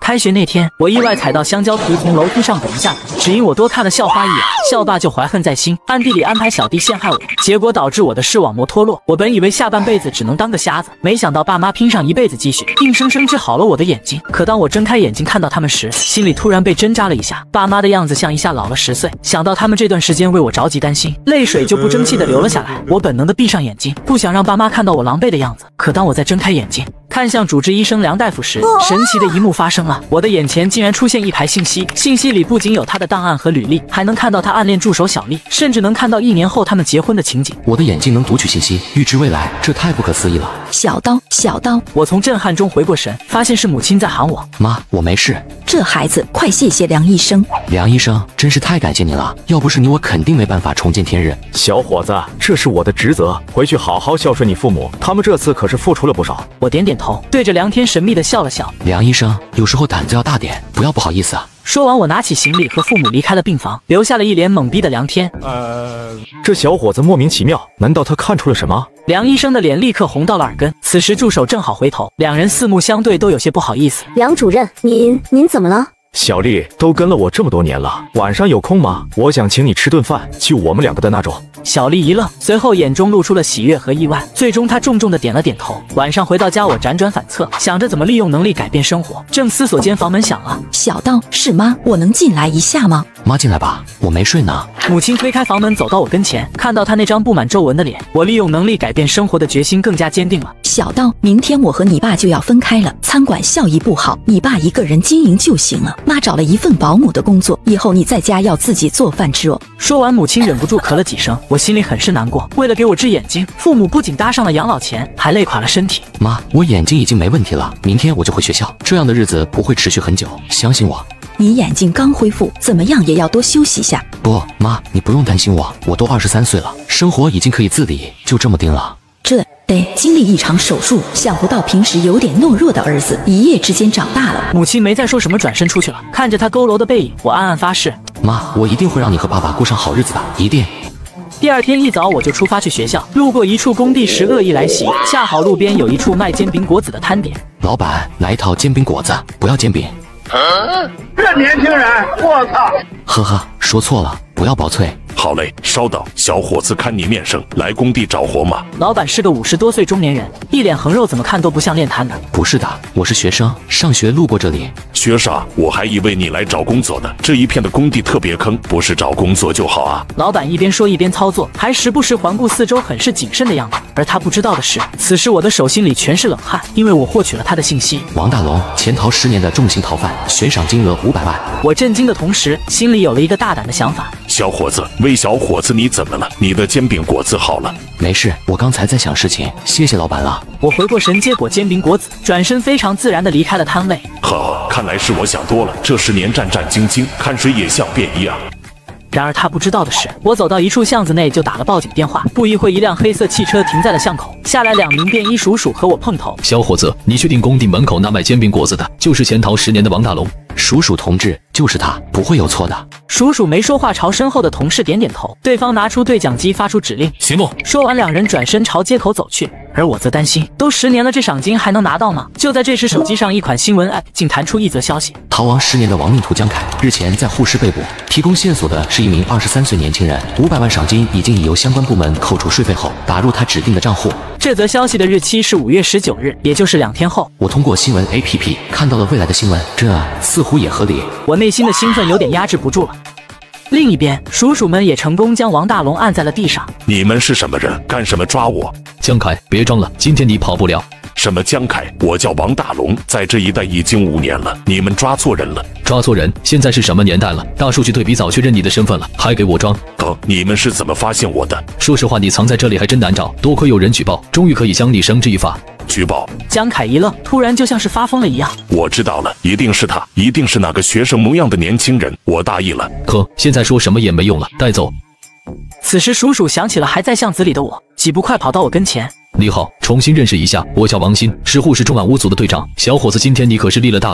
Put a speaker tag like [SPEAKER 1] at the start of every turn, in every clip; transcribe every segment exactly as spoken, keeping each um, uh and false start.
[SPEAKER 1] 开学那天，我意外踩到香蕉皮从楼梯上滚下来，只因我多看了校花一眼，校霸就怀恨在心，暗地里安排小弟陷害我，结果导致我的视网膜脱落。我本以为下半辈子只能当个瞎子，没想到爸妈拼上一辈子积蓄，硬生生治好了我的眼睛。可当我睁开眼睛看到他们时，心里突然被针扎了一下。爸妈的样子像一下老了十岁，想到他们这段时间为我着急担心，泪水就不争气的流了下来。我本能的闭上眼睛，不想让爸妈看到我狼狈的样子。可当我再睁开眼睛，看向主治医生梁大夫时，神奇的一幕发生了，我的眼前竟然出现一排信息，信息里不仅有他的档案和履历，还能看到他暗恋助手小丽，甚至能看到一年后他们结婚的情景。
[SPEAKER 2] 我的眼睛能读取信息，预知未来，这太不可思议了。
[SPEAKER 3] 小刀，小刀，
[SPEAKER 1] 我从震撼中回过神，发现是母亲在喊我。
[SPEAKER 2] 妈，我没事。
[SPEAKER 3] 这孩子，快谢谢梁医生。
[SPEAKER 2] 梁医生，真是太感谢你了，要不是你，我肯定没办法重见天日。
[SPEAKER 4] 小伙子，这是我的职责，回去好好孝顺你父母，他们这次可是付出了不少。
[SPEAKER 1] 我点点头，对着梁天神秘的笑了笑。
[SPEAKER 2] 梁医生，有时候胆子要大点，不要不好意思啊。
[SPEAKER 1] 说完，我拿起行李和父母离开了病房，留下了一脸懵逼的梁天。
[SPEAKER 4] 呃，这小伙子莫名其妙，难道他看出了什么？
[SPEAKER 1] 梁医生的脸立刻红到了耳根。此时助手正好回头，两人四目相对，都有些不好意思。
[SPEAKER 5] 梁主任，您您怎么了？
[SPEAKER 4] 小丽都跟了我这么多年了，晚上有空吗？我想请你吃顿饭，就我们两个的那种。
[SPEAKER 1] 小丽一愣，随后眼中露出了喜悦和意外，最终她重重的点了点头。晚上回到家，我辗转反侧，想着怎么利用能力改变生活，正思索间房门响了。
[SPEAKER 3] 小刀，是妈，我能进来一下吗？
[SPEAKER 2] 妈，进来吧，我没睡呢。
[SPEAKER 1] 母亲推开房门走到我跟前，看到她那张布满皱纹的脸，我利用能力改变生活的决心更加坚定了。
[SPEAKER 3] 小刀，明天我和你爸就要分开了，餐馆效益不好，你爸一个人经营就行了。妈找了一份保姆的工作，以后你在家要自己做饭吃哦。
[SPEAKER 1] 说完，母亲忍不住咳了几声，我心里很是难过。为了给我治眼睛，父母不仅搭上了养老钱，还累垮了身体。
[SPEAKER 2] 妈，我眼睛已经没问题了，明天我就回学校，这样的日子不会持续很久，相信我。
[SPEAKER 3] 你眼睛刚恢复，怎么样也要多休息下。
[SPEAKER 2] 不，妈，你不用担心我，我都二十三岁了，生活已经可以自理，就这么定了。
[SPEAKER 3] 这得经历一场手术，想不到平时有点懦弱的儿子，一夜之间长大了。
[SPEAKER 1] 母亲没再说什么，转身出去了。看着他佝偻的背影，我暗暗发誓，
[SPEAKER 2] 妈，我一定会让你和爸爸过上好日子的，一定。
[SPEAKER 1] 第二天一早我就出发去学校，路过一处工地时恶意来袭，恰好路边有一处卖煎饼果子的摊点。
[SPEAKER 2] 老板，来一套煎饼果子，不要煎饼。
[SPEAKER 6] 啊、这年轻人，我操！
[SPEAKER 2] 呵呵，说错了，不要薄脆。
[SPEAKER 7] 好嘞，稍等，小伙子，看你面生，来工地找活吗？
[SPEAKER 1] 老板是个五十多岁中年人，一脸横肉，怎么看都不像练摊的。
[SPEAKER 2] 不是的，我是学生，上学路过这里。
[SPEAKER 7] 学傻，我还以为你来找工作的。这一片的工地特别坑，不是找工作就好啊。
[SPEAKER 1] 老板一边说一边操作，还时不时环顾四周，很是谨慎的样子。而他不知道的是，此时我的手心里全是冷汗，因为我获取了他的信息。
[SPEAKER 2] 王大龙，潜逃十年的重刑逃犯，悬赏金额五百万。
[SPEAKER 1] 我震惊的同时，心里有了一个大胆的想法。
[SPEAKER 7] 小伙子，喂，小伙子，你怎么了？你的煎饼果子好了？
[SPEAKER 2] 没事，我刚才在想事情，谢谢老板了。
[SPEAKER 1] 我回过神，接过煎饼果子，转身非常自然地离开了摊位。
[SPEAKER 7] 呵呵，看来是我想多了。这十年战战兢兢，看谁也像便衣啊。
[SPEAKER 1] 然而他不知道的是，我走到一处巷子内就打了报警电话。不一会，一辆黑色汽车停在了巷口，下来两名便衣叔叔和我碰头。
[SPEAKER 8] 小伙子，你确定工地门口那卖煎饼果子的就是潜逃十年的王大龙？
[SPEAKER 2] 叔叔同志，就是他，不会有错的。
[SPEAKER 1] 叔叔没说话，朝身后的同事点点头。对方拿出对讲机发出指令，
[SPEAKER 8] 行动。
[SPEAKER 1] 说完，两人转身朝街口走去。而我则担心，都十年了，这赏金还能拿到吗？就在这时，手机上一款新闻 app 竟弹出一则消息：
[SPEAKER 2] 逃亡十年的亡命徒江凯日前在沪市被捕，提供线索的是一名二十三岁年轻人，五百万赏金已经已由相关部门扣除税费后打入他指定的账户。
[SPEAKER 1] 这则消息的日期是五月十九日，也就是两天后。
[SPEAKER 2] 我通过新闻 A P P 看到了未来的新闻，这似乎也合理。
[SPEAKER 1] 我内心的兴奋有点压制不住了。另一边，叔叔们也成功将王大龙按在了地上。
[SPEAKER 7] 你们是什么人？干什么抓我？
[SPEAKER 8] 江凯，别装了，今天你跑不了。
[SPEAKER 7] 什么江凯？我叫王大龙，在这一带已经五年了，你们抓错人了。
[SPEAKER 8] 抓错人？现在是什么年代了？大数据对比早确认你的身份了，还给我装？
[SPEAKER 7] 哦，你们是怎么发现我的？
[SPEAKER 8] 说实话，你藏在这里还真难找，多亏有人举报，终于可以将你绳之以法。
[SPEAKER 7] 举报？
[SPEAKER 1] 江凯一愣，突然就像是发疯了一样。
[SPEAKER 7] 我知道了，一定是他，一定是那个学生模样的年轻人，我大意了。
[SPEAKER 8] 可现在说什么也没用了，带走。
[SPEAKER 1] 此时叔叔想起了还在巷子里的我，几步快跑到我跟前。
[SPEAKER 8] 你好，重新认识一下，我叫王鑫，是护士重案五组的队长。小伙子，今天你可是立了大功了。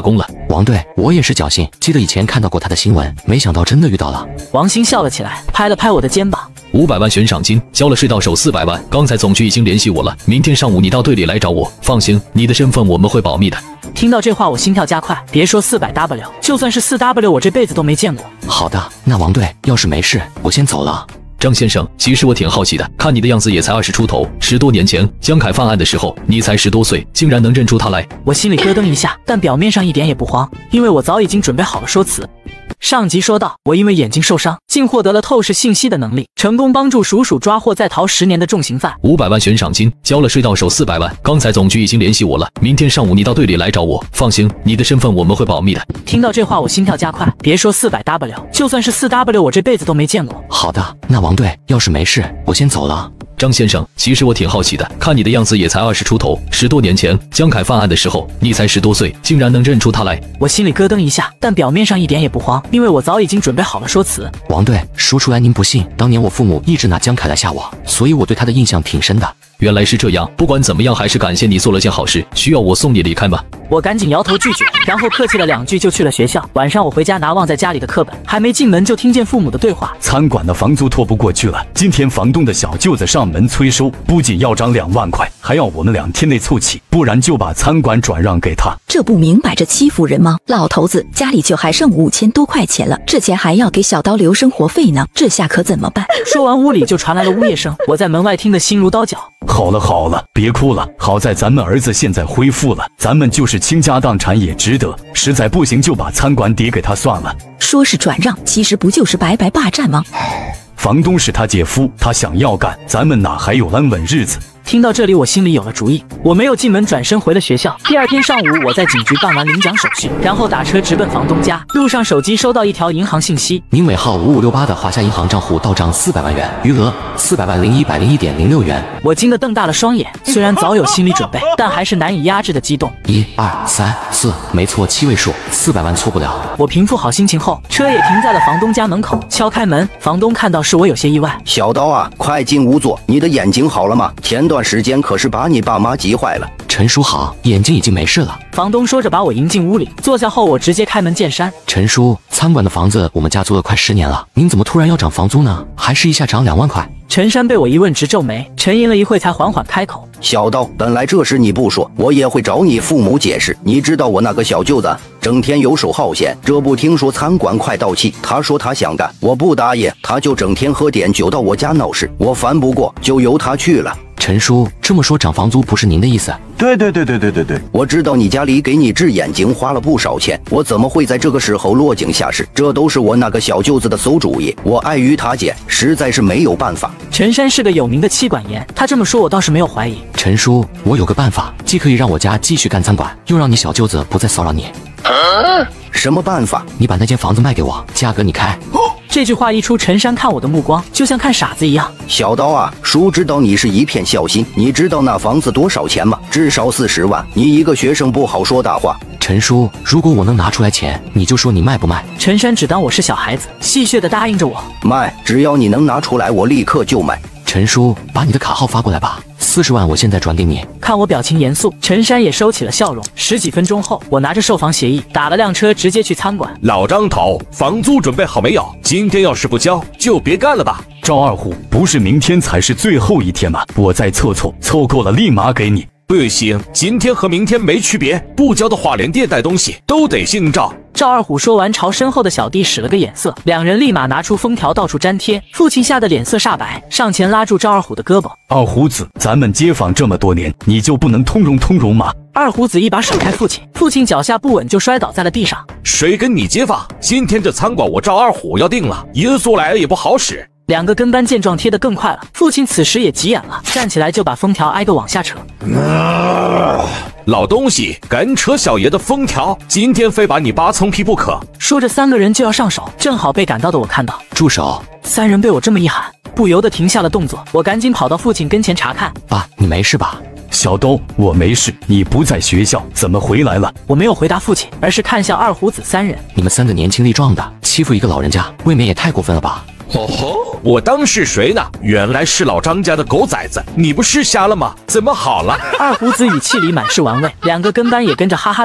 [SPEAKER 2] 王队，我也是侥幸，记得以前看到过他的新闻，没想到真的遇到了。
[SPEAKER 1] 王鑫笑了起来，拍了拍我的肩膀。
[SPEAKER 8] 五百万悬赏金，交了税到手四百万。刚才总局已经联系我了，明天上午你到队里来找我。放心，你的身份我们会保密的。
[SPEAKER 1] 听到这话，我心跳加快。别说四百 W， 就算是四 W， 我这辈子都没见过。
[SPEAKER 2] 好的，那王队，要是没事，我先走了。
[SPEAKER 8] 张先生，其实我挺好奇的，看你的样子也才二十出头，十多年前江凯犯案的时候，你才十多岁，竟然能认出他来。
[SPEAKER 1] 我心里咯噔一下，但表面上一点也不慌，因为我早已经准备好了说辞。上集说到，我因为眼睛受伤，竟获得了透视信息的能力，成功帮助鼠鼠抓获在逃十年的重刑犯。
[SPEAKER 8] 五百万悬赏金，交了税到手四百万。刚才总局已经联系我了，明天上午你到队里来找我。放心，你的身份我们会保密的。
[SPEAKER 1] 听到这话，我心跳加快。别说四百 W， 就算是四 W， 我这辈子都没见过。
[SPEAKER 2] 好的，那王队，要是没事，我先走了。
[SPEAKER 8] 张先生，其实我挺好奇的，看你的样子也才二十出头，十多年前江凯犯案的时候，你才十多岁，竟然能认出他来。
[SPEAKER 1] 我心里咯噔一下，但表面上一点也不慌，因为我早已经准备好了说辞。
[SPEAKER 2] 王队，说出来您不信，当年我父母一直拿江凯来吓我，所以我对他的印象挺深的。
[SPEAKER 8] 原来是这样，不管怎么样，还是感谢你做了件好事。需要我送你离开吗？
[SPEAKER 1] 我赶紧摇头拒绝，然后客气了两句就去了学校。晚上我回家拿忘在家里的课本，还没进门就听见父母的对话。
[SPEAKER 9] 餐馆的房租拖不过去了，今天房东的小舅子上门催收，不仅要涨两万块，还要我们两天内凑齐，不然就把餐馆转让给他。
[SPEAKER 3] 这不明摆着欺负人吗？老头子家里就还剩五千多块钱了，这钱还要给小刀留生活费呢，这下可怎么办？
[SPEAKER 1] 说完，屋里就传来了呜咽声，我在门外听得心如刀绞。
[SPEAKER 9] 好了好了，别哭了，好在咱们儿子现在恢复了，咱们就是倾家荡产也值得，实在不行就把餐馆抵给他算了。
[SPEAKER 3] 说是转让，其实不就是白白霸占吗？
[SPEAKER 9] 房东是他姐夫，他想要干，咱们哪还有安稳日子？
[SPEAKER 1] 听到这里，我心里有了主意。我没有进门，转身回了学校。第二天上午，我在警局办完领奖手续，然后打车直奔房东家。路上手机收到一条银行信息：
[SPEAKER 2] 您尾号五五六八的华夏银行账户到账四百万元，余额四百万零一百零一点零六元。
[SPEAKER 1] 我惊得瞪大了双眼，虽然早有心理准备，但还是难以压制的激动。
[SPEAKER 2] 一二三四，没错，七位数，四百万错不了。
[SPEAKER 1] 我平复好心情后，车也停在了房东家门口，敲开门。房东看到是我，有些意外。
[SPEAKER 10] 小刀啊，快进屋坐，你的眼睛好了吗？前段时间可是把你爸妈急坏了。
[SPEAKER 2] 陈叔好，眼睛已经没事了。
[SPEAKER 1] 房东说着把我迎进屋里，坐下后我直接开门见山。
[SPEAKER 2] 陈叔，餐馆的房子我们家租了快十年了，您怎么突然要涨房租呢？还是一下涨两万块？
[SPEAKER 1] 陈山被我一问直皱眉，沉吟了一会才缓缓开口：
[SPEAKER 10] 小刀，本来这事你不说，我也会找你父母解释。你知道我那个小舅子整天游手好闲，这不听说餐馆快到期，他说他想干，我不答应，他就整天喝点酒到我家闹事，我烦不过，就由他去了。
[SPEAKER 2] 陈叔，这么说涨房租不是您的意思？
[SPEAKER 10] 对对对对对对对，我知道你家里给你治眼睛花了不少钱，我怎么会在这个时候落井下石？这都是我那个小舅子的馊主意，我碍于他姐，实在是没有办法。
[SPEAKER 1] 陈山是个有名的妻管严，他这么说我倒是没有怀疑。
[SPEAKER 2] 陈叔，我有个办法，既可以让我家继续干餐馆，又让你小舅子不再骚扰你。
[SPEAKER 10] 啊、什么办法？
[SPEAKER 2] 你把那间房子卖给我，价格你开。
[SPEAKER 1] 这句话一出，陈山看我的目光就像看傻子一样。
[SPEAKER 10] 小刀啊，叔知道你是一片孝心，你知道那房子多少钱吗？至少四十万。你一个学生不好说大话。
[SPEAKER 2] 陈叔，如果我能拿出来钱，你就说你卖不卖。
[SPEAKER 1] 陈山只当我是小孩子，戏谑地答应着我。
[SPEAKER 10] 卖，只要你能拿出来，我立刻就卖。
[SPEAKER 2] 陈叔，把你的卡号发过来吧，四十万我现在转给你。
[SPEAKER 1] 看我表情严肃，陈山也收起了笑容。十几分钟后，我拿着售房协议，打了辆车直接去餐馆。
[SPEAKER 11] 老张头，房租准备好没有？今天要是不交，就别干了吧。
[SPEAKER 9] 赵二虎，不是明天才是最后一天吗？我再凑凑，凑够了立马给你。
[SPEAKER 11] 不行，今天和明天没区别，不交的话连店带东西都得姓赵。
[SPEAKER 1] 赵二虎说完，朝身后的小弟使了个眼色，两人立马拿出封条到处粘贴。父亲吓得脸色煞白，上前拉住赵二虎的胳膊：“
[SPEAKER 9] 二虎子，咱们街坊这么多年，你就不能通融通融吗？”
[SPEAKER 1] 二虎子一把甩开父亲，父亲脚下不稳就摔倒在了地上。
[SPEAKER 11] 谁跟你街坊？今天这餐馆我赵二虎要定了，耶稣来了也不好使。
[SPEAKER 1] 两个跟班见状贴得更快了，父亲此时也急眼了，站起来就把封条挨个往下扯。
[SPEAKER 11] 啊、老东西，敢扯小爷的封条，今天非把你扒层皮不可！
[SPEAKER 1] 说着，三个人就要上手，正好被赶到的我看到，
[SPEAKER 2] 住手！
[SPEAKER 1] 三人被我这么一喊，不由得停下了动作。我赶紧跑到父亲跟前查看，
[SPEAKER 2] 爸，你没事吧？
[SPEAKER 9] 小兜，我没事，你不在学校，怎么回来了？
[SPEAKER 1] 我没有回答父亲，而是看向二虎子三人。
[SPEAKER 2] 你们三个年轻力壮的，欺负一个老人家，未免也太过分了吧？
[SPEAKER 11] 哦吼！我当是谁呢？原来是老张家的狗崽子！你不是瞎了吗？怎么好了？
[SPEAKER 1] 二虎子语气里满是玩味，两个跟班也跟着哈哈大笑。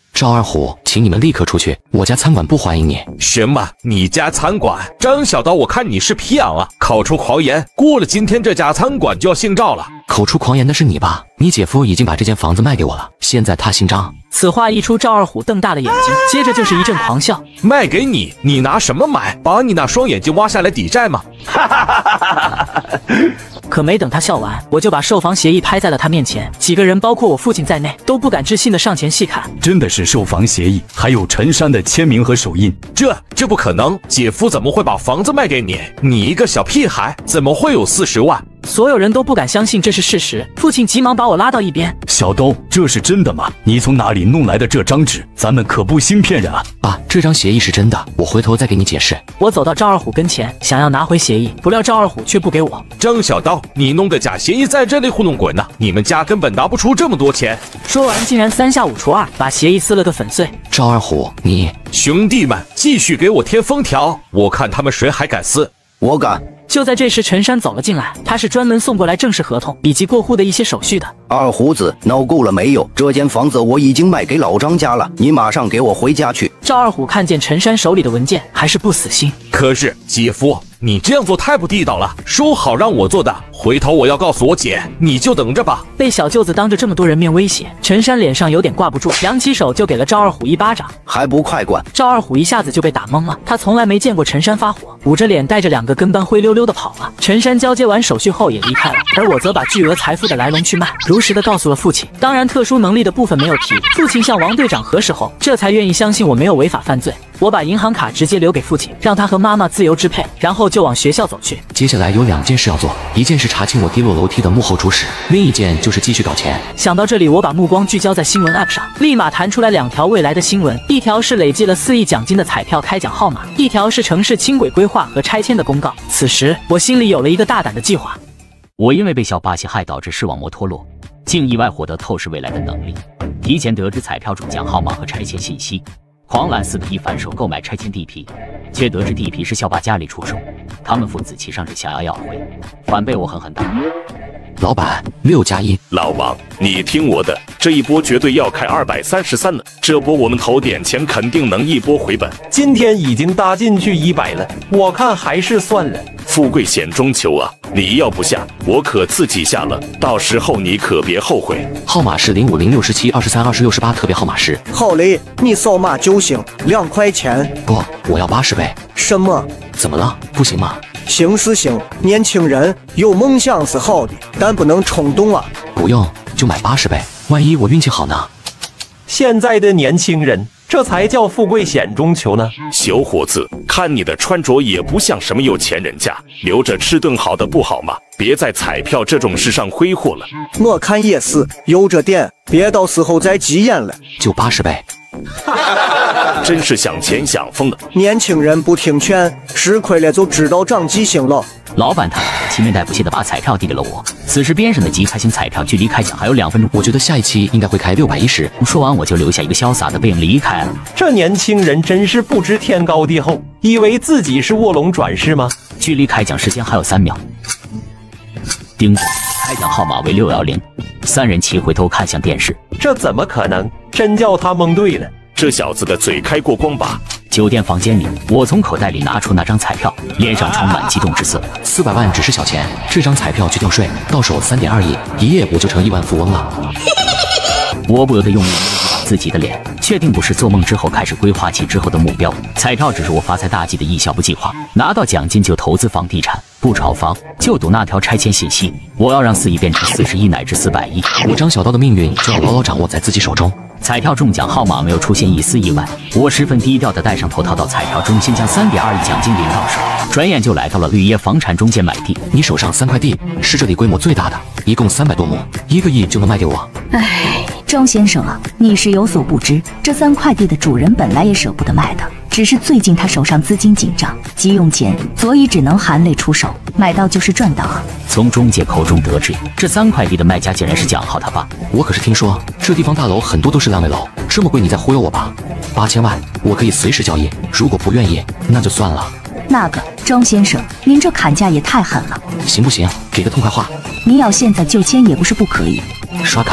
[SPEAKER 2] 赵二虎，请你们立刻出去，我家餐馆不欢迎你。
[SPEAKER 11] 什么？你家餐馆？张小刀，我看你是皮痒了，口出狂言，过了今天这家餐馆就要姓赵了。
[SPEAKER 2] 口出狂言的是你吧？你姐夫已经把这间房子卖给我了，现在他姓张。
[SPEAKER 1] 此话一出，赵二虎瞪大了眼睛，接着就是一阵狂笑。
[SPEAKER 11] 卖给你？你拿什么买？把你那双眼睛挖下来抵债吗？哈哈哈哈哈！
[SPEAKER 1] 可没等他笑完，我就把售房协议拍在了他面前。几个人，包括我父亲在内，都不敢置信的上前细看。
[SPEAKER 9] 真的是售房协议，还有陈山的签名和手印。
[SPEAKER 11] 这这不可能！姐夫怎么会把房子卖给你？你一个小屁孩，怎么会有四十万？
[SPEAKER 1] 所有人都不敢相信这是事实，父亲急忙把我拉到一边。
[SPEAKER 9] 小刀，这是真的吗？你从哪里弄来的这张纸？咱们可不信骗人啊！
[SPEAKER 2] 爸，这张协议是真的，我回头再给你解释。
[SPEAKER 1] 我走到赵二虎跟前，想要拿回协议，不料赵二虎却不给我。
[SPEAKER 11] 张小刀，你弄个假协议在这里糊弄滚呢？你们家根本拿不出这么多钱。
[SPEAKER 1] 说完，竟然三下五除二把协议撕了个粉碎。
[SPEAKER 2] 赵二虎，你
[SPEAKER 11] 兄弟们继续给我贴封条，我看他们谁还敢撕。
[SPEAKER 10] 我敢。
[SPEAKER 1] 就在这时，陈山走了进来，他是专门送过来正式合同以及过户的一些手续的。
[SPEAKER 10] 二胡子，闹够了没有？这间房子我已经卖给老张家了，你马上给我回家去。
[SPEAKER 1] 赵二虎看见陈山手里的文件，还是不死心。
[SPEAKER 11] 可是姐夫，你这样做太不地道了，说好让我做的，回头我要告诉我姐，你就等着吧。
[SPEAKER 1] 被小舅子当着这么多人面威胁，陈山脸上有点挂不住，扬起手就给了赵二虎一巴掌。
[SPEAKER 10] 还不快滚！
[SPEAKER 1] 赵二虎一下子就被打懵了，他从来没见过陈山发火，捂着脸带着两个跟班灰溜溜的跑了。陈山交接完手续后也离开了，而我则把巨额财富的来龙去脉如实的告诉了父亲。当然特殊能力的部分没有提，父亲向王队长核实后，这才愿意相信我没有违法犯罪。我把银行卡直接留给父亲，让他和妈妈自由支配，然后就往学校走去。
[SPEAKER 2] 接下来有两件事要做，一件是查清我跌落楼梯的幕后主使，另一件就是继续搞钱。
[SPEAKER 1] 想到这里，我把目光聚焦在新闻 app 上，立马弹出来两条未来的新闻，一条是累计了四亿奖金的彩票开奖号码，一条是城市轻轨规划和拆迁的公告。此时我心里有了一个大胆的计划。
[SPEAKER 12] 我因为被校霸陷害导致视网膜脱落，竟意外获得透视未来的能力，提前得知彩票中奖号码和拆迁信息，狂揽四个亿反手购买拆迁地皮，却得知地皮是校霸家里出售，他们父子齐上阵想要要回，反被我狠狠打。
[SPEAKER 2] 老板，六加一。
[SPEAKER 7] 老王，你听我的，这一波绝对要开二百三十三了，这波我们投点钱肯定能一波回本。
[SPEAKER 13] 今天已经搭进去一百了，我看还是算了。
[SPEAKER 7] 富贵险中求啊，你要不下，我可自己下了，到时候你可别后悔。
[SPEAKER 2] 号码是零五零六十七二十三二十六十八，特别号码是。
[SPEAKER 14] 好嘞，你扫码就行，两块钱。
[SPEAKER 2] 不，我要八十倍。
[SPEAKER 14] 什么？
[SPEAKER 2] 怎么了？不行吗？
[SPEAKER 14] 行是行，年轻人有梦想是好的，但不能冲动啊。
[SPEAKER 2] 不用，就买八十倍，万一我运气好呢？
[SPEAKER 13] 现在的年轻人，这才叫富贵险中求呢。
[SPEAKER 7] 小伙子，看你的穿着也不像什么有钱人家，留着吃顿好的不好吗？别在彩票这种事上挥霍了。
[SPEAKER 14] 我看也是，悠着点，别到时候再急眼了。
[SPEAKER 2] 就八十倍。
[SPEAKER 7] 真是想钱想疯了。
[SPEAKER 14] 年轻人不听劝，吃亏了就知道长记性了。
[SPEAKER 12] 老板他气面带不屑的把彩票递给了我。此时边上的即开型彩票距离开奖还有两分钟，
[SPEAKER 2] 我觉得下一期应该会开六百一十。
[SPEAKER 12] 说完我就留下一个潇洒的背影离开了。
[SPEAKER 13] 这年轻人真是不知天高地厚，以为自己是卧龙转世吗？
[SPEAKER 12] 距离开奖时间还有三秒。叮咚，开奖号码为六一零。三人齐回头看向电视，
[SPEAKER 13] 这怎么可能？真叫他蒙对了。
[SPEAKER 7] 这小子的嘴开过光吧？
[SPEAKER 12] 酒店房间里，我从口袋里拿出那张彩票，脸上充满激动之色。
[SPEAKER 2] 四百万只是小钱，这张彩票去掉税，到手三点二亿，一夜我就成亿万富翁了。
[SPEAKER 12] 我不由得用力摸一把自己的脸，确定不是做梦之后开始规划起之后的目标。彩票只是我发财大计的一小步计划，拿到奖金就投资房地产，不炒房就赌那条拆迁信息。我要让四亿变成四十亿乃至四百亿，
[SPEAKER 2] 我张小刀的命运就要牢牢掌握在自己手中。
[SPEAKER 12] 彩票中奖号码没有出现一丝意外，我十分低调地戴上头套到彩票中心，将三点二亿奖金领到手，转眼就来到了绿叶房产中介买地。
[SPEAKER 2] 你手上三块地是这里规模最大的，一共三百多亩，一个亿就能卖给我。
[SPEAKER 3] 唉，庄先生啊，你是有所不知，这三块地的主人本来也舍不得卖的，只是最近他手上资金紧张，急用钱，所以只能含泪出手，买到就是赚到啊。
[SPEAKER 12] 从中介口中得知，这三块地的卖家竟然是蒋浩他爸。
[SPEAKER 2] 我可是听说这地方大楼很多都是烂尾楼，这么贵你在忽悠我吧？八千万我可以随时交易，如果不愿意那就算了。
[SPEAKER 3] 那个庄先生，您这砍价也太狠了，
[SPEAKER 2] 行不行？给个痛快话。
[SPEAKER 3] 你要现在就签也不是不可以。
[SPEAKER 2] 刷卡。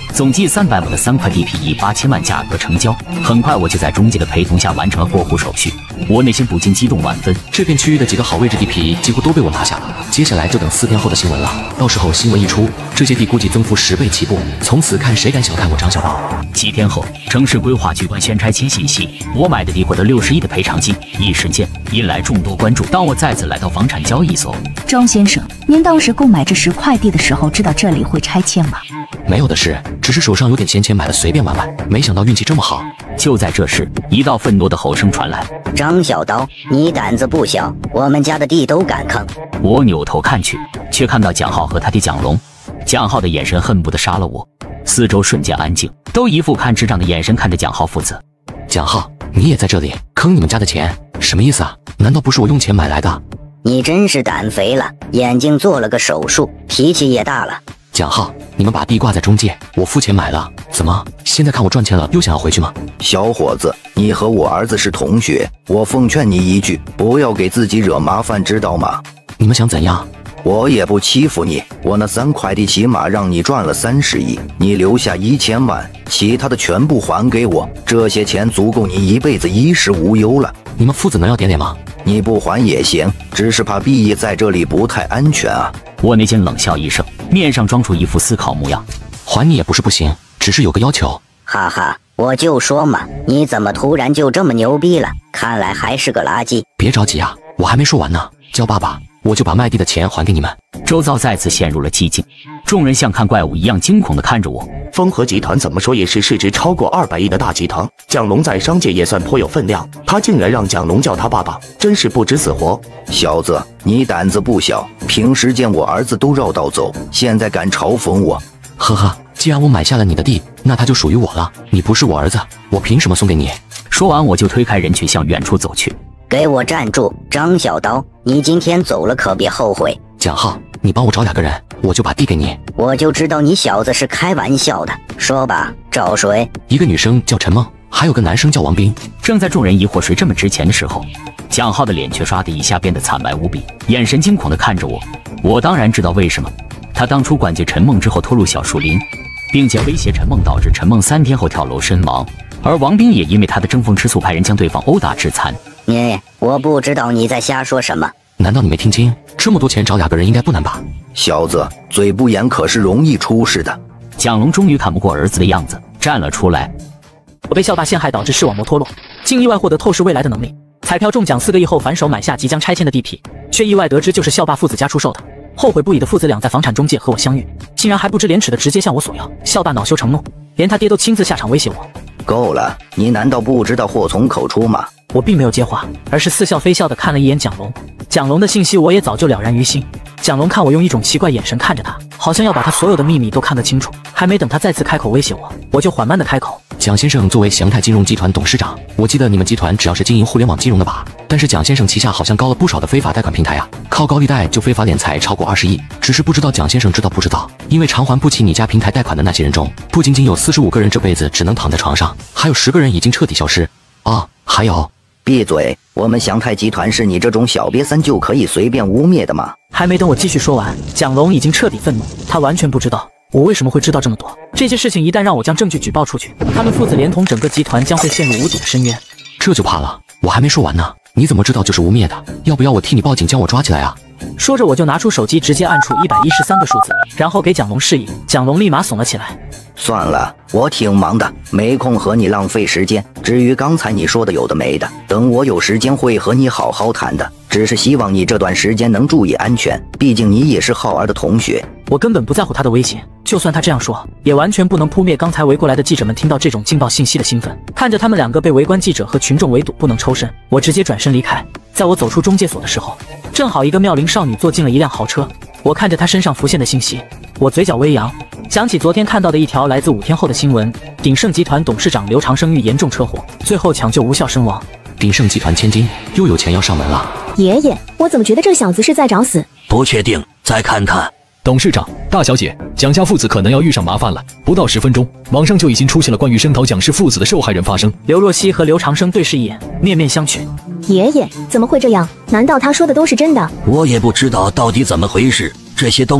[SPEAKER 12] 总计三百亩的三块地皮以八千万价格成交。很快我就在中介的陪同下完成了过户手续，我内心不禁激动万分。
[SPEAKER 2] 这片区域的几个好位置地皮几乎都被我拿下了，接下来就等四天后的新闻了。到时候新闻一出，这些地估计增幅十倍起步，从此看谁敢小看我张小宝。
[SPEAKER 12] 几天后，城市规划局官宣拆迁信息，我买的地获得六十亿的赔偿金，一时间引来众多关注。当我再次来到房产交易所，
[SPEAKER 3] 庄先生，您当时购买这十块地的时候，知道这里会拆迁吗？
[SPEAKER 2] 没有的事，只是手上有点闲钱，买了随便玩玩，没想到运气这么好。
[SPEAKER 12] 就在这时，一道愤怒的吼声传来：“
[SPEAKER 15] 张小刀，你胆子不小，我们家的地都敢坑！”
[SPEAKER 12] 我扭头看去，却看到蒋浩和他爹蒋龙。蒋浩的眼神恨不得杀了我，四周瞬间安静，都一副看智障的眼神看着蒋浩父子。
[SPEAKER 2] 蒋浩，你也在这里坑你们家的钱，什么意思啊？难道不是我用钱买来的？
[SPEAKER 15] 你真是胆肥了，眼睛做了个手术，脾气也大了。
[SPEAKER 2] 蒋浩，你们把地挂在中介，我付钱买了，怎么现在看我赚钱了，又想要回去吗？
[SPEAKER 10] 小伙子，你和我儿子是同学，我奉劝你一句，不要给自己惹麻烦，知道吗？
[SPEAKER 2] 你们想怎样？
[SPEAKER 10] 我也不欺负你，我那三块地起码让你赚了三十亿，你留下一千万，其他的全部还给我，这些钱足够你一辈子衣食无忧了。
[SPEAKER 2] 你们父子能要点脸吗？
[SPEAKER 10] 你不还也行，只是怕毕业在这里不太安全啊。
[SPEAKER 12] 我内心冷笑一声，面上装出一副思考模样。
[SPEAKER 2] 还你也不是不行，只是有个要求。
[SPEAKER 15] 哈哈，我就说嘛，你怎么突然就这么牛逼了？看来还是个垃圾。
[SPEAKER 2] 别着急啊，我还没说完呢。叫爸爸，我就把卖地的钱还给你们。
[SPEAKER 12] 周遭再次陷入了寂静，众人像看怪物一样惊恐地看着我。
[SPEAKER 16] 丰和集团怎么说也是市值超过二百亿的大集团，蒋龙在商界也算颇有分量，他竟然让蒋龙叫他爸爸，真是不知死活。
[SPEAKER 10] 小子，你胆子不小，平时见我儿子都绕道走，现在敢嘲讽我？
[SPEAKER 2] 呵呵，既然我买下了你的地，那它就属于我了。你不是我儿子，我凭什么送给你？
[SPEAKER 12] 说完，我就推开人群向远处走去。
[SPEAKER 15] 给我站住！张小刀，你今天走了可别后悔。
[SPEAKER 2] 蒋浩，你帮我找两个人，我就把地给你。
[SPEAKER 15] 我就知道你小子是开玩笑的，说吧，找谁？
[SPEAKER 2] 一个女生叫陈梦，还有个男生叫王斌。
[SPEAKER 12] 正在众人疑惑谁这么值钱的时候，蒋浩的脸却唰的一下变得惨白无比，眼神惊恐地看着我。我当然知道为什么，他当初管接陈梦之后拖入小树林，并且威胁陈梦，导致陈梦三天后跳楼身亡。而王斌也因为他的争风吃醋，派人将对方殴打致残。
[SPEAKER 15] 你，我不知道你在瞎说什么。
[SPEAKER 2] 难道你没听清？这么多钱找两个人应该不难吧？
[SPEAKER 10] 小子，嘴不严可是容易出事的。
[SPEAKER 12] 蒋龙终于看不过儿子的样子，站了出来。
[SPEAKER 1] 我被校霸陷害，导致视网膜脱落，竟意外获得透视未来的能力。彩票中奖四个亿后，反手买下即将拆迁的地皮，却意外得知就是校霸父子家出售的。后悔不已的父子俩在房产中介和我相遇，竟然还不知廉耻的直接向我索要。校霸恼羞成怒，连他爹都亲自下场威胁我。
[SPEAKER 10] 够了，你难道不知道祸从口出吗？
[SPEAKER 1] 我并没有接话，而是似笑非笑地看了一眼蒋龙。蒋龙的信息我也早就了然于心。蒋龙看我用一种奇怪眼神看着他，好像要把他所有的秘密都看得清楚。还没等他再次开口威胁我，我就缓慢地开口：
[SPEAKER 2] 蒋先生作为祥泰金融集团董事长，我记得你们集团只要是经营互联网金融的吧？但是蒋先生旗下好像高了不少的非法贷款平台啊，靠高利贷就非法敛财超过二十亿。只是不知道蒋先生知道不知道，因为偿还不起你家平台贷款的那些人中，不仅仅有四十五个人这辈子只能躺在床上，还有十个人已经彻底消失。哦，还有。
[SPEAKER 10] 闭嘴！我们祥泰集团是你这种小瘪三就可以随便污蔑的吗？
[SPEAKER 1] 还没等我继续说完，蒋龙已经彻底愤怒。他完全不知道我为什么会知道这么多。这些事情一旦让我将证据举报出去，他们父子连同整个集团将会陷入无底的深渊。
[SPEAKER 2] 这就怕了，我还没说完呢。你怎么知道就是污蔑的？要不要我替你报警将我抓起来啊？
[SPEAKER 1] 说着我就拿出手机直接按出一百一十三个数字，然后给蒋龙示意。蒋龙立马耸了起来。
[SPEAKER 10] 算了，我挺忙的，没空和你浪费时间。至于刚才你说的有的没的，等我有时间会和你好好谈的。只是希望你这段时间能注意安全，毕竟你也是浩儿的同学。
[SPEAKER 1] 我根本不在乎他的威胁，就算他这样说，也完全不能扑灭刚才围过来的记者们听到这种劲爆信息的兴奋。看着他们两个被围观记者和群众围堵不能抽身，我直接转身离开。在我走出中介所的时候，正好一个妙龄少女坐进了一辆豪车。我看着她身上浮现的信息，我嘴角微扬，想起昨天看到的一条来自五天后的新闻：鼎盛集团董事长刘长生遇严重车祸，最后抢救无效身亡。
[SPEAKER 2] 鼎盛集团千金又有钱要上门了。
[SPEAKER 5] 爷爷，我怎么觉得这小子是在找死？
[SPEAKER 17] 不确定，再看看。
[SPEAKER 8] 董事长、大小姐，蒋家父子可能要遇上麻烦了。不到十分钟，网上就已经出现了关于声讨蒋氏父子的受害人发声。
[SPEAKER 1] 刘若曦和刘长生对视一眼，面面相觑。
[SPEAKER 5] 爷爷，怎么会这样？难道他说的都是真的？
[SPEAKER 17] 我也不知道到底怎么回事，这些东西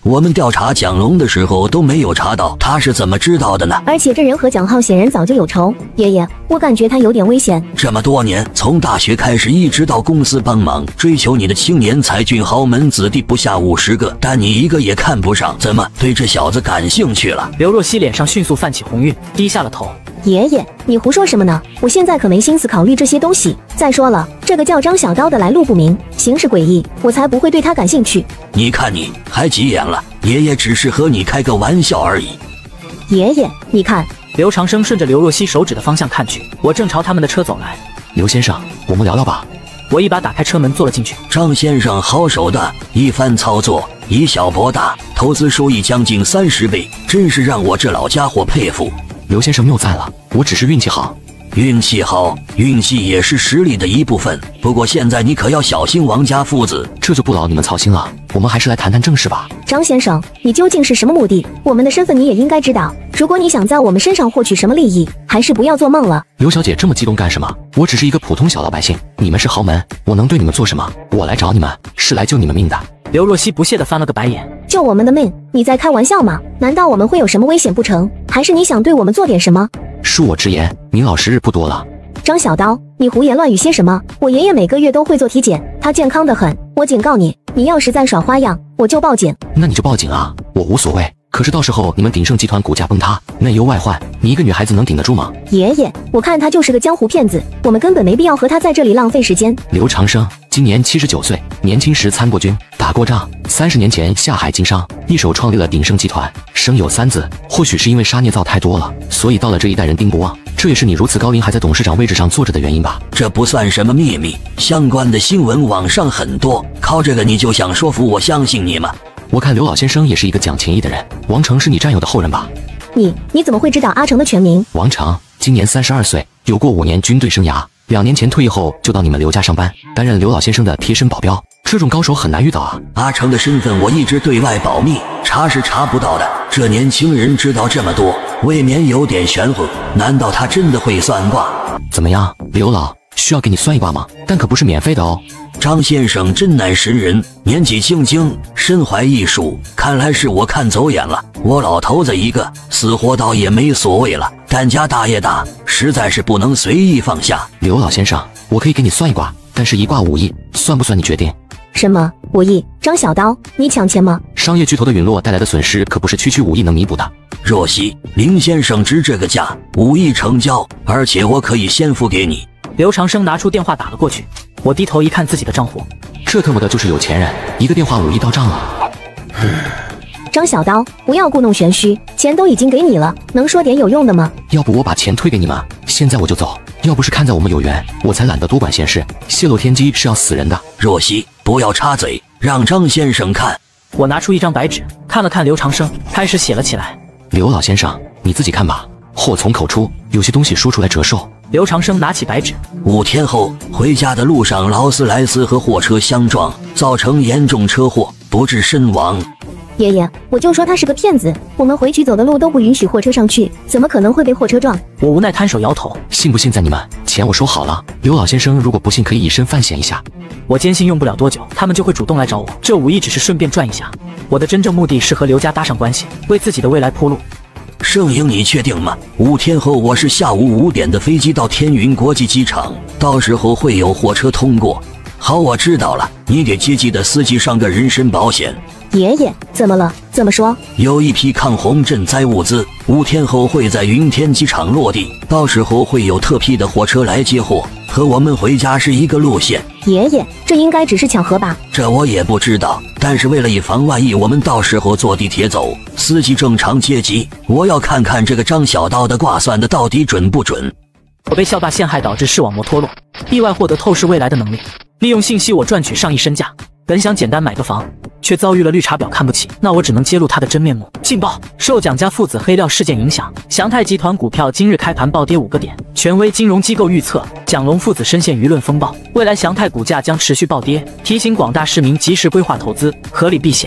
[SPEAKER 17] 我们调查蒋龙的时候都没有查到，他是怎么知道的呢？
[SPEAKER 5] 而且这人和蒋浩显然早就有仇。爷爷，我感觉他有点危险。
[SPEAKER 17] 这么多年，从大学开始一直到公司帮忙，追求你的青年才俊豪门子弟不下五十个，但你一个也看不上，怎么对这小子感兴趣了？
[SPEAKER 1] 刘若曦脸上迅速泛起红晕，低下了头。
[SPEAKER 5] 爷爷，你胡说什么呢？我现在可没心思考虑这些东西。再说了，这个叫张小刀的来路不明，行事诡异，我才不会对他感兴趣。
[SPEAKER 17] 你看你还急眼了，爷爷只是和你开个玩笑而已。
[SPEAKER 5] 爷爷，你看。
[SPEAKER 1] 刘长生顺着刘若曦手指的方向看去，我正朝他们的车走来。
[SPEAKER 2] 刘先生，我们聊聊吧。
[SPEAKER 1] 我一把打开车门坐了进去。
[SPEAKER 17] 张先生好手的，一番操作以小博大，投资收益将近三十倍，真是让我这老家伙佩服。
[SPEAKER 2] 刘先生谬赞了，我只是运气好。
[SPEAKER 17] 运气好，运气也是实力的一部分。不过现在你可要小心王家父子。
[SPEAKER 2] 这就不劳你们操心了，我们还是来谈谈正事吧。
[SPEAKER 5] 张先生，你究竟是什么目的？我们的身份你也应该知道。如果你想在我们身上获取什么利益，还是不要做梦了。
[SPEAKER 2] 刘小姐这么激动干什么？我只是一个普通小老百姓，你们是豪门，我能对你们做什么？我来找你们是来救你们命的。
[SPEAKER 1] 刘若曦不屑地翻了个白眼。
[SPEAKER 5] 救我们的命？你在开玩笑吗？难道我们会有什么危险不成？还是你想对我们做点什么？
[SPEAKER 2] 恕我直言，您老时日不多了。
[SPEAKER 5] 张小刀，你胡言乱语些什么？我爷爷每个月都会做体检，他健康得很。我警告你，你要是再耍花样，我就报警。
[SPEAKER 2] 那你就报警啊，我无所谓。可是到时候你们鼎盛集团股价崩塌，内忧外患，你一个女孩子能顶得住吗？
[SPEAKER 5] 爷爷，我看他就是个江湖骗子，我们根本没必要和他在这里浪费时间。
[SPEAKER 2] 刘长生今年七十九岁，年轻时参过军，打过仗，三十年前下海经商，一手创立了鼎盛集团，生有三子。或许是因为杀孽造太多了，所以到了这一代人丁不旺。这也是你如此高龄还在董事长位置上坐着的原因吧？
[SPEAKER 17] 这不算什么秘密，相关的新闻网上很多，靠这个你就想说服我相信你吗？
[SPEAKER 2] 我看刘老先生也是一个讲情义的人。王成是你战友的后人吧？
[SPEAKER 5] 你你怎么会知道阿成的全名？
[SPEAKER 2] 王成今年三十二岁，有过五年军队生涯，两年前退役后就到你们刘家上班，担任刘老先生的贴身保镖。这种高手很难遇到啊！
[SPEAKER 17] 阿成的身份我一直对外保密，查是查不到的。这年轻人知道这么多，未免有点玄乎。难道他真的会算卦？
[SPEAKER 2] 怎么样，刘老，需要给你算一卦吗？但可不是免费的哦。
[SPEAKER 17] 张先生真乃神人，年纪轻轻，身怀艺术，看来是我看走眼了。我老头子一个，死活倒也没所谓了，但家大业大，实在是不能随意放下。
[SPEAKER 2] 刘老先生，我可以给你算一卦，但是一卦五亿，算不算你决定？
[SPEAKER 5] 什么五亿？张小刀，你抢钱吗？
[SPEAKER 2] 商业巨头的陨落带来的损失可不是区区五亿能弥补的。
[SPEAKER 17] 若曦，林先生值这个价，五亿成交，而且我可以先付给你。
[SPEAKER 1] 刘长生拿出电话打了过去，我低头一看自己的账户，
[SPEAKER 2] 这特么的就是有钱人，一个电话五亿到账了。
[SPEAKER 5] 张小刀，不要故弄玄虚，钱都已经给你了，能说点有用的吗？
[SPEAKER 2] 要不我把钱退给你们，现在我就走。要不是看在我们有缘，我才懒得多管闲事。泄露天机是要死人的。
[SPEAKER 17] 若曦，不要插嘴，让张先生看。
[SPEAKER 1] 我拿出一张白纸，看了看刘长生，开始写了起来。
[SPEAKER 2] 刘老先生，你自己看吧。祸从口出，有些东西说出来折寿。
[SPEAKER 1] 刘长生拿起白纸。
[SPEAKER 17] 五天后，回家的路上，劳斯莱斯和货车相撞，造成严重车祸，不治身亡。
[SPEAKER 5] 爷爷，我就说他是个骗子，我们回去走的路都不允许货车上去，怎么可能会被货车撞？
[SPEAKER 1] 我无奈摊手摇头。
[SPEAKER 2] 信不信在你们，钱我收好了。刘老先生如果不信，可以以身犯险一下。
[SPEAKER 1] 我坚信用不了多久，他们就会主动来找我。这五亿只是顺便赚一下，我的真正目的是和刘家搭上关系，为自己的未来铺路。
[SPEAKER 17] 盛英，你确定吗？五天后我是下午五点的飞机到天云国际机场，到时候会有货车通过。好，我知道了，你给接机的司机上个人身保险。
[SPEAKER 5] 爷爷，怎么了？怎么说？
[SPEAKER 17] 有一批抗洪赈灾物资，五天后会在云天机场落地，到时候会有特批的货车来接货，和我们回家是一个路线。
[SPEAKER 5] 爷爷，这应该只是巧合吧？
[SPEAKER 17] 这我也不知道，但是为了以防万一，我们到时候坐地铁走，司机正常接机。我要看看这个张小刀的卦算的到底准不准。
[SPEAKER 1] 我被校霸陷害导致视网膜脱落，意外获得透视未来的能力，利用信息我赚取上亿身价。本想简单买个房，却遭遇了绿茶婊看不起，那我只能揭露他的真面目。劲爆！受蒋家父子黑料事件影响，祥泰集团股票今日开盘暴跌五个点。权威金融机构预测，蒋龙父子深陷舆论风暴，未来祥泰股价将持续暴跌，提醒广大市民及时规划投资，合理避险。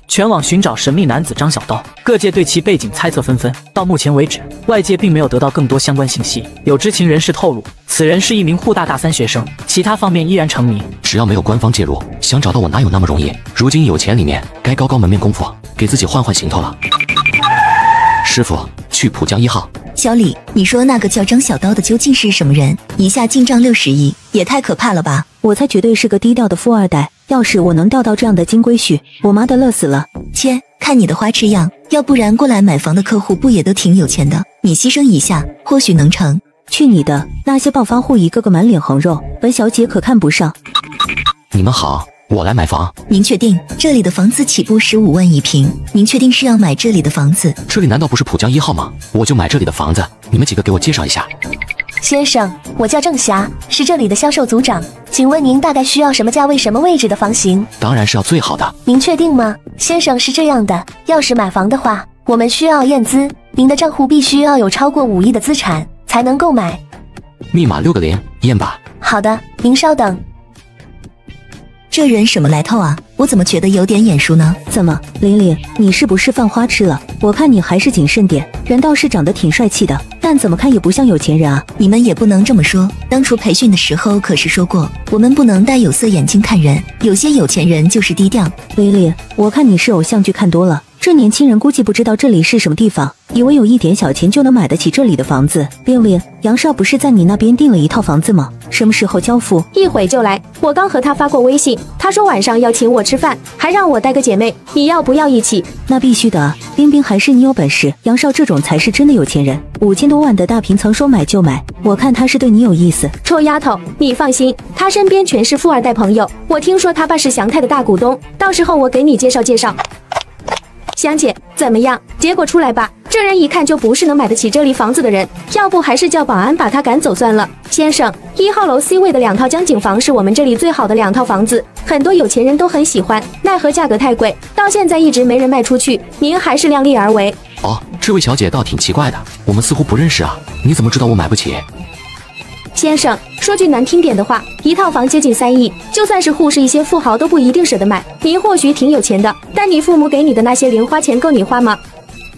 [SPEAKER 1] 全网寻找神秘男子张小刀，各界对其背景猜测纷纷。到目前为止，外界并没有得到更多相关信息。有知情人士透露，此人是一名沪大大三学生，其他方面依然成谜。
[SPEAKER 2] 只要没有官方介入，想找到我哪有那么容易？如今有钱里面，该高高门面功夫，给自己换换行头了。师傅，去浦江一号。
[SPEAKER 18] 小李，你说那个叫张小刀的究竟是什么人？一下进账六十亿，也太可怕了吧！
[SPEAKER 3] 我猜绝对是个低调的富二代。要是我能钓到这样的金龟婿，我妈的乐死了。
[SPEAKER 18] 切，看你的花痴样，要不然过来买房的客户不也都挺有钱的？你牺牲一下，或许能成。
[SPEAKER 3] 去你的！那些暴发户一个个满脸横肉，本小姐可看不上。
[SPEAKER 2] 你们好，我来买房。
[SPEAKER 18] 您确定这里的房子起步十五万一平？您确定是要买这里的房子？
[SPEAKER 2] 这里难道不是浦江一号吗？我就买这里的房子，你们几个给我介绍一下。
[SPEAKER 5] 先生，我叫郑霞，是这里的销售组长，请问您大概需要什么价位、什么位置的房型？
[SPEAKER 2] 当然是要最好的。
[SPEAKER 5] 您确定吗？先生，是这样的，要是买房的话，我们需要验资，您的账户必须要有超过五亿的资产才能购买。
[SPEAKER 2] 密码六个零，验吧。
[SPEAKER 5] 好的，您稍等。
[SPEAKER 18] 这人什么来头啊？我怎么觉得有点眼熟呢？
[SPEAKER 3] 怎么，玲玲，你是不是犯花痴了？我看你还是谨慎点。人倒是长得挺帅气的，但怎么看也不像有钱人啊。
[SPEAKER 18] 你们也不能这么说，当初培训的时候可是说过，我们不能戴有色眼镜看人，有些有钱人就是低调。
[SPEAKER 3] 玲玲，我看你是偶像剧看多了，这年轻人估计不知道这里是什么地方，以为有一点小钱就能买得起这里的房子。玲玲，杨少不是在你那边订了一套房子吗？什么时候交付？
[SPEAKER 19] 一会就来，我刚和他发过微信，他说晚上要请我吃饭，还让我带个姐妹，你要不要一起？
[SPEAKER 3] 那必须的啊，冰冰还是你有本事，杨少这种才是真的有钱人，五千多万的大平层说买就买，我看他是对你有意思。
[SPEAKER 19] 臭丫头，你放心，他身边全是富二代朋友，我听说他爸是祥泰的大股东，到时候我给你介绍介绍。香姐，怎么样？结果出来吧，这人一看就不是能买得起这里房子的人，要不还是叫保安把他赶走算了。先生，一号楼 C 位的两套江景房是我们这里最好的两套房子，很多有钱人都很喜欢，奈何价格太贵，到现在一直没人卖出去，您还是量力而为。
[SPEAKER 2] 哦，这位小姐倒挺奇怪的，我们似乎不认识啊，你怎么知道我买不起？
[SPEAKER 19] 先生，说句难听点的话，一套房接近三亿，就算是护士一些富豪都不一定舍得买。您或许挺有钱的，但你父母给你的那些零花钱够你花吗？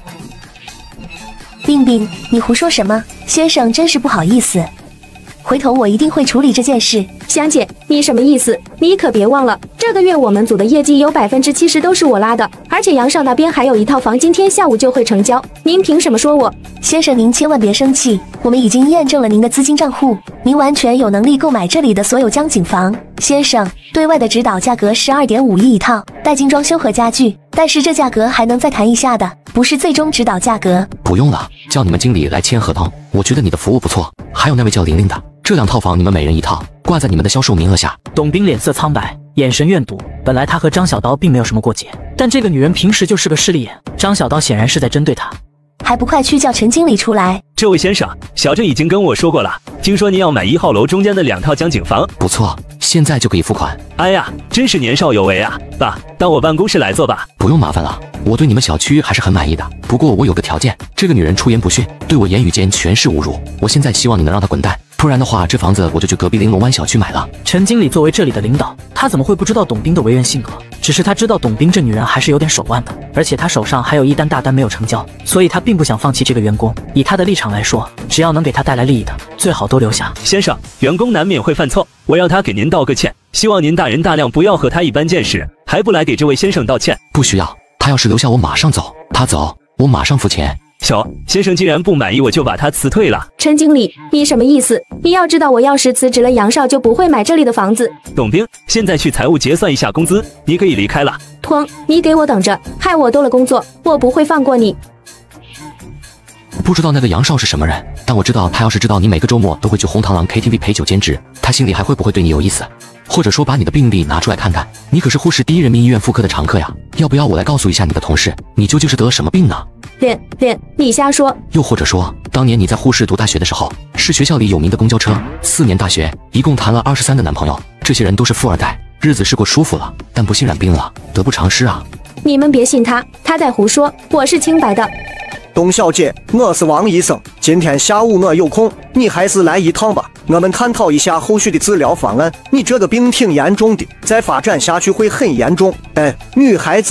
[SPEAKER 5] 冰冰，你胡说什么？先生真是不好意思，回头我一定会处理这件事。
[SPEAKER 19] 香姐，你什么意思？你可别忘了，这个月我们组的业绩有百分之七十都是我拉的，而且杨少那边还有一套房，今天下午就会成交。您凭什么说我？
[SPEAKER 5] 先生，您千万别生气，我们已经验证了您的资金账户，您完全有能力购买这里的所有江景房。先生，对外的指导价格是 二点五亿一套，带精装修和家具，但是这价格还能再谈一下的，不是最终指导价格。
[SPEAKER 2] 不用了，叫你们经理来签合同，我觉得你的服务不错。还有那位叫玲玲的，这两套房你们每人一套，挂在你们的销售名额下。
[SPEAKER 1] 董斌脸色苍白，眼神怨毒。本来他和张小刀并没有什么过节，但这个女人平时就是个势利眼，张小刀显然是在针对他。
[SPEAKER 5] 还不快去叫陈经理出来！
[SPEAKER 20] 这位先生，小郑已经跟我说过了，听说您要买一号楼中间的两套江景房。
[SPEAKER 2] 不错，现在就可以付款。
[SPEAKER 20] 哎呀，真是年少有为啊！爸，到我办公室来坐吧。
[SPEAKER 2] 不用麻烦了，我对你们小区还是很满意的。不过我有个条件，这个女人出言不逊，对我言语间全是侮辱。我现在希望你能让她滚蛋，不然的话，这房子我就去隔壁玲珑湾小区买了。
[SPEAKER 1] 陈经理作为这里的领导，他怎么会不知道董斌的为人性格？只是他知道董斌这女人还是有点手腕的，而且他手上还有一单大单没有成交，所以他并不想放弃这个员工。以他的立场来说，只要能给他带来利益的，最好都留下。
[SPEAKER 20] 先生，员工难免会犯错，我让他给您道个歉，希望您大人大量，不要和他一般见识，还不来给这位先生道歉。
[SPEAKER 2] 不需要，他要是留下我马上走，他走我马上付钱。
[SPEAKER 20] 小先生既然不满意，我就把他辞退了。
[SPEAKER 19] 陈经理，你什么意思？你要知道，我要是辞职了，杨少就不会买这里的房子。
[SPEAKER 20] 董兵，现在去财务结算一下工资，你可以离开了。
[SPEAKER 19] 哐，你给我等着，害我多了工作，我不会放过你。
[SPEAKER 2] 不知道那个杨少是什么人，但我知道他要是知道你每个周末都会去红螳螂 K T V 陪酒兼职，他心里还会不会对你有意思？或者说把你的病历拿出来看看，你可是护士第一人民医院妇科的常客呀，要不要我来告诉一下你的同事，你究竟是得了什么病呢？
[SPEAKER 19] 脸脸，你瞎说。
[SPEAKER 2] 又或者说，当年你在护士读大学的时候，是学校里有名的公交车，四年大学一共谈了二十三的男朋友，这些人都是富二代，日子是过舒服了，但不幸染病了，得不偿失啊。
[SPEAKER 19] 你们别信他，他在胡说，我是清白的。
[SPEAKER 14] 董小姐，我是王医生，今天下午我有空，你还是来一趟吧，我们探讨一下后续的治疗方案。你这个病挺严重的，再发展下去会很严重。哎，女孩子啊，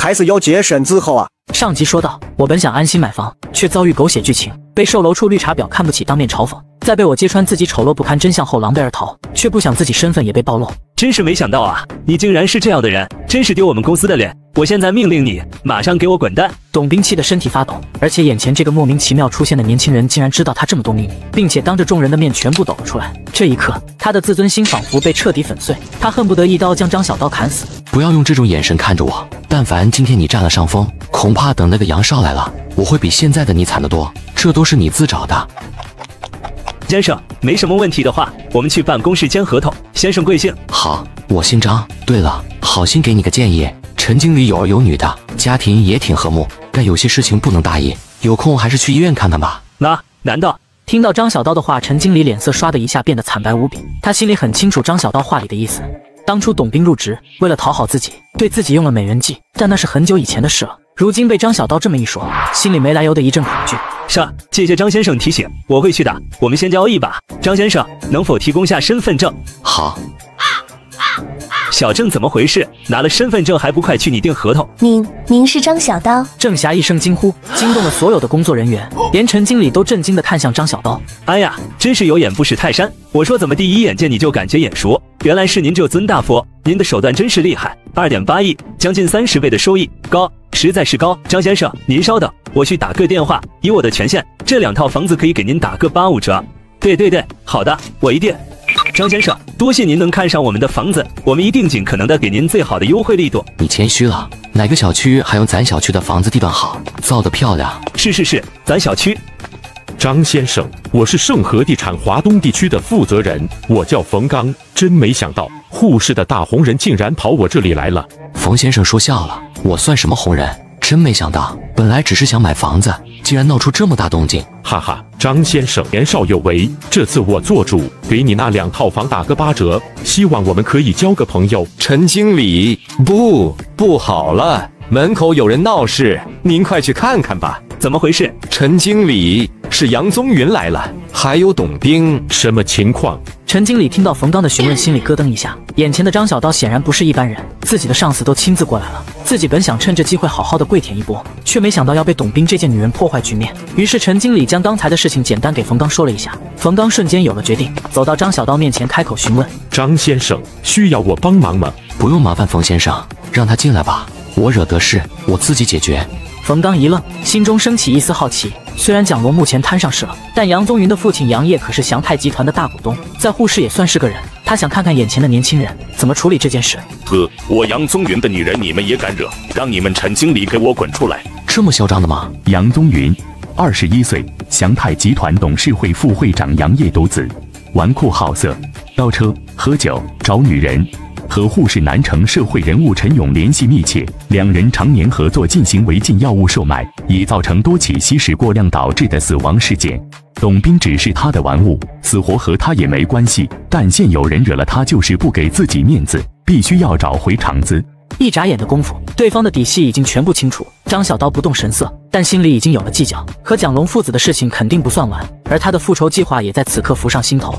[SPEAKER 14] 还是要洁身自好啊。
[SPEAKER 1] 上集说到，我本想安心买房，却遭遇狗血剧情，被售楼处绿茶婊看不起，当面嘲讽，在被我揭穿自己丑陋不堪真相后狼狈而逃，却不想自己身份也被暴露。
[SPEAKER 20] 真是没想到啊，你竟然是这样的人，真是丢我们公司的脸！我现在命令你，马上给我滚蛋！
[SPEAKER 1] 董冰气得身体发抖，而且眼前这个莫名其妙出现的年轻人竟然知道他这么多秘密，并且当着众人的面全部抖了出来。这一刻，他的自尊心仿佛被彻底粉碎，他恨不得一刀将张小刀砍死。
[SPEAKER 2] 不要用这种眼神看着我，但凡今天你占了上风，恐怕等那个杨少来了，我会比现在的你惨得多。这都是你自找的。
[SPEAKER 20] 先生，没什么问题的话，我们去办公室签合同。先生贵姓？
[SPEAKER 2] 好，我姓张。对了，好心给你个建议，陈经理有儿有女的，家庭也挺和睦，但有些事情不能大意，有空还是去医院看看吧。
[SPEAKER 20] 那难道？
[SPEAKER 1] 听到张小刀的话，陈经理脸色刷的一下变得惨白无比。他心里很清楚张小刀话里的意思。当初董冰入职，为了讨好自己，对自己用了美人计，但那是很久以前的事了。如今被张小刀这么一说，心里没来由的一阵恐惧。
[SPEAKER 20] 是，谢谢张先生提醒，我会去的。我们先交易吧。张先生，能否提供下身份证？
[SPEAKER 2] 好。
[SPEAKER 20] 小郑怎么回事？拿了身份证还不快去拟定合同？
[SPEAKER 5] 您，您是张小刀？
[SPEAKER 1] 郑霞一声惊呼，惊动了所有的工作人员，连陈经理都震惊地看向张小刀。
[SPEAKER 20] 哎呀，真是有眼不识泰山！我说怎么第一眼见你就感觉眼熟？原来是您这尊大佛，您的手段真是厉害。二点八亿，将近三十倍的收益，高，实在是高。张先生，您稍等，我去打个电话。以我的权限，这两套房子可以给您打个八五折。对对对，好的，我一定。张先生，多谢您能看上我们的房子，我们一定尽可能的给您最好的优惠力度。
[SPEAKER 2] 你谦虚了，哪个小区还用咱小区的房子地段好，造得漂亮？
[SPEAKER 20] 是是是，咱小区。
[SPEAKER 21] 张先生，我是盛和地产华东地区的负责人，我叫冯刚，真没想到沪市的大红人竟然跑我这里来了。
[SPEAKER 2] 冯先生说笑了，我算什么红人？真没想到，本来只是想买房子，竟然闹出这么大动静。
[SPEAKER 21] 哈哈，张先生年少有为，这次我做主，给你那两套房打个八折，希望我们可以交个朋友。
[SPEAKER 11] 陈经理，不，不好了，门口有人闹事，您快去看看吧。
[SPEAKER 20] 怎么回事？
[SPEAKER 11] 陈经理，是杨宗云来了，还有董冰，
[SPEAKER 21] 什么情况？
[SPEAKER 1] 陈经理听到冯刚的询问，心里咯噔一下。眼前的张小刀显然不是一般人，自己的上司都亲自过来了。自己本想趁这机会好好的跪舔一波，却没想到要被董冰这件女人破坏局面。于是陈经理将刚才的事情简单给冯刚说了一下。冯刚瞬间有了决定，走到张小刀面前开口询问：
[SPEAKER 21] 张先生，需要我帮忙吗？
[SPEAKER 2] 不用麻烦冯先生，让他进来吧，我惹得事，我自己解决。
[SPEAKER 1] 冯刚一愣，心中升起一丝好奇。虽然蒋龙目前摊上市了，但杨宗云的父亲杨业可是祥泰集团的大股东，在沪市也算是个人。他想看看眼前的年轻人怎么处理这件事。
[SPEAKER 7] 呵，我杨宗云的女人你们也敢惹？让你们陈经理给我滚出来！
[SPEAKER 2] 这么嚣张的吗？
[SPEAKER 22] 杨宗云，二十一岁，祥泰集团董事会副会长杨业独子，纨绔好色，飙车、喝酒、找女人。和沪市南城社会人物陈勇联系密切，两人常年合作进行违禁药物售卖，已造成多起吸食过量导致的死亡事件。董冰只是他的玩物，死活和他也没关系，但现有人惹了他，就是不给自己面子，必须要找回场子。
[SPEAKER 1] 一眨眼的功夫，对方的底细已经全部清楚。张小刀不动神色，但心里已经有了计较。和蒋龙父子的事情肯定不算完，而他的复仇计划也在此刻浮上心头。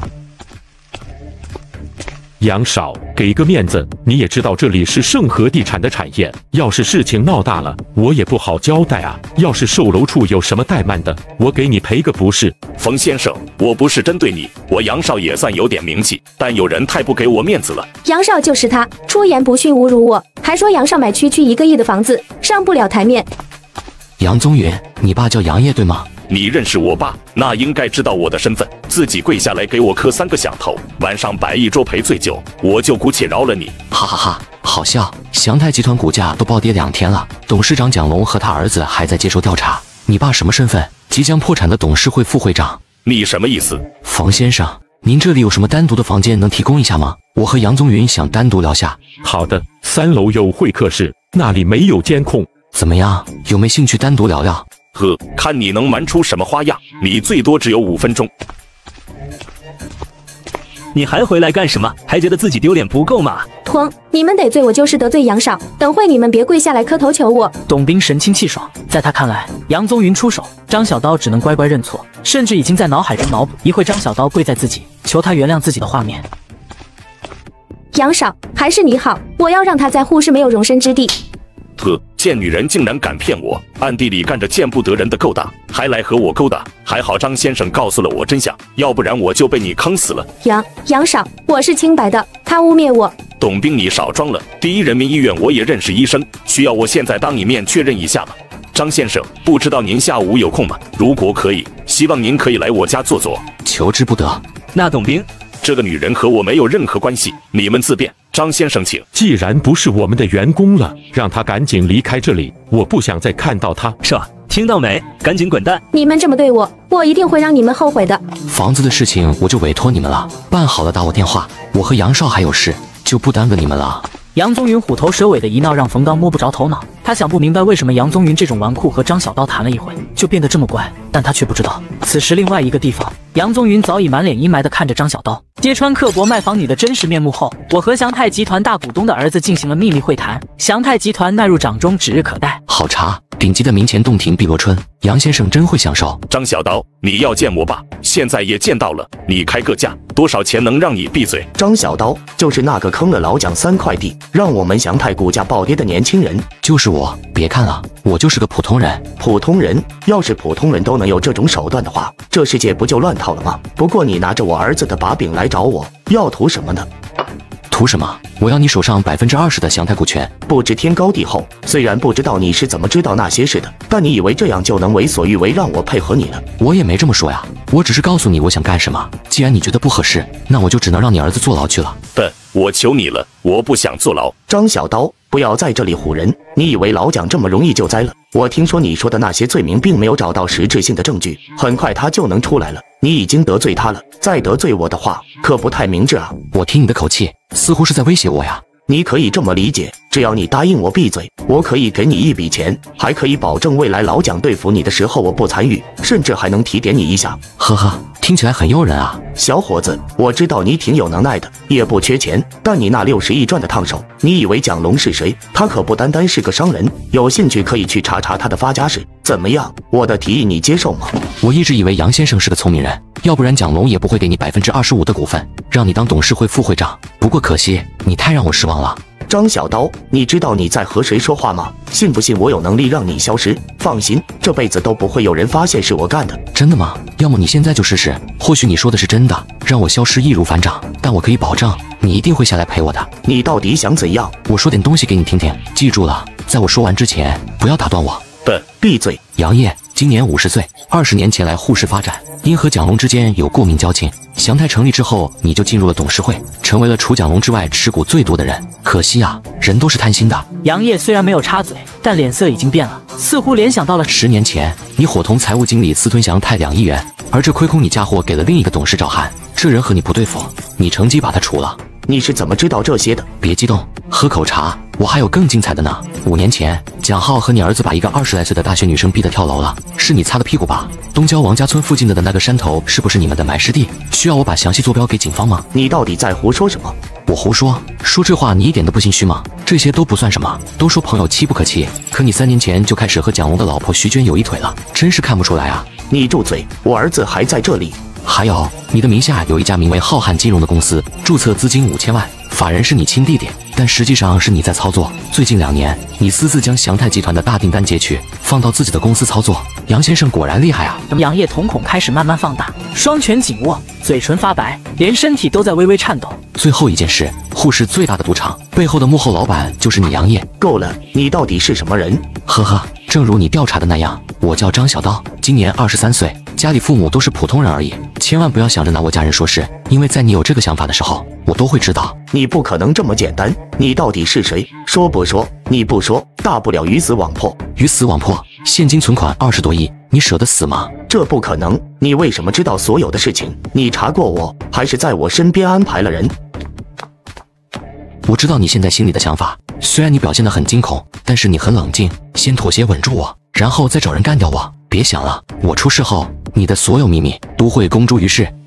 [SPEAKER 21] 杨少，给个面子，你也知道这里是盛和地产的产业，要是事情闹大了，我也不好交代啊。要是售楼处有什么怠慢的，我给你赔个不是。
[SPEAKER 7] 冯先生，我不是针对你，我杨少也算有点名气，但有人太不给我面子了。
[SPEAKER 19] 杨少就是他，出言不逊侮辱我，还说杨少买区区一个亿的房子上不了台面。
[SPEAKER 2] 杨宗云，你爸叫杨业对吗？
[SPEAKER 7] 你认识我爸，那应该知道我的身份，自己跪下来给我磕三个响头，晚上摆一桌赔罪酒，我就姑且饶了你。
[SPEAKER 2] 哈哈哈，好笑！祥泰集团股价都暴跌两天了，董事长蒋龙和他儿子还在接受调查。你爸什么身份？即将破产的董事会副会长。
[SPEAKER 7] 你什么意思？
[SPEAKER 2] 冯先生，您这里有什么单独的房间能提供一下吗？我和杨宗云想单独聊下。
[SPEAKER 21] 好的，三楼有会客室，那里没有监控。
[SPEAKER 2] 怎么样？有没兴趣单独聊聊？
[SPEAKER 7] 呵，看你能玩出什么花样！你最多只有五分钟。
[SPEAKER 20] 你还回来干什么？还觉得自己丢脸不够吗？
[SPEAKER 19] 哐！你们得罪我就是得罪杨少，等会你们别跪下来磕头求我。
[SPEAKER 1] 董冰神清气爽，在他看来，杨宗云出手，张小刀只能乖乖认错，甚至已经在脑海中脑补一会张小刀跪在自己，求他原谅自己的画面。
[SPEAKER 19] 杨少，还是你好，我要让他在沪市没有容身之地。
[SPEAKER 7] 呵， 贱女人竟然敢骗我，暗地里干着见不得人的勾当，还来和我勾搭。还好张先生告诉了我真相，要不然我就被你坑死了。
[SPEAKER 19] 杨杨少，我是清白的，他污蔑我。
[SPEAKER 7] 董兵，你少装了。第一人民医院我也认识医生，需要我现在当你面确认一下吗？张先生，不知道您下午有空吗？如果可以，希望您可以来我家坐坐。
[SPEAKER 2] 求之不得。
[SPEAKER 20] 那董兵，
[SPEAKER 7] 这个女人和我没有任何关系，你们自便。张先生，请。
[SPEAKER 21] 既然不是我们的员工了，让她赶紧离开这里，我不想再看到她。
[SPEAKER 20] 是吧？听到没？赶紧滚蛋！
[SPEAKER 19] 你们这么对我，我一定会让你们后悔的。
[SPEAKER 2] 房子的事情我就委托你们了，办好了打我电话。我和杨少还有事，就不耽搁你们了。
[SPEAKER 1] 杨宗云虎头蛇尾的一闹，让冯刚摸不着头脑。他想不明白为什么杨宗云这种纨绔和张小刀谈了一回就变得这么乖，但他却不知道，此时另外一个地方，杨宗云早已满脸阴霾地看着张小刀。揭穿刻薄卖房女的真实面目后，我和祥泰集团大股东的儿子进行了秘密会谈，祥泰集团纳入掌中指日可待。
[SPEAKER 2] 好茶，顶级的明前洞庭碧螺春，杨先生真会享受。
[SPEAKER 7] 张小刀，你要见我吧？现在也见到了，你开个价，多少钱能让你闭嘴？
[SPEAKER 16] 张小刀就是那个坑了老蒋三块地，让我们祥泰股价暴跌的年轻人。
[SPEAKER 2] 就是我，别看了，我就是个普通人。
[SPEAKER 16] 普通人？要是普通人都能有这种手段的话，这世界不就乱套了吗？不过你拿着我儿子的把柄来找我，要图什么呢？
[SPEAKER 2] 图什么？我要你手上百分之二十的祥泰股权。
[SPEAKER 16] 不知天高地厚，虽然不知道你是怎么知道那些事的，但你以为这样就能为所欲为，让我配合你了？
[SPEAKER 2] 我也没这么说呀，我只是告诉你我想干什么。既然你觉得不合适，那我就只能让你儿子坐牢去了。
[SPEAKER 7] 笨，我求你了，我不想坐牢。
[SPEAKER 16] 张小刀，不要在这里唬人！你以为老蒋这么容易就栽了？我听说你说的那些罪名并没有找到实质性的证据，很快他就能出来了。你已经得罪他了，再得罪我的话，可不太明智啊！
[SPEAKER 2] 我听你的口气，似乎是在威胁我呀。
[SPEAKER 16] 你可以这么理解，只要你答应我闭嘴，我可以给你一笔钱，还可以保证未来老蒋对付你的时候我不参与，甚至还能提点你一下。
[SPEAKER 2] 呵呵，听起来很诱人啊。
[SPEAKER 16] 小伙子，我知道你挺有能耐的，也不缺钱，但你那六十亿赚的烫手。你以为蒋龙是谁？他可不单单是个商人，有兴趣可以去查查他的发家史。怎么样，我的提议你接受吗？
[SPEAKER 2] 我一直以为杨先生是个聪明人，要不然蒋龙也不会给你百分之二十五的股份，让你当董事会副会长。不过可惜，你太让我失望了。
[SPEAKER 16] 张小刀，你知道你在和谁说话吗？信不信我有能力让你消失？放心，这辈子都不会有人发现是我干的。
[SPEAKER 2] 真的吗？要么你现在就试试，或许你说的是真的，让我消失易如反掌，但我可以保证，你一定会下来陪我的。
[SPEAKER 16] 你到底想怎样？
[SPEAKER 2] 我说点东西给你听听，记住了，在我说完之前，不要打断我。
[SPEAKER 16] 笨，闭嘴！
[SPEAKER 2] 杨业今年五十岁，二十年前来沪市发展，因和蒋龙之间有过命交情。祥泰成立之后，你就进入了董事会，成为了除蒋龙之外持股最多的人。可惜啊，人都是贪心的。
[SPEAKER 1] 杨业虽然没有插嘴，但脸色已经变了，似乎联想到了
[SPEAKER 2] 十年前你伙同财务经理私吞祥泰两亿元，而这亏空你家伙给了另一个董事赵汉，这人和你不对付，你乘机把他除了。
[SPEAKER 16] 你是怎么知道这些的？
[SPEAKER 2] 别激动，喝口茶，我还有更精彩的呢。五年前，蒋浩和你儿子把一个二十来岁的大学女生逼得跳楼了，是你擦的屁股吧？东郊王家村附近的的那个山头是不是你们的埋尸地？需要我把详细坐标给警方吗？
[SPEAKER 16] 你到底在胡说什么？
[SPEAKER 2] 我胡说？说这话你一点都不心虚吗？这些都不算什么，都说朋友妻不可欺，可你三年前就开始和蒋龙的老婆徐娟有一腿了，真是看不出来啊！
[SPEAKER 16] 你住嘴，我儿子还在这里。
[SPEAKER 2] 还有，你的名下有一家名为浩瀚金融的公司，注册资金五千万，法人是你亲弟弟，但实际上是你在操作。最近两年，你私自将祥泰集团的大订单截取，放到自己的公司操作。杨先生果然厉害啊！
[SPEAKER 1] 杨业瞳孔开始慢慢放大，双拳紧握，嘴唇发白，连身体都在微微颤抖。
[SPEAKER 2] 最后一件事，沪市最大的赌场背后的幕后老板就是你杨业。
[SPEAKER 16] 够了，你到底是什么人？
[SPEAKER 2] 呵呵，正如你调查的那样，我叫张小刀，今年二十三岁，家里父母都是普通人而已。千万不要想着拿我家人说事，因为在你有这个想法的时候，我都会知道。
[SPEAKER 16] 你不可能这么简单，你到底是谁？说不说？你不说，大不了鱼死网破。
[SPEAKER 2] 鱼死网破，现金存款二十多亿，你舍得死吗？
[SPEAKER 16] 这不可能！你为什么知道所有的事情？你查过我，还是在我身边安排了人？
[SPEAKER 2] 我知道你现在心里的想法，虽然你表现得很惊恐，但是你很冷静，先妥协稳住我，然后再找人干掉我。别想了，我出事后，你的所有秘密都会公诸于世，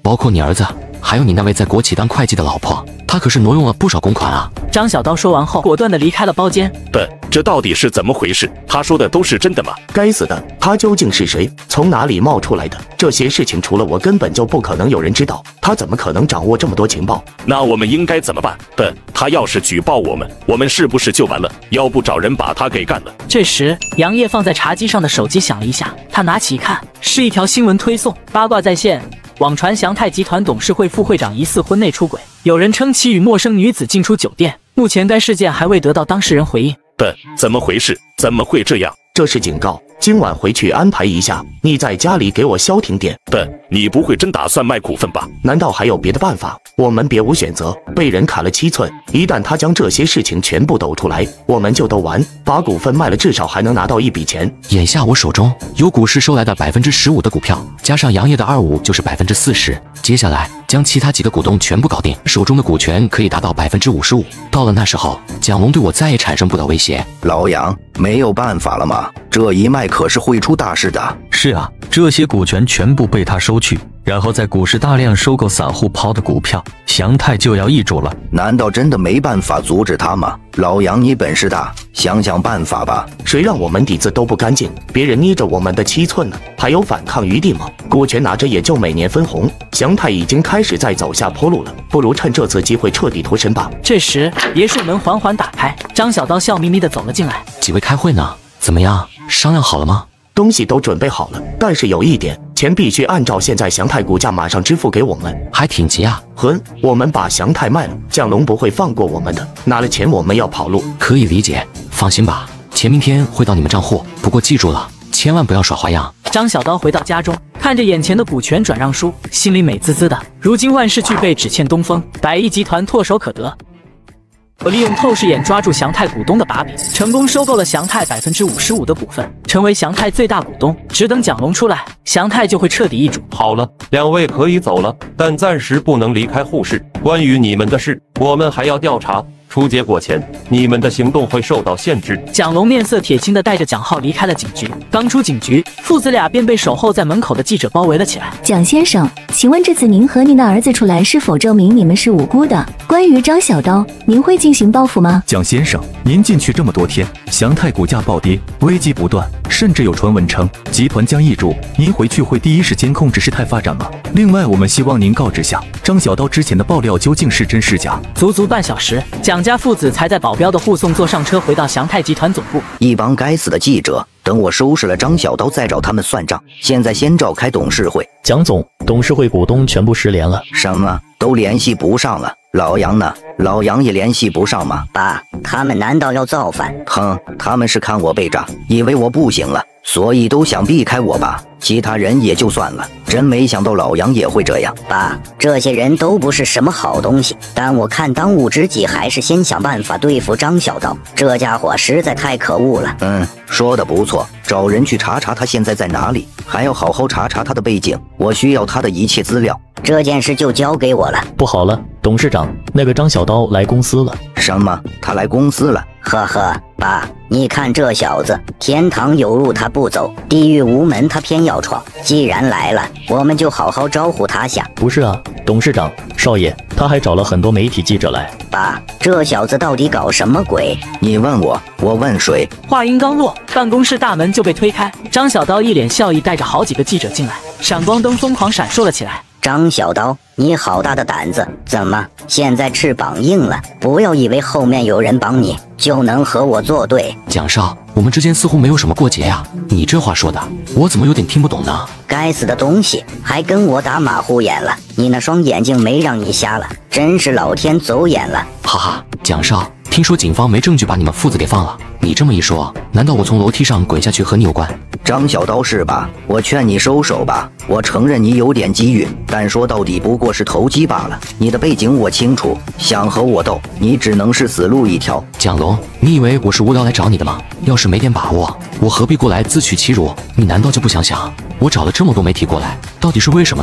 [SPEAKER 2] 包括你儿子，还有你那位在国企当会计的老婆，她可是挪用了不少公款啊。
[SPEAKER 1] 张小刀说完后，果断地离开了包间。
[SPEAKER 7] 笨，这到底是怎么回事？他说的都是真的吗？
[SPEAKER 16] 该死的，他究竟是谁？从哪里冒出来的？这些事情除了我，根本就不可能有人知道。他怎么可能掌握这么多情报？
[SPEAKER 7] 那我们应该怎么办？笨，他要是举报我们，我们是不是就完了？要不找人把他给干了？
[SPEAKER 1] 这时，杨烨放在茶几上的手机响了一下，他拿起一看，是一条新闻推送，八卦在线。网传祥泰集团董事会副会长疑似婚内出轨，有人称其与陌生女子进出酒店。目前该事件还未得到当事人回应。
[SPEAKER 7] 笨，怎么回事？怎么会这样？
[SPEAKER 16] 这是警告，今晚回去安排一下，你在家里给我消停点。
[SPEAKER 7] 笨，你不会真打算卖股份吧？
[SPEAKER 16] 难道还有别的办法？我们别无选择，被人砍了七寸，一旦他将这些事情全部抖出来，我们就都完。把股份卖了，至少还能拿到一笔钱。
[SPEAKER 2] 眼下我手中有股市收来的百分之十五的股票，加上杨烨的二五就是百分之四十。接下来将其他几个股东全部搞定，手中的股权可以达到百分之五十五。到了那时候，蒋龙对我再也产生不了威胁。
[SPEAKER 10] 老杨，没有办法了吗？这一卖可是会出大事的。
[SPEAKER 4] 是啊，这些股权全部被他收去，然后在股市大量收购散户抛的股票，祥泰就要易主了。
[SPEAKER 10] 难道真的没办法阻止他吗？老杨，你本事大，想想办法吧。
[SPEAKER 16] 谁让我们底子都不干净，别人捏着我们的七寸呢，还有反抗余地吗？股权拿着也就每年分红，祥泰已经开始在走下坡路了，不如趁这次机会彻底脱身吧。
[SPEAKER 1] 这时，别墅门缓缓打开，张小刀笑眯眯地走了进来。
[SPEAKER 2] 几位开会呢？怎么样？商量好了吗？
[SPEAKER 16] 东西都准备好了，但是有一点，钱必须按照现在祥泰股价马上支付给我们。
[SPEAKER 2] 还挺急啊！
[SPEAKER 16] 哼，我们把祥泰卖了，蒋龙不会放过我们的。拿了钱我们要跑路，
[SPEAKER 2] 可以理解。放心吧，钱明天会到你们账户。不过记住了，千万不要耍花样。
[SPEAKER 1] 张小刀回到家中，看着眼前的股权转让书，心里美滋滋的。如今万事俱备，只欠东风，百亿集团唾手可得。我利用透视眼抓住祥泰股东的把柄，成功收购了祥泰百分之五十五的股份，成为祥泰最大股东。只等蒋龙出来，祥泰就会彻底易主。
[SPEAKER 13] 好了，两位可以走了，但暂时不能离开沪市。关于你们的事，我们还要调查。出结果前，你们的行动会受到限制。
[SPEAKER 1] 蒋龙面色铁青地带着蒋浩离开了警局。刚出警局，父子俩便被守候在门口的记者包围了起来。
[SPEAKER 18] 蒋先生，请问这次您和您的儿子出来，是否证明你们是无辜的？关于张小刀，您会进行报复吗？
[SPEAKER 4] 蒋先生，您进去这么多天，祥泰股价暴跌，危机不断，甚至有传闻称集团将易主，您回去会第一时间控制事态发展吗？另外，我们希望您告知下张小刀之前的爆料究竟是真是假。
[SPEAKER 1] 足足半小时，蒋家父子才在保镖的护送坐上车，回到祥泰集团总部。
[SPEAKER 10] 一帮该死的记者，等我收拾了张小刀再找他们算账。现在先召开董事会。
[SPEAKER 6] 蒋总，董事会股东全部失联了。
[SPEAKER 10] 什么？都联系不上了？老杨呢？老杨也联系不上吗？
[SPEAKER 15] 爸，他们难道要造反？
[SPEAKER 10] 哼，他们是看我被炸，以为我不行了，所以都想避开我吧。其他人也就算了，真没想到老杨也会这样。
[SPEAKER 15] 爸，这些人都不是什么好东西，但我看当务之急还是先想办法对付张小刀，这家伙实在太可恶了。
[SPEAKER 10] 嗯，说的不错，找人去查查他现在在哪里，还要好好查查他的背景，我需要他的一切资料。
[SPEAKER 15] 这件事就交给我了。
[SPEAKER 6] 不好了，董事长，那个张小刀来公司了。
[SPEAKER 10] 什么？他来公司了？
[SPEAKER 15] 呵呵，爸，你看这小子，天堂有路他不走，地狱无门他偏要闯。既然来了，我们就好好招呼他下。
[SPEAKER 6] 不是啊，董事长，少爷，他还找了很多媒体记者来。
[SPEAKER 15] 爸，这小子到底搞什么鬼？
[SPEAKER 10] 你问我，我问谁？
[SPEAKER 1] 话音刚落，办公室大门就被推开，张小刀一脸笑意，带着好几个记者进来，闪光灯疯狂闪烁了起来。
[SPEAKER 15] 张小刀，你好大的胆子！怎么现在翅膀硬了？不要以为后面有人帮你就能和我作对。
[SPEAKER 2] 蒋少，我们之间似乎没有什么过节呀、啊，你这话说的，我怎么有点听不懂呢？
[SPEAKER 15] 该死的东西，还跟我打马虎眼了！你那双眼睛没让你瞎了，真是老天走眼了！
[SPEAKER 2] 哈哈，蒋少，听说警方没证据把你们父子给放了，你这么一说，难道我从楼梯上滚下去和你有关？
[SPEAKER 10] 张小刀是吧？我劝你收手吧。我承认你有点机遇，但说到底不过是投机罢了。你的背景我清楚，想和我斗，你只能是死路一条。
[SPEAKER 2] 蒋龙，你以为我是无聊来找你的吗？要是没点把握，我何必过来自取其辱？你难道就不想想，我找了这么多媒体过来，到底是为什么呢？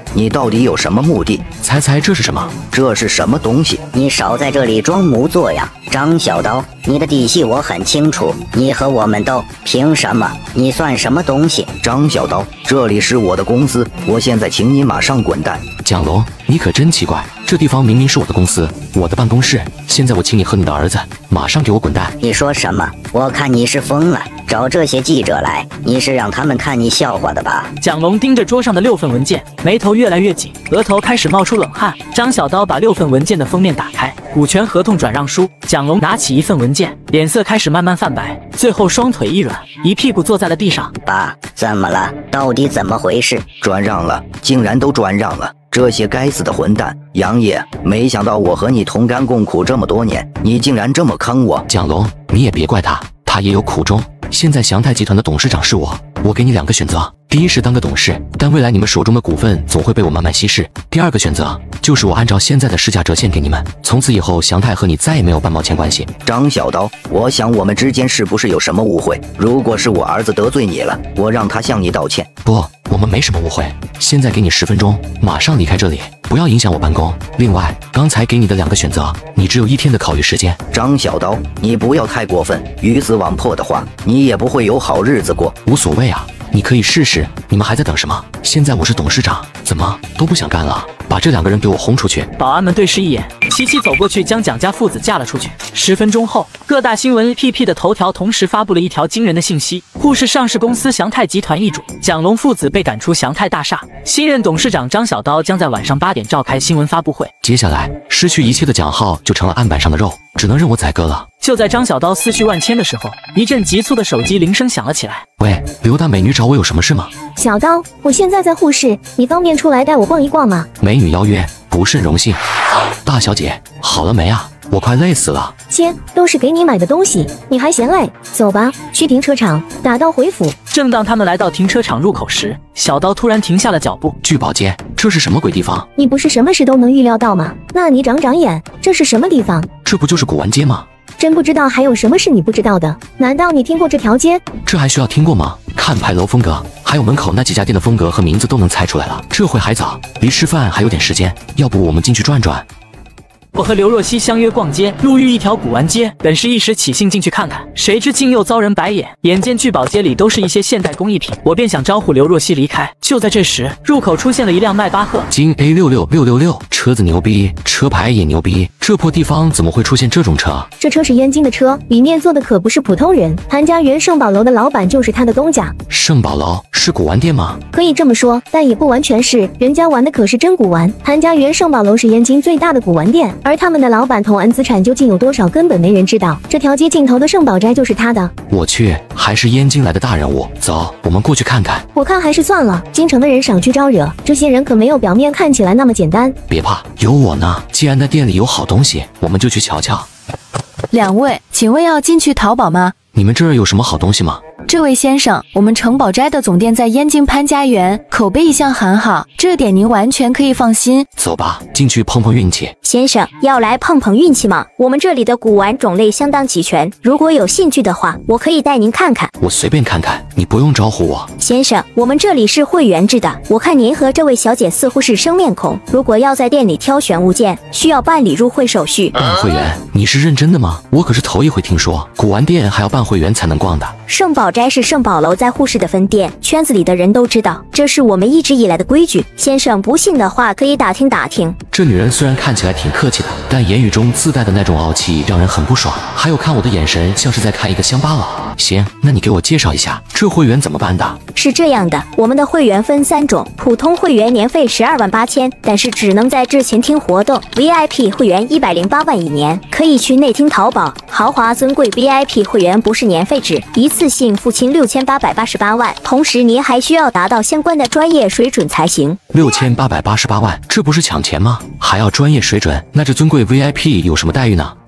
[SPEAKER 10] 你到底有什么目的？
[SPEAKER 2] 猜猜这是什么？
[SPEAKER 10] 这是什么东西？
[SPEAKER 15] 你少在这里装模作样，张小刀，你的底细我很清楚，你和我们斗，凭什么？你算什么东西？
[SPEAKER 10] 张小刀，这里是我的公司，我现在请你马上滚蛋！
[SPEAKER 2] 蒋龙，你可真奇怪，这地方明明是我的公司，我的办公室，现在我请你和你的儿子马上给我滚蛋！
[SPEAKER 15] 你说什么？我看你是疯了，找这些记者来，你是让他们看你笑话的吧？
[SPEAKER 1] 蒋龙盯着桌上的六份文件，眉头越来越紧，额头开始冒出冷汗。张小刀把六份文件的封面打开，股权合同转让书。蒋龙拿起一份文件，脸色开始慢慢泛白，最后双腿一软，一屁股坐在了地上。
[SPEAKER 15] 爸，怎么了？到底怎么回事？
[SPEAKER 10] 转让了，竟然都转让了！这些该死的混蛋！杨爷，没想到我和你同甘共苦这么多年，你竟然这么坑我！
[SPEAKER 2] 蒋龙，你也别怪他，他也有苦衷。现在祥泰集团的董事长是我，我给你两个选择：第一是当个董事，但未来你们手中的股份总会被我慢慢稀释；第二个选择就是我按照现在的市价折现给你们，从此以后祥泰和你再也没有半毛钱关系。
[SPEAKER 10] 张小刀，我想我们之间是不是有什么误会？如果是我儿子得罪你了，我让他向你道歉。
[SPEAKER 2] 不，我们没什么误会。现在给你十分钟，马上离开这里，不要影响我办公。另外，刚才给你的两个选择，你只有一天的考虑时间。
[SPEAKER 10] 张小刀，你不要太过分，鱼死网破的话，你也不会有好日子过。
[SPEAKER 2] 无所谓啊，你可以试试。你们还在等什么？现在我是董事长，怎么都不想干了？把这两个人给我轰出去！
[SPEAKER 1] 保安们对视一眼，齐齐走过去将蒋家父子架了出去。十分钟后，各大新闻 A P P 的头条同时发布了一条惊人的信息：沪市上市公司祥泰集团易主，蒋龙父子被赶出祥泰大厦，新任董事长张小刀将在晚上八点召开新闻发布会。
[SPEAKER 2] 接下来，失去一切的蒋浩就成了案板上的肉，只能任我宰割了。
[SPEAKER 1] 就在张小刀思绪万千的时候，一阵急促的手机铃声响了起来。
[SPEAKER 2] 喂，刘大美女找我有什么事吗？
[SPEAKER 19] 小刀，我现在在沪市，你方便出来带我逛一逛吗？
[SPEAKER 2] 美女邀约，不甚荣幸。大小姐，好了没啊？我快累死了。
[SPEAKER 19] 切，都是给你买的东西，你还嫌累？走吧，去停车场，打道回府。
[SPEAKER 1] 正当他们来到停车场入口时，小刀突然停下了脚步。
[SPEAKER 2] 聚宝街，这是什么鬼地方？
[SPEAKER 19] 你不是什么事都能预料到吗？那你长长眼，这是什么地方？
[SPEAKER 2] 这不就是古玩街吗？
[SPEAKER 19] 真不知道还有什么是你不知道的？难道你听过这条街？
[SPEAKER 2] 这还需要听过吗？看牌楼风格，还有门口那几家店的风格和名字都能猜出来了。这会还早，离吃饭还有点时间，要不我们进去转转？
[SPEAKER 1] 我和刘若曦相约逛街，路遇一条古玩街，本是一时起兴进去看看，谁知竟又遭人白眼。眼见聚宝街里都是一些现代工艺品，我便想招呼刘若曦离开。就在这时，入口出现了一辆迈巴赫，
[SPEAKER 2] 京 A 六六六六六，车子牛逼，车牌也牛逼，这破地方怎么会出现这种车？
[SPEAKER 19] 这车是燕京的车，里面坐的可不是普通人，谭家园盛宝楼的老板就是他的东家。
[SPEAKER 2] 盛宝楼是古玩店吗？
[SPEAKER 19] 可以这么说，但也不完全是，人家玩的可是真古玩。谭家园盛宝楼是燕京最大的古玩店，而他们的老板同安资产究竟有多少，根本没人知道。这条街尽头的盛宝斋就是他的。
[SPEAKER 2] 我去，还是燕京来的大人物。走，我们过去看看。
[SPEAKER 19] 我看还是算了，京城的人少去招惹，这些人可没有表面看起来那么简单。
[SPEAKER 2] 别怕，有我呢。既然那店里有好东西，我们就去瞧瞧。
[SPEAKER 9] 两位，请问要进去淘宝吗？
[SPEAKER 2] 你们这儿有什么好东西吗？
[SPEAKER 9] 这位先生，我们城宝斋的总店在燕京潘家园，口碑一向很好，这点您完全可以放心。
[SPEAKER 2] 走吧，进去碰碰运气。
[SPEAKER 12] 先生，要来碰碰运气吗？我们这里的古玩种类相当齐全，如果有兴趣的话，我可以带您看看。
[SPEAKER 2] 我随便看看，你不用招呼我。
[SPEAKER 12] 先生，我们这里是会员制的，我看您和这位小姐似乎是生面孔，如果要在店里挑选物件，需要办理入会手续。
[SPEAKER 2] 办会员？你是认真的吗？我可是头一回听说，古玩店还要办会员才能逛的。
[SPEAKER 12] 盛宝斋是盛宝楼在沪市的分店，圈子里的人都知道，这是我们一直以来的规矩。先生不信的话，可以打听打听。
[SPEAKER 2] 这女人虽然看起来挺客气的，但言语中自带的那种傲气让人很不爽。还有看我的眼神，像是在看一个乡巴佬。行，那你给我介绍一下，这会员怎么办的？
[SPEAKER 12] 是这样的，我们的会员分三种，普通会员年费十二万八千，但是只能在之前厅活动。V I P 会员一百零八万一年，可以去内厅淘宝。豪华尊贵 V I P 会员不是年费制，一次性付清六千八百八十八万，同时您还需要达到相关的专业水准才行。
[SPEAKER 2] 六千八百八十八万，这不是抢钱吗？还要专业水准？那这尊贵 V I P 有什么待遇呢？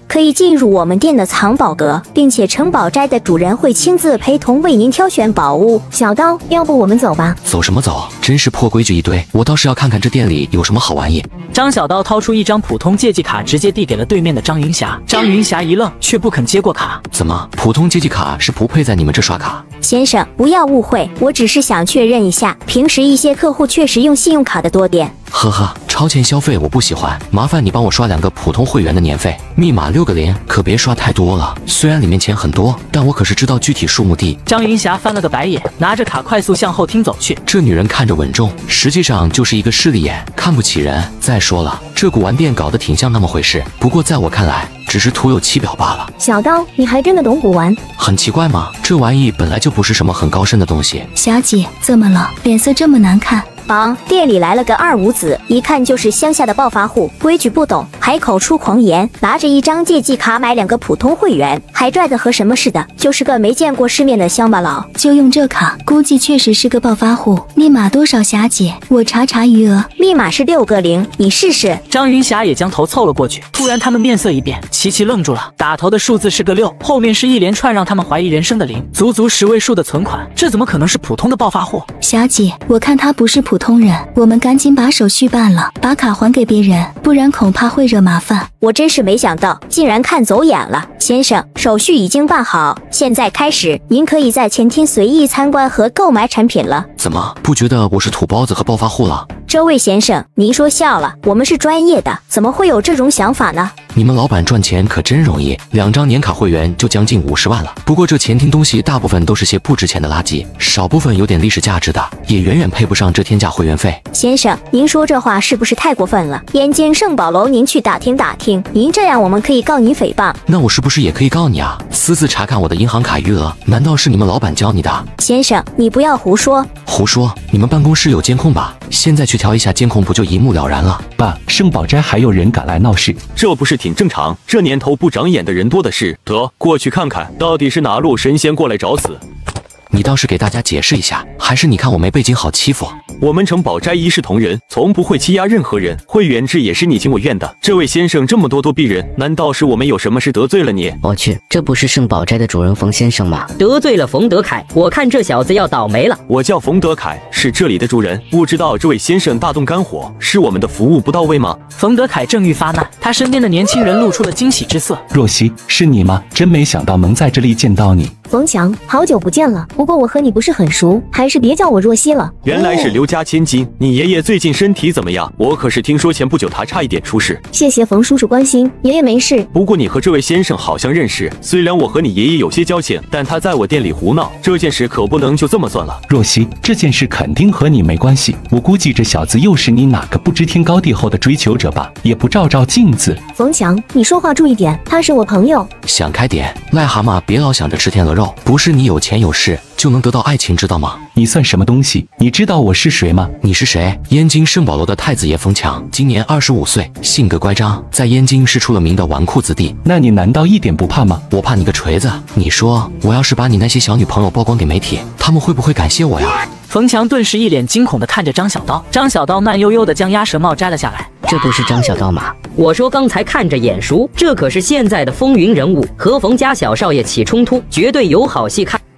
[SPEAKER 12] 可以进入我们店的藏宝阁，并且城堡斋的主人会亲自陪同为您挑选宝物。
[SPEAKER 19] 小刀，要不我们走吧？
[SPEAKER 2] 走什么走？真是破规矩一堆！我倒是要看看这店里有什么好玩意。
[SPEAKER 1] 张小刀掏出一张普通借记卡，直接递给了对面的张云霞。张云霞一愣，却不肯接过卡。
[SPEAKER 2] 怎么，普通借记卡是不配在你们这刷卡？
[SPEAKER 12] 先生，不要误会，我只是想确认一下，平时一些客户确实用信用卡的多点。
[SPEAKER 2] 呵呵，超前消费我不喜欢，麻烦你帮我刷两个普通会员的年费，密码六个零，可别刷太多了。虽然里面钱很多，但我可是知道具体数目的。
[SPEAKER 1] 张云霞翻了个白眼，拿着卡快速向后厅走去。
[SPEAKER 2] 这女人看着稳重，实际上就是一个势利眼，看不起人。再说了，这古玩店搞得挺像那么回事，不过在我看来，只是徒有其表罢了。
[SPEAKER 19] 小刀，你还真的懂古玩？
[SPEAKER 2] 很奇怪吗？这玩意本来就不是什么很高深的东西。
[SPEAKER 18] 小姐，怎么了？脸色这么难看？
[SPEAKER 12] 榜店里来了个二五子，一看就是乡下的暴发户，规矩不懂，还口出狂言，拿着一张借记卡买两个普通会员，还拽得和什么似的，就是个没见过世面的乡巴佬。
[SPEAKER 18] 就用这卡，估计确实是个暴发户。密码多少，霞姐？我查查余额。
[SPEAKER 12] 密码是六个零，你试试。
[SPEAKER 1] 张云霞也将头凑了过去。突然，他们面色一变，齐齐愣住了。打头的数字是个六，后面是一连串让他们怀疑人生的零，足足十位数的存款，这怎么可能是普通的暴发户？
[SPEAKER 18] 霞姐，我看他不是普通人，我们赶紧把手续办了，把卡还给别人，不然恐怕会惹麻烦。
[SPEAKER 12] 我真是没想到，竟然看走眼了。先生，手续已经办好，现在开始，您可以在前厅随意参观和购买产品了。
[SPEAKER 2] 怎么，不觉得我是土包子和暴发户了？
[SPEAKER 12] 这位先生，您说笑了，我们是专业的，怎么会有这种想法呢？
[SPEAKER 2] 你们老板赚钱可真容易，两张年卡会员就将近五十万了。不过这前厅东西大部分都是些不值钱的垃圾，少部分有点历史价值的，也远远配不上这天价会员费。
[SPEAKER 12] 先生，您说这话是不是太过分了？燕京圣宝楼，您去打听打听，您这样我们可以告您诽谤。
[SPEAKER 2] 那我是不是也可以告你啊？私自查看我的银行卡余额，难道是你们老板教你的？
[SPEAKER 12] 先生，你不要胡说。
[SPEAKER 2] 胡说？你们办公室有监控吧？现在去调一下监控，不就一目了然了？
[SPEAKER 8] 爸，圣宝斋还有人敢来闹事，这不是挺正常？这年头不长眼的人多的是，得过去看看，到底是哪路神仙过来找死？
[SPEAKER 2] 你倒是给大家解释一下，还是你看我没背景好欺负？
[SPEAKER 8] 我们城宝斋一视同仁，从不会欺压任何人。会员制也是你情我愿的。这位先生这么咄咄逼人，难道是我们有什么事得罪了你？
[SPEAKER 17] 我去，这不是圣宝斋的主人冯先生吗？得罪了冯德凯，我看这小子要倒霉了。
[SPEAKER 8] 我叫冯德凯，是这里的主人，不知道这位先生大动肝火，是我们的服务不到位吗？
[SPEAKER 1] 冯德凯正欲发难，他身边的年轻人露出了惊喜之色。
[SPEAKER 8] 若曦，是你吗？真没想到能在这里见到你。
[SPEAKER 19] 冯强，好久不见了，不过我和你不是很熟，还是别叫我若曦了。
[SPEAKER 8] 原来是刘家千金，你爷爷最近身体怎么样？我可是听说前不久他差一点出事。
[SPEAKER 19] 谢谢冯叔叔关心，爷爷没事。
[SPEAKER 8] 不过你和这位先生好像认识，虽然我和你爷爷有些交情，但他在我店里胡闹，这件事可不能就这么算了。若曦，这件事肯定和你没关系，我估计这小子又是你哪个不知天高地厚的追求者吧，也不照照镜子。
[SPEAKER 19] 冯强，你说话注意点，他是我朋友。
[SPEAKER 2] 想开点，癞蛤蟆别老想着吃天鹅肉，不是你有钱有势就能得到爱情，知道吗？
[SPEAKER 8] 你算什么东西？你知道我是谁吗？
[SPEAKER 2] 你是谁？燕京圣宝楼的太子爷冯强，今年二十五岁，性格乖张，在燕京是出了名的纨绔子弟。
[SPEAKER 8] 那你难道一点不怕吗？
[SPEAKER 2] 我怕你个锤子！你说我要是把你那些小女朋友曝光给媒体，他们会不会感谢我呀？
[SPEAKER 1] 冯强顿时一脸惊恐地看着张小刀，张小刀慢悠悠地将鸭舌帽摘了下来。
[SPEAKER 17] 这不是张小刀吗？我说刚才看着眼熟，这可是现在的风云人物，和冯家小少爷起冲突，绝对有好戏看。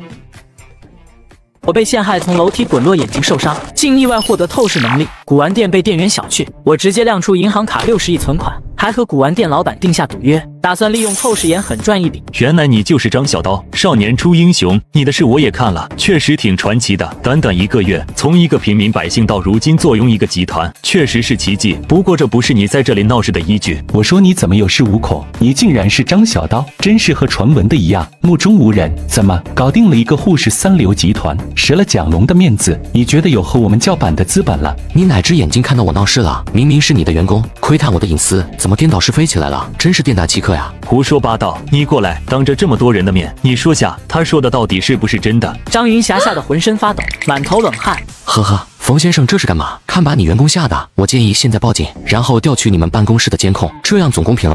[SPEAKER 1] 我被陷害，从楼梯滚落，眼睛受伤，竟意外获得透视能力。古玩店被店员小觑，我直接亮出银行卡六十亿存款，还和古玩店老板定下赌约，打算利用透视眼狠赚一笔。
[SPEAKER 23] 原来你就是张小刀，少年出英雄，你的事我也看了，确实挺传奇的。短短一个月，从一个平民百姓到如今坐拥一个集团，确实是奇迹。不过这不是你在这里闹事的依据。
[SPEAKER 8] 我说你怎么有恃无恐？你竟然是张小刀，真是和传闻的一样，目中无人。怎么搞定了一个护士三流集团，折了蒋龙的面子？你觉得有和我们叫板的资本了？
[SPEAKER 2] 你哪只眼睛看到我闹事了？明明是你的员工，窥探我的隐私，怎么颠倒是非起来了？真是店大欺客呀！
[SPEAKER 23] 胡说八道！你过来，当着这么多人的面，你说下他说的到底是不是真的？
[SPEAKER 1] 张云霞吓得浑身发抖，满头冷汗。
[SPEAKER 2] 呵呵，冯先生这是干嘛？看把你员工吓的！我建议现在报警，然后调取你们办公室的监控，这样总公平了吧？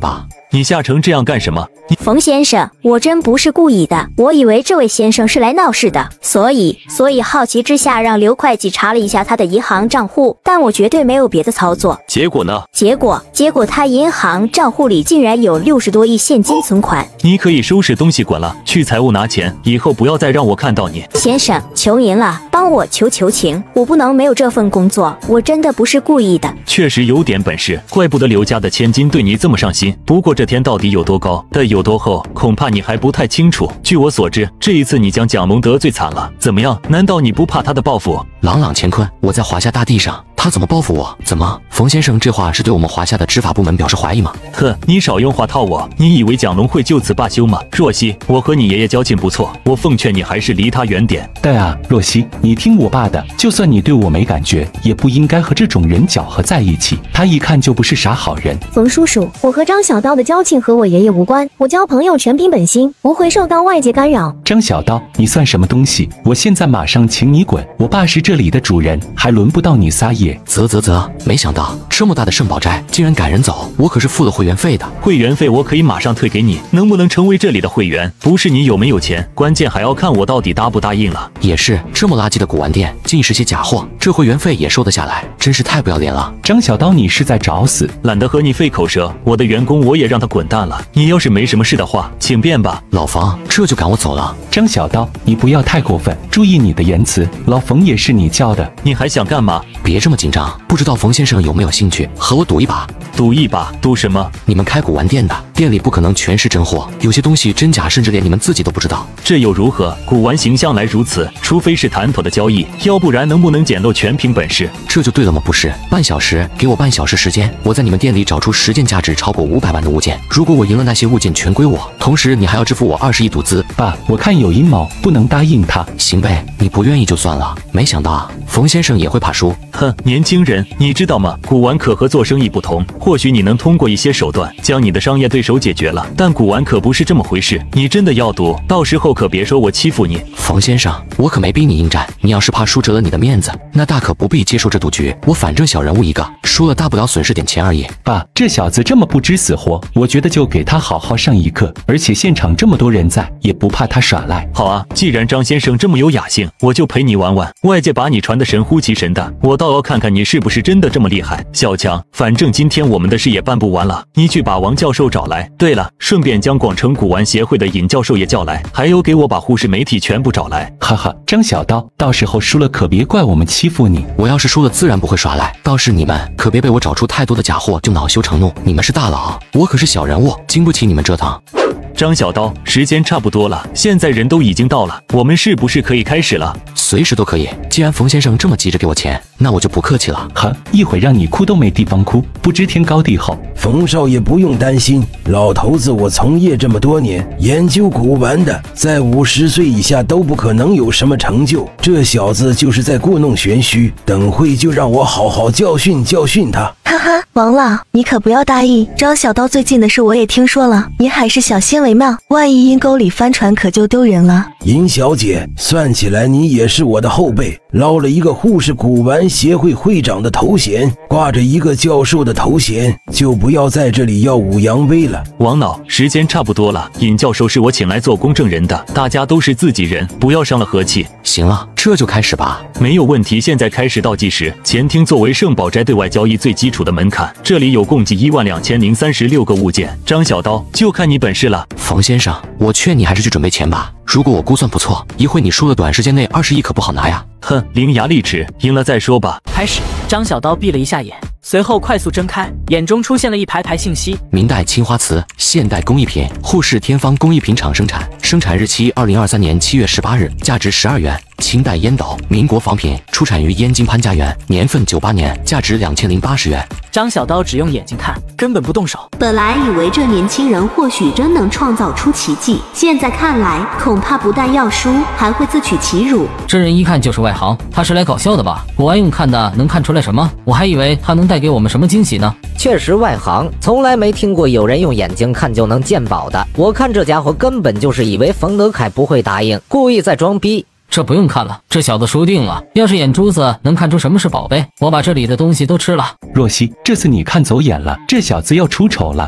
[SPEAKER 23] 你吓成这样干什么？
[SPEAKER 12] 冯先生，我真不是故意的，我以为这位先生是来闹事的，所以所以好奇之下让刘会计查了一下他的银行账户，但我绝对没有别的操作。
[SPEAKER 23] 结果呢？
[SPEAKER 12] 结果结果他银行账户里竟然有六十多亿现金存款。
[SPEAKER 23] 你可以收拾东西滚了，去财务拿钱，以后不要再让我看到你。
[SPEAKER 12] 先生，求您了，帮我求求情，我不能没有这份工作，我真的不是故意的。
[SPEAKER 23] 确实有点本事，怪不得刘家的千金对你这么上心。不过这天到底有多高，但有多厚，恐怕你还不太清楚。据我所知，这一次你将蒋龙得罪惨了，怎么样？难道你不怕他的报复？
[SPEAKER 2] 朗朗乾坤，我在华夏大地上，他怎么报复我？怎么，冯先生这话是对我们华夏的执法部门表示怀疑吗？
[SPEAKER 23] 呵，你少用话套我。你以为蒋龙会就此罢休吗？若曦，我和你爷爷交情不错，我奉劝你还是离他远点。
[SPEAKER 8] 对啊，若曦，你听我爸的，就算你对我没感觉，也不应该和这种人搅和在一起。他一看就不是啥好人。
[SPEAKER 19] 冯叔叔，我和张小刀的交情和我爷爷无关，我交朋友全凭本心，不会受到外界干扰。
[SPEAKER 8] 张小刀，你算什么东西？我现在马上请你滚！我爸是这里的主人，还轮不到你撒野。
[SPEAKER 2] 啧啧啧，没想到这么大的圣宝斋竟然赶人走，我可是付了会员费的。
[SPEAKER 23] 会员费我可以马上退给你，能不能成为这里的会员，不是你有没有钱，关键还要看我到底答不答应了。
[SPEAKER 2] 也是，这么垃圾的古玩店，尽是些假货，这会员费也收得下来，真是太不要脸了。
[SPEAKER 8] 张小刀，你是在找死？
[SPEAKER 23] 懒得和你费口舌，我的员工我也让他滚蛋了。你要是没什么事的话，请便吧。
[SPEAKER 2] 老冯，这就赶我走了？
[SPEAKER 8] 张小刀，你不要太过分，注意你的言辞。老冯也是你叫的，
[SPEAKER 23] 你还想干嘛？
[SPEAKER 2] 别这么紧张，不知道冯先生有没有兴趣和我赌一把？
[SPEAKER 23] 赌一把？赌什么？
[SPEAKER 2] 你们开古玩店的，店里不可能全是真货，有些东西真假，甚至连你们自己都不知道。
[SPEAKER 23] 这又如何？古玩形向来如此，除非是谈妥的交易，要不然能不能捡漏全凭本事。
[SPEAKER 2] 这就对了吗？不是，半小时，给我半小时时间，我在你们店里找出十件价值超过五百万的物件。如果我赢了，那些物件全归我，同时你还要支付我二十亿赌资。
[SPEAKER 8] 爸，我看有阴谋，不能答应他。
[SPEAKER 2] 行呗，你不愿意就算了。没想到啊，冯先生也会怕输。
[SPEAKER 23] 哼，年轻人，你知道吗？古玩可和做生意不同，或许你能通过一些手段将你的商业对手解决了，但古玩可不是这么回事。你真的要赌，到时候可别说我欺负你。
[SPEAKER 2] 冯先生，我可没逼你应战，你要是怕输折了你的面子，那大可不必接受这赌局。我反正小人物一个，输了大不了损失点钱而已。
[SPEAKER 8] 爸，这小子这么不知死活，我觉得就给他好好上一课。而且现场这么多人在，也不怕他耍赖。
[SPEAKER 23] 好啊，既然张先生这么有雅兴，我就陪你玩玩。外界把你传得神乎其神的，我倒要看看你是不是真的这么厉害。小强，反正今天我们的事也办不完了，你去把王教授找来。对了，顺便将广城古玩协会的尹教授也叫来，还有给我把护士媒体全部找来。
[SPEAKER 8] 哈哈，张小刀，到时候输了可别怪我们欺负你。
[SPEAKER 2] 我要是输了自然不会耍赖，倒是你们可别被我找出太多的假货就恼羞成怒。你们是大佬，我可是小人物，经不起你们折腾。
[SPEAKER 23] 张小刀，时间差不多了，现在人都已经到了，我们是不是可以开始了？
[SPEAKER 2] 随时都可以。既然冯先生这么急着给我钱，那我就不客气了。
[SPEAKER 8] 呵，一会让你哭都没地方哭，不知天高地厚。
[SPEAKER 3] 冯少爷不用担心，老头子我从业这么多年，研究古玩的，在五十岁以下都不可能有什么成就。这小子就是在故弄玄虚，等会就让我好好教训教训他。
[SPEAKER 18] 哈哈，王老，你可不要大意，张小刀最近的事我也听说了，你还是小心为妙，万一阴沟里翻船可就丢人了。
[SPEAKER 3] 尹小姐，算起来你也是我的后辈，捞了一个护士古玩协会会长的头衔，挂着一个教授的头衔，就不要在这里耀武扬威了。
[SPEAKER 23] 王老，时间差不多了，尹教授是我请来做公证人的，大家都是自己人，不要伤了和气。
[SPEAKER 2] 行了，这就开始吧。
[SPEAKER 23] 没有问题，现在开始倒计时。前厅作为圣宝斋对外交易最基础的门槛，这里有共计一万两千零三十六个物件。张小刀，就看你本事了。
[SPEAKER 2] 冯先生，我劝你还是去准备钱吧。如果我估算不错，一会你输了，短时间内二十亿可不好拿呀。
[SPEAKER 23] 哼，伶牙俐齿，赢了再说吧。
[SPEAKER 1] 开始，张小刀闭了一下眼，随后快速睁开，眼中出现了一排排信息：
[SPEAKER 2] 明代青花瓷，现代工艺品，沪市天方工艺品厂生产，生产日期二零二三年七月十八日，价值十二元。清代烟斗，民国仿品，出产于燕京潘家园，年份九八年，价值两千零八十元。
[SPEAKER 1] 张小刀只用眼睛看，根本不动手。
[SPEAKER 5] 本来以为这年轻人或许真能创造出奇迹，现在看来，恐怕不但要输，还会自取其辱。
[SPEAKER 14] 这人一看就是外行，他是来搞笑的吧？古玩用看的能看出来什么？我还以为他能带给我们什么惊喜呢。
[SPEAKER 17] 确实外行，从来没听过有人用眼睛看就能鉴宝的。我看这家伙根本就是以为冯德凯不会答应，故意在装逼。
[SPEAKER 14] 这不用看了，这小子输定了。要是眼珠子能看出什么是宝贝，我把这里的东西都吃了。
[SPEAKER 8] 若曦，这次你看走眼了，这小子要出丑了。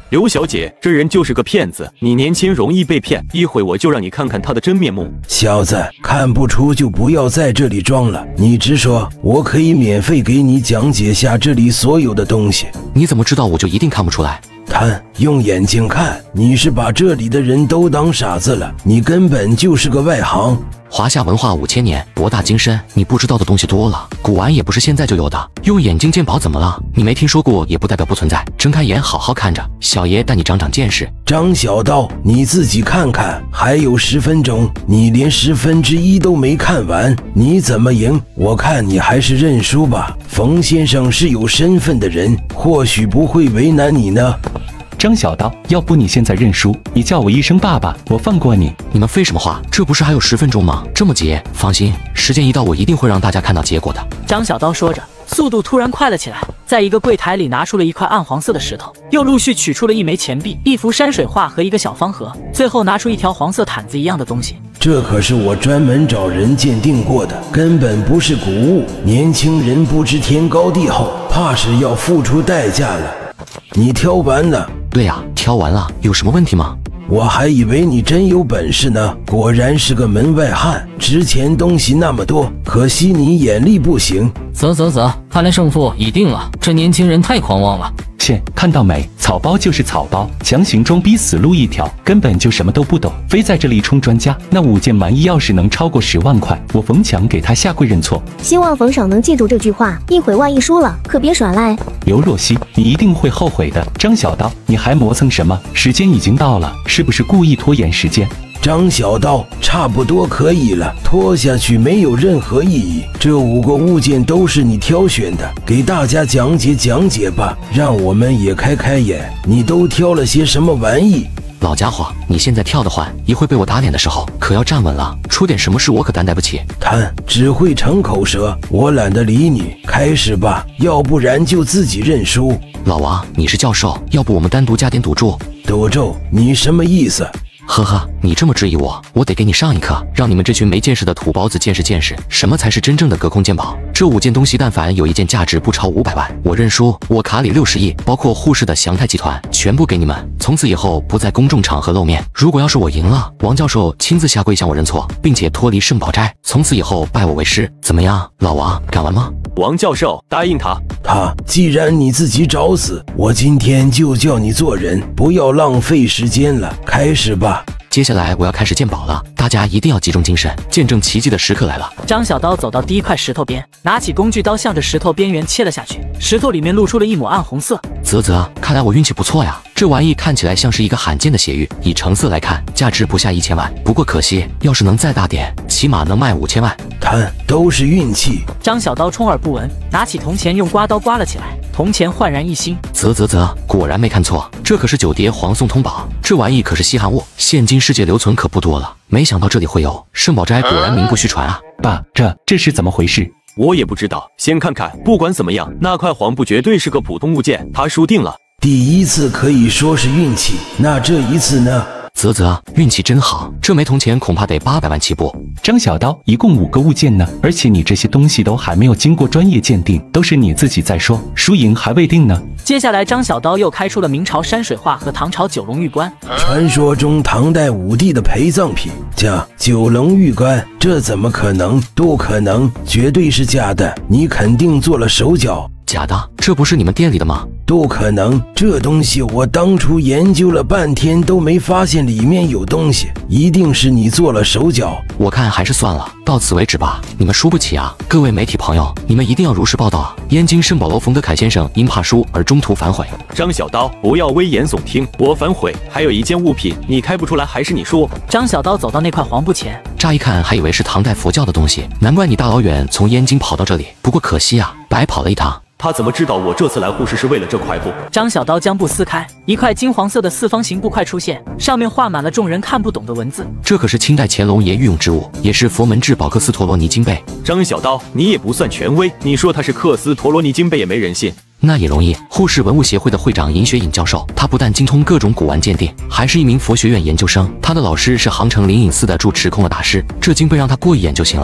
[SPEAKER 8] 刘小姐，这人就是个骗子，你年轻容易被骗，一会我就让你看看他的真面目。
[SPEAKER 3] 小子，看不出就不要在这里装了，你直说，我可以免费给你讲解下这里所有的东西。
[SPEAKER 2] 你怎么知道我就一定看不出来？
[SPEAKER 3] 看，用眼睛看，你是把这里的人都当傻子了，你根本就是个外行。
[SPEAKER 2] 华夏文化五千年，博大精深，你不知道的东西多了。古玩也不是现在就有的，用眼睛鉴宝怎么了？你没听说过也不代表不存在。睁开眼，好好看着，小爷带你长长见识。
[SPEAKER 3] 张小刀，你自己看看，还有十分钟，你连十分之一都没看完，你怎么赢？我看你还是认输吧。冯先生是有身份的人，或许不会为难你呢。
[SPEAKER 8] 张小刀，要不你现在认输，你叫我一声爸爸，我放过你。
[SPEAKER 2] 你们废什么话？这不是还有十分钟吗？这么急？放心，时间一到，我一定会让大家看到结果的。
[SPEAKER 1] 张小刀说着，速度突然快了起来，在一个柜台里拿出了一块暗黄色的石头，又陆续取出了一枚钱币、一幅山水画和一个小方盒，最后拿出一条黄色毯子一样的东西。
[SPEAKER 3] 这可是我专门找人鉴定过的，根本不是古物。年轻人不知天高地厚，怕是要付出代价了。你挑完了？
[SPEAKER 2] 对呀，挑完了，有什么问题吗？
[SPEAKER 3] 我还以为你真有本事呢，果然是个门外汉。值钱东西那么多，可惜你眼力不行。
[SPEAKER 14] 啧啧啧，看来胜负已定了。这年轻人太狂妄了。
[SPEAKER 8] 切，看到没？草包就是草包，强行装逼死路一条，根本就什么都不懂，非在这里充专家。那五件玩意要是能超过十万块，我冯强给他下跪认错。
[SPEAKER 12] 希望冯赏能记住这句话，一会万一输了，可别耍赖。
[SPEAKER 8] 刘若曦，你一定会后悔的。张小刀，你还磨蹭什么？时间已经到了，是不是故意拖延时间？
[SPEAKER 3] 张小刀，差不多可以了，拖下去没有任何意义。这五个物件都是你挑选的，给大家讲解讲解吧，让我们也开开眼。你都挑了些什么玩意？
[SPEAKER 2] 老家伙，你现在跳的话，一会被我打脸的时候，可要站稳了，出点什么事我可担待不起。
[SPEAKER 3] 谈只会逞口舌，我懒得理你。开始吧，要不然就自己认输。
[SPEAKER 2] 老王，你是教授，要不我们单独加点赌注？
[SPEAKER 3] 赌咒？你什么意思？
[SPEAKER 2] 呵呵，你这么质疑我，我得给你上一课，让你们这群没见识的土包子见识见识，什么才是真正的隔空鉴宝。这五件东西，但凡有一件价值不超五百万，我认输。我卡里六十亿，包括沪市的祥泰集团，全部给你们。从此以后不在公众场合露面。如果要是我赢了，王教授亲自下跪向我认错，并且脱离圣宝斋，从此以后拜我为师，怎么样？老王，敢玩吗？
[SPEAKER 8] 王教授，答应他。
[SPEAKER 3] 他，既然你自己找死，我今天就叫你做人，不要浪费时间了，开始吧。
[SPEAKER 2] 接下来我要开始鉴宝了，大家一定要集中精神，见证奇迹的时刻来了。
[SPEAKER 1] 张小刀走到第一块石头边，拿起工具刀向着石头边缘切了下去，石头里面露出了一抹暗红色。
[SPEAKER 2] 啧啧，看来我运气不错呀，这玩意看起来像是一个罕见的血玉，以成色来看，价值不下一千万。不过可惜，要是能再大点，起码能卖五千万。
[SPEAKER 3] 谈都是运气。
[SPEAKER 1] 张小刀充耳不闻，拿起铜钱用刮刀刮了起来，铜钱焕然一新。
[SPEAKER 2] 啧啧啧，果然没看错，这可是九叠黄宋通宝，这玩意可是稀罕物，现今世界留存可不多了。没想到这里会有，圣宝斋果然名不虚传啊！
[SPEAKER 8] 爸，这这是怎么回事？我也不知道，先看看。不管怎么样，那块黄布绝对是个普通物件，他输定了。
[SPEAKER 3] 第一次可以说是运气，那这一次呢？
[SPEAKER 2] 啧啧，运气真好，这枚铜钱恐怕得八百万起步。
[SPEAKER 8] 张小刀，一共五个物件呢，而且你这些东西都还没有经过专业鉴定，都是你自己在说，输赢还未定呢。
[SPEAKER 1] 接下来，张小刀又开出了明朝山水画和唐朝九龙玉冠。
[SPEAKER 3] 传说中唐代武帝的陪葬品，加九龙玉冠，这怎么可能？不可能，绝对是假的！你肯定做了手脚。
[SPEAKER 2] 假的？这不是你们店里的吗？
[SPEAKER 3] 不可能，这东西我当初研究了半天都没发现里面有东西，一定是你做了手脚。
[SPEAKER 2] 我看还是算了，到此为止吧。你们输不起啊！各位媒体朋友，你们一定要如实报道啊！燕京圣宝楼冯德凯先生因怕输而中途反悔。
[SPEAKER 8] 张小刀，不要危言耸听，我反悔。还有一件物品，你开不出来还是你说？
[SPEAKER 1] 张小刀走到那块黄布前，
[SPEAKER 2] 乍一看还以为是唐代佛教的东西，难怪你大老远从燕京跑到这里。不过可惜啊，白跑了一趟。
[SPEAKER 8] 他怎么知道我这次来沪市是为了这块布？
[SPEAKER 1] 张小刀将布撕开，一块金黄色的四方形布块出现，上面画满了众人看不懂的文字。
[SPEAKER 2] 这可是清代乾隆爷御用之物，也是佛门至宝克斯陀罗尼金贝。
[SPEAKER 8] 张小刀，你也不算权威，你说他是克斯陀罗尼金贝也没人信。
[SPEAKER 2] 那也容易，沪市文物协会的会长尹雪颖教授，他不但精通各种古玩鉴定，还是一名佛学院研究生。他的老师是杭城灵隐寺的住持空了大师，这金贝让他过一眼就行了。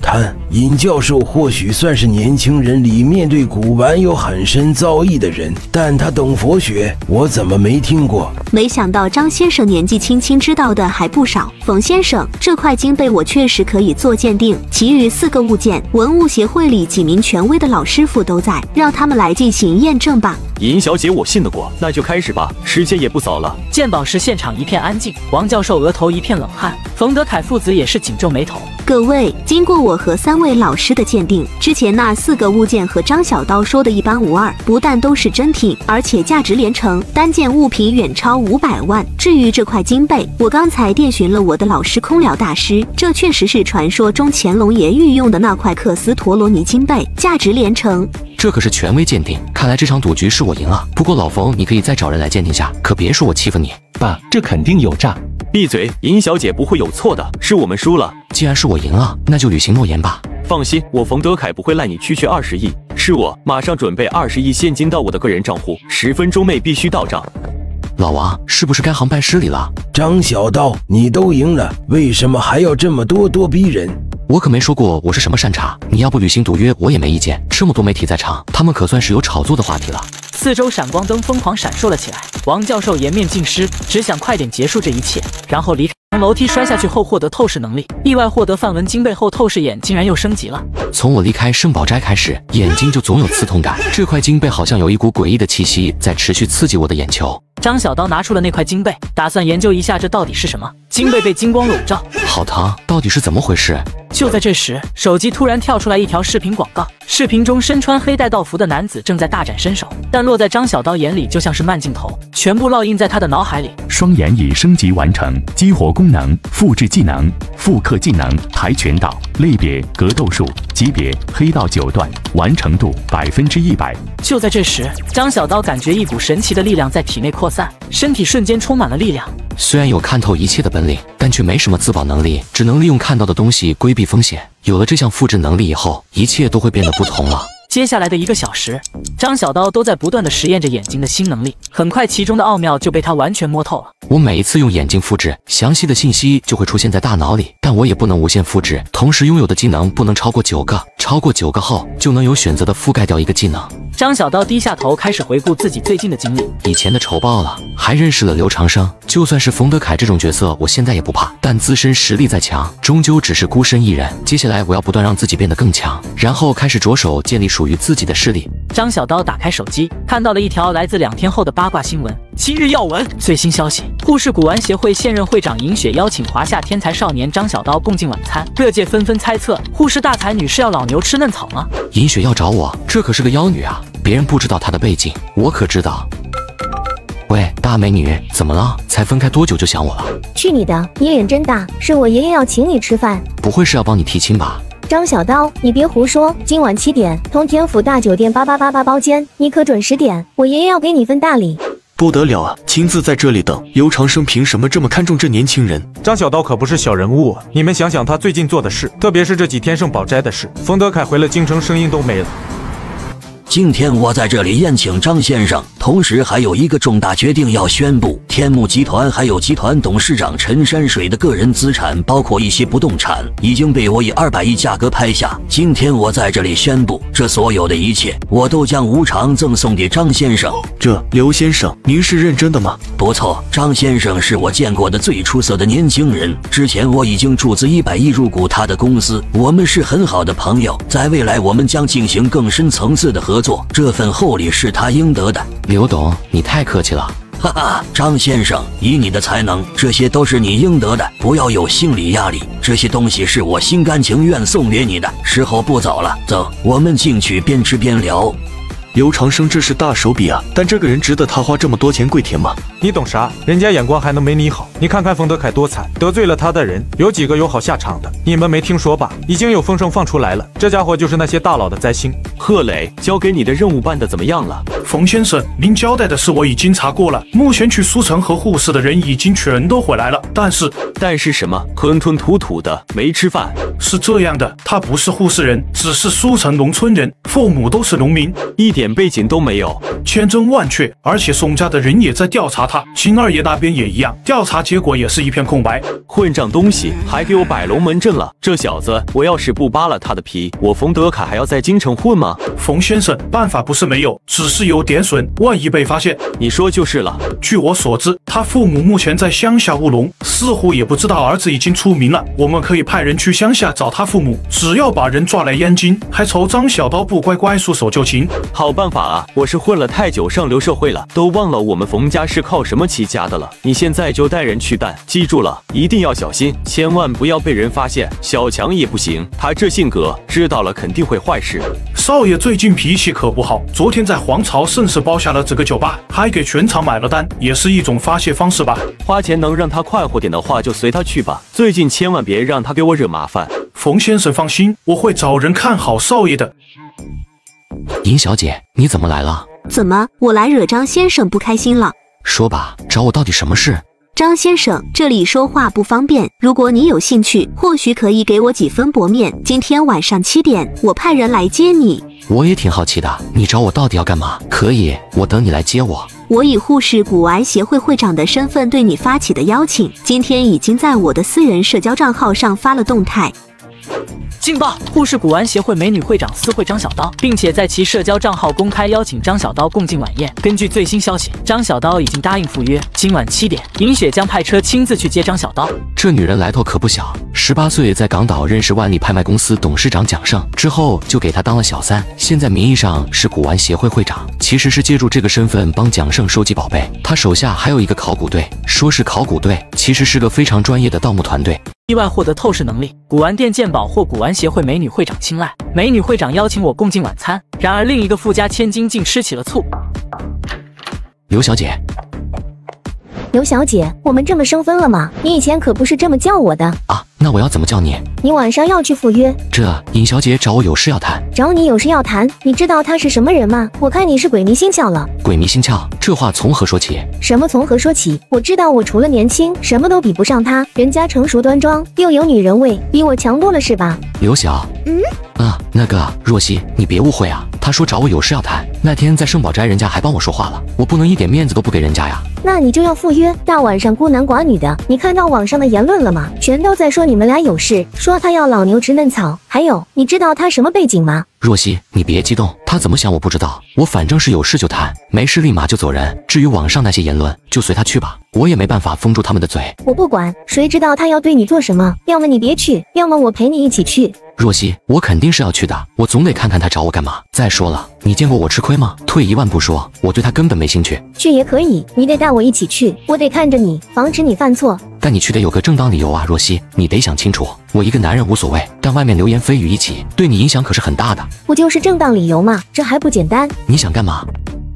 [SPEAKER 3] 看，尹教授或许算是年轻人里面对古玩有很深造诣的人，但他懂佛学，我怎么没听过？
[SPEAKER 5] 没想到张先生年纪轻轻知道的还不少。冯先生，这块金贝我确实可以做鉴定，其余四个物件，文物协会里几名权威的老师傅都在，让他们来进行验证吧。
[SPEAKER 8] 尹小姐，我信得过，那就开始吧，时间也不早了。
[SPEAKER 1] 鉴宝时现场一片安静，王教授额头一片冷汗，冯德凯父子也是紧皱眉头。
[SPEAKER 5] 各位，经过我和三位老师的鉴定，之前那四个物件和张小刀说的一般无二，不但都是真品，而且价值连城，单件物品远超五百万。至于这块金贝，我刚才电询了我的老师空疗大师，这确实是传说中乾隆爷御用的那块克斯陀罗尼金贝，价值连城。
[SPEAKER 2] 这可是权威鉴定，看来这场赌局是我赢了。不过老冯，你可以再找人来鉴定下，可别说我欺负你。
[SPEAKER 8] 爸，这肯定有诈。闭嘴，尹小姐不会有错的，是我们输了。
[SPEAKER 2] 既然是我赢了，那就履行诺言吧。
[SPEAKER 8] 放心，我冯德凯不会赖你区区二十亿，是我马上准备二十亿现金到我的个人账户，十分钟内必须到账。
[SPEAKER 2] 老王，是不是该行拜师礼了？
[SPEAKER 3] 张小刀，你都赢了，为什么还要这么咄咄逼人？
[SPEAKER 2] 我可没说过我是什么善茬，你要不履行赌约，我也没意见。这么多媒体在场，他们可算是有炒作的话题了。
[SPEAKER 1] 四周闪光灯疯狂闪烁了起来，王教授颜面尽失，只想快点结束这一切，然后离开。从楼梯摔下去后获得透视能力，意外获得梵文金贝后透视眼竟然又升级了。
[SPEAKER 2] 从我离开圣宝斋开始，眼睛就总有刺痛感，这块金贝好像有一股诡异的气息在持续刺激我的眼球。
[SPEAKER 1] 张小刀拿出了那块金贝，打算研究一下这到底是什么。金贝被金光笼罩，
[SPEAKER 2] 好疼，到底是怎么回事？
[SPEAKER 1] 就在这时，手机突然跳出来一条视频广告，视频中身穿黑带道服的男子正在大展身手，但落在张小刀眼里就像是慢镜头，全部烙印在他的脑海里。
[SPEAKER 11] 双眼已升级完成，激活功能、复制技能、复刻技能、跆拳道类别格斗术级别黑道九段，完成度百分之一百。
[SPEAKER 1] 就在这时，张小刀感觉一股神奇的力量在体内扩散，身体瞬间充满了力量。
[SPEAKER 2] 虽然有看透一切的本领，但却没什么自保能力，只能利用看到的东西规避风险。有了这项复制能力以后，一切都会变得不同了。
[SPEAKER 1] 接下来的一个小时，张小刀都在不断的实验着眼睛的新能力，很快其中的奥妙就被他完全摸透了。
[SPEAKER 2] 我每一次用眼睛复制，详细的信息就会出现在大脑里，但我也不能无限复制，同时拥有的技能不能超过九个，超过九个后就能有选择的覆盖掉一个技能。
[SPEAKER 1] 张小刀低下头，开始回顾自己最近的经历。
[SPEAKER 2] 以前的仇报了，还认识了刘长生。就算是冯德凯这种角色，我现在也不怕，但自身实力再强，终究只是孤身一人。接下来我要不断让自己变得更强，然后开始着手建立属于自己的势力。
[SPEAKER 1] 张小刀打开手机，看到了一条来自两天后的八卦新闻。今日要闻，最新消息：沪市古玩协会现任会长尹雪邀请华夏天才少年张小刀共进晚餐，各界纷纷猜测，沪市大才女是要老牛吃嫩草吗？
[SPEAKER 2] 尹雪要找我，这可是个妖女啊！别人不知道她的背景，我可知道。喂，大美女，怎么了？才分开多久就想我了？
[SPEAKER 12] 去你的！你脸真大，是我爷爷要请你吃饭。
[SPEAKER 2] 不会是要帮你提亲吧？
[SPEAKER 12] 张小刀，你别胡说！今晚七点，通天府大酒店八八八八包间，你可准时点，我爷爷要给你分大礼。
[SPEAKER 16] 不得了啊！亲自在这里等，尤长生凭什么这么看重这年轻人？
[SPEAKER 21] 张小刀可不是小人物啊！你们想想他最近做的事，特别是这几天圣宝斋的事，冯德凯回了京城，声音都没了。
[SPEAKER 22] 今天我在这里宴请张先生，同时还有一个重大决定要宣布。天目集团还有集团董事长陈山水的个人资产，包括一些不动产，已经被我以二百亿价格拍下。今天我在这里宣布，这所有的一切，我都将无偿赠送给张先生。
[SPEAKER 16] 这，刘先生，您是认真的吗？
[SPEAKER 22] 不错，张先生是我见过的最出色的年轻人。之前我已经注资一百亿入股他的公司，我们是很好的朋友，在未来我们将进行更深层次的合作。这份厚礼是他应得的。
[SPEAKER 2] 刘董，你太客气了。
[SPEAKER 22] 哈哈，张先生，以你的才能，这些都是你应得的，不要有心理压力。这些东西是我心甘情愿送给你的。时候不早了，走，我们进去边吃边聊。
[SPEAKER 16] 尤长生这是大手笔啊，但这个人值得他花这么多钱跪舔吗？
[SPEAKER 21] 你懂啥？人家眼光还能没你好？你看看冯德凯多惨，得罪了他的人有几个有好下场的？你们没听说吧？已经有风声放出来了，这家伙就是那些大佬的灾星。
[SPEAKER 8] 贺磊，交给你的任务办得怎么样了？
[SPEAKER 24] 冯先生，您交代的事我已经查过了，目前去苏城和沪市的人已经全都回来了，但是
[SPEAKER 8] 但是什么？吞吞吐吐的没吃饭。
[SPEAKER 24] 是这样的，他不是沪市人，只是苏城农村人，父母都是农民，
[SPEAKER 8] 一点背景都没有，
[SPEAKER 24] 千真万确，而且宋家的人也在调查他。 他。金二爷那边也一样，调查结果也是一片空白。
[SPEAKER 23] 混账东西，还给我摆龙门阵了！这小子，我要是不扒了他的皮，我冯德凯还要在京城混吗？
[SPEAKER 24] 冯先生，办法不是没有，只是有点损，万一被发现，
[SPEAKER 23] 你说就是了。
[SPEAKER 24] 据我所知，他父母目前在乡下务农，似乎也不知道儿子已经出名了。我们可以派人去乡下找他父母，只要把人抓来燕京，还愁张小刀不乖乖束手就擒。
[SPEAKER 23] 好办法啊！我是混了太久上流社会了，都忘了我们冯家是靠什么起家的了。你现在就带人去办，记住了，一定要小心，千万不要被人发现。小强也不行，他这性格，知道了肯定会坏事。
[SPEAKER 24] 少爷最近脾气可不好，昨天在皇朝盛世包下了这个酒吧，还给全场买了单，也是一种发泄方式吧。
[SPEAKER 23] 花钱能让他快活点的话，就随他去吧。最近千万别让他给我惹麻烦。
[SPEAKER 24] 冯先生放心，我会找人看好少爷的。
[SPEAKER 2] 尹小姐，你怎么来了？
[SPEAKER 5] 怎么，我来惹张先生不开心了？
[SPEAKER 2] 说吧，找我到底什么事？
[SPEAKER 5] 张先生，这里说话不方便，如果你有兴趣，或许可以给我几分薄面。今天晚上七点，我派人来接你。
[SPEAKER 2] 我也挺好奇的，你找我到底要干嘛？可以，我等你来接我。
[SPEAKER 5] 我以护士骨癌协会会长的身份对你发起的邀请，今天已经在我的私人社交账号上发了动态。
[SPEAKER 1] 劲爆！护士骨癌协会美女会长私会张小刀，并且在其社交账号公开邀请张小刀共进晚宴。根据最新消息，张小刀已经答应赴约，今晚七点，尹雪将派车亲自去接张小刀。
[SPEAKER 2] 这女人来头可不小，十八岁在港岛认识万利拍卖公司董事长蒋胜，之后就给他当了小三，现在名义上是骨癌协会会长，其实是借助这个身份帮蒋胜收集宝贝。他手下还有一个考古队，说是考古队，其实是个非常专业的盗墓团队。
[SPEAKER 1] 意外获得透视能力，古玩店鉴宝获古玩协会美女会长青睐，美女会长邀请我共进晚餐。然而另一个富家千金竟吃起了醋。
[SPEAKER 2] 刘小姐，
[SPEAKER 12] 刘小姐，我们这么生分了吗？你以前可不是这么叫我的
[SPEAKER 2] 啊。那我要怎么叫你？
[SPEAKER 12] 你晚上要去赴约。
[SPEAKER 2] 这尹小姐找我有事要谈。
[SPEAKER 12] 找你有事要谈？你知道他是什么人吗？我看你是鬼迷心窍了。
[SPEAKER 2] 鬼迷心窍？这话从何说起？
[SPEAKER 12] 什么从何说起？我知道我除了年轻，什么都比不上他。人家成熟端庄，又有女人味，比我强多了是吧？
[SPEAKER 2] 刘晓，
[SPEAKER 12] 嗯，
[SPEAKER 2] 啊，那个若曦，你别误会啊。他说找我有事要谈，那天在圣宝斋人家还帮我说话了，我不能一点面子都不给人家呀。
[SPEAKER 12] 那你就要赴约，大晚上孤男寡女的，你看到网上的言论了吗？全都在说你们俩有事，说他要老牛吃嫩草。还有，你知道他什么背景吗？
[SPEAKER 2] 若曦，你别激动，他怎么想我不知道，我反正是有事就谈，没事立马就走人。至于网上那些言论，就随他去吧，我也没办法封住他们的嘴。
[SPEAKER 12] 我不管，谁知道他要对你做什么？要么你别去，要么我陪你一起去。
[SPEAKER 2] 若曦，我肯定是要去的，我总得看看他找我干嘛。再说了，你见过我吃亏吗？退一万步说，我对他根本没兴趣。
[SPEAKER 12] 去也可以，你得带我一起去，我得看着你，防止你犯错。
[SPEAKER 2] 但你去得有个正当理由啊，若曦，你得想清楚。我一个男人无所谓，但外面流言蜚语一起，对你影响可是很大的。
[SPEAKER 12] 不就是正当理由吗？这还不简单？
[SPEAKER 2] 你想干嘛？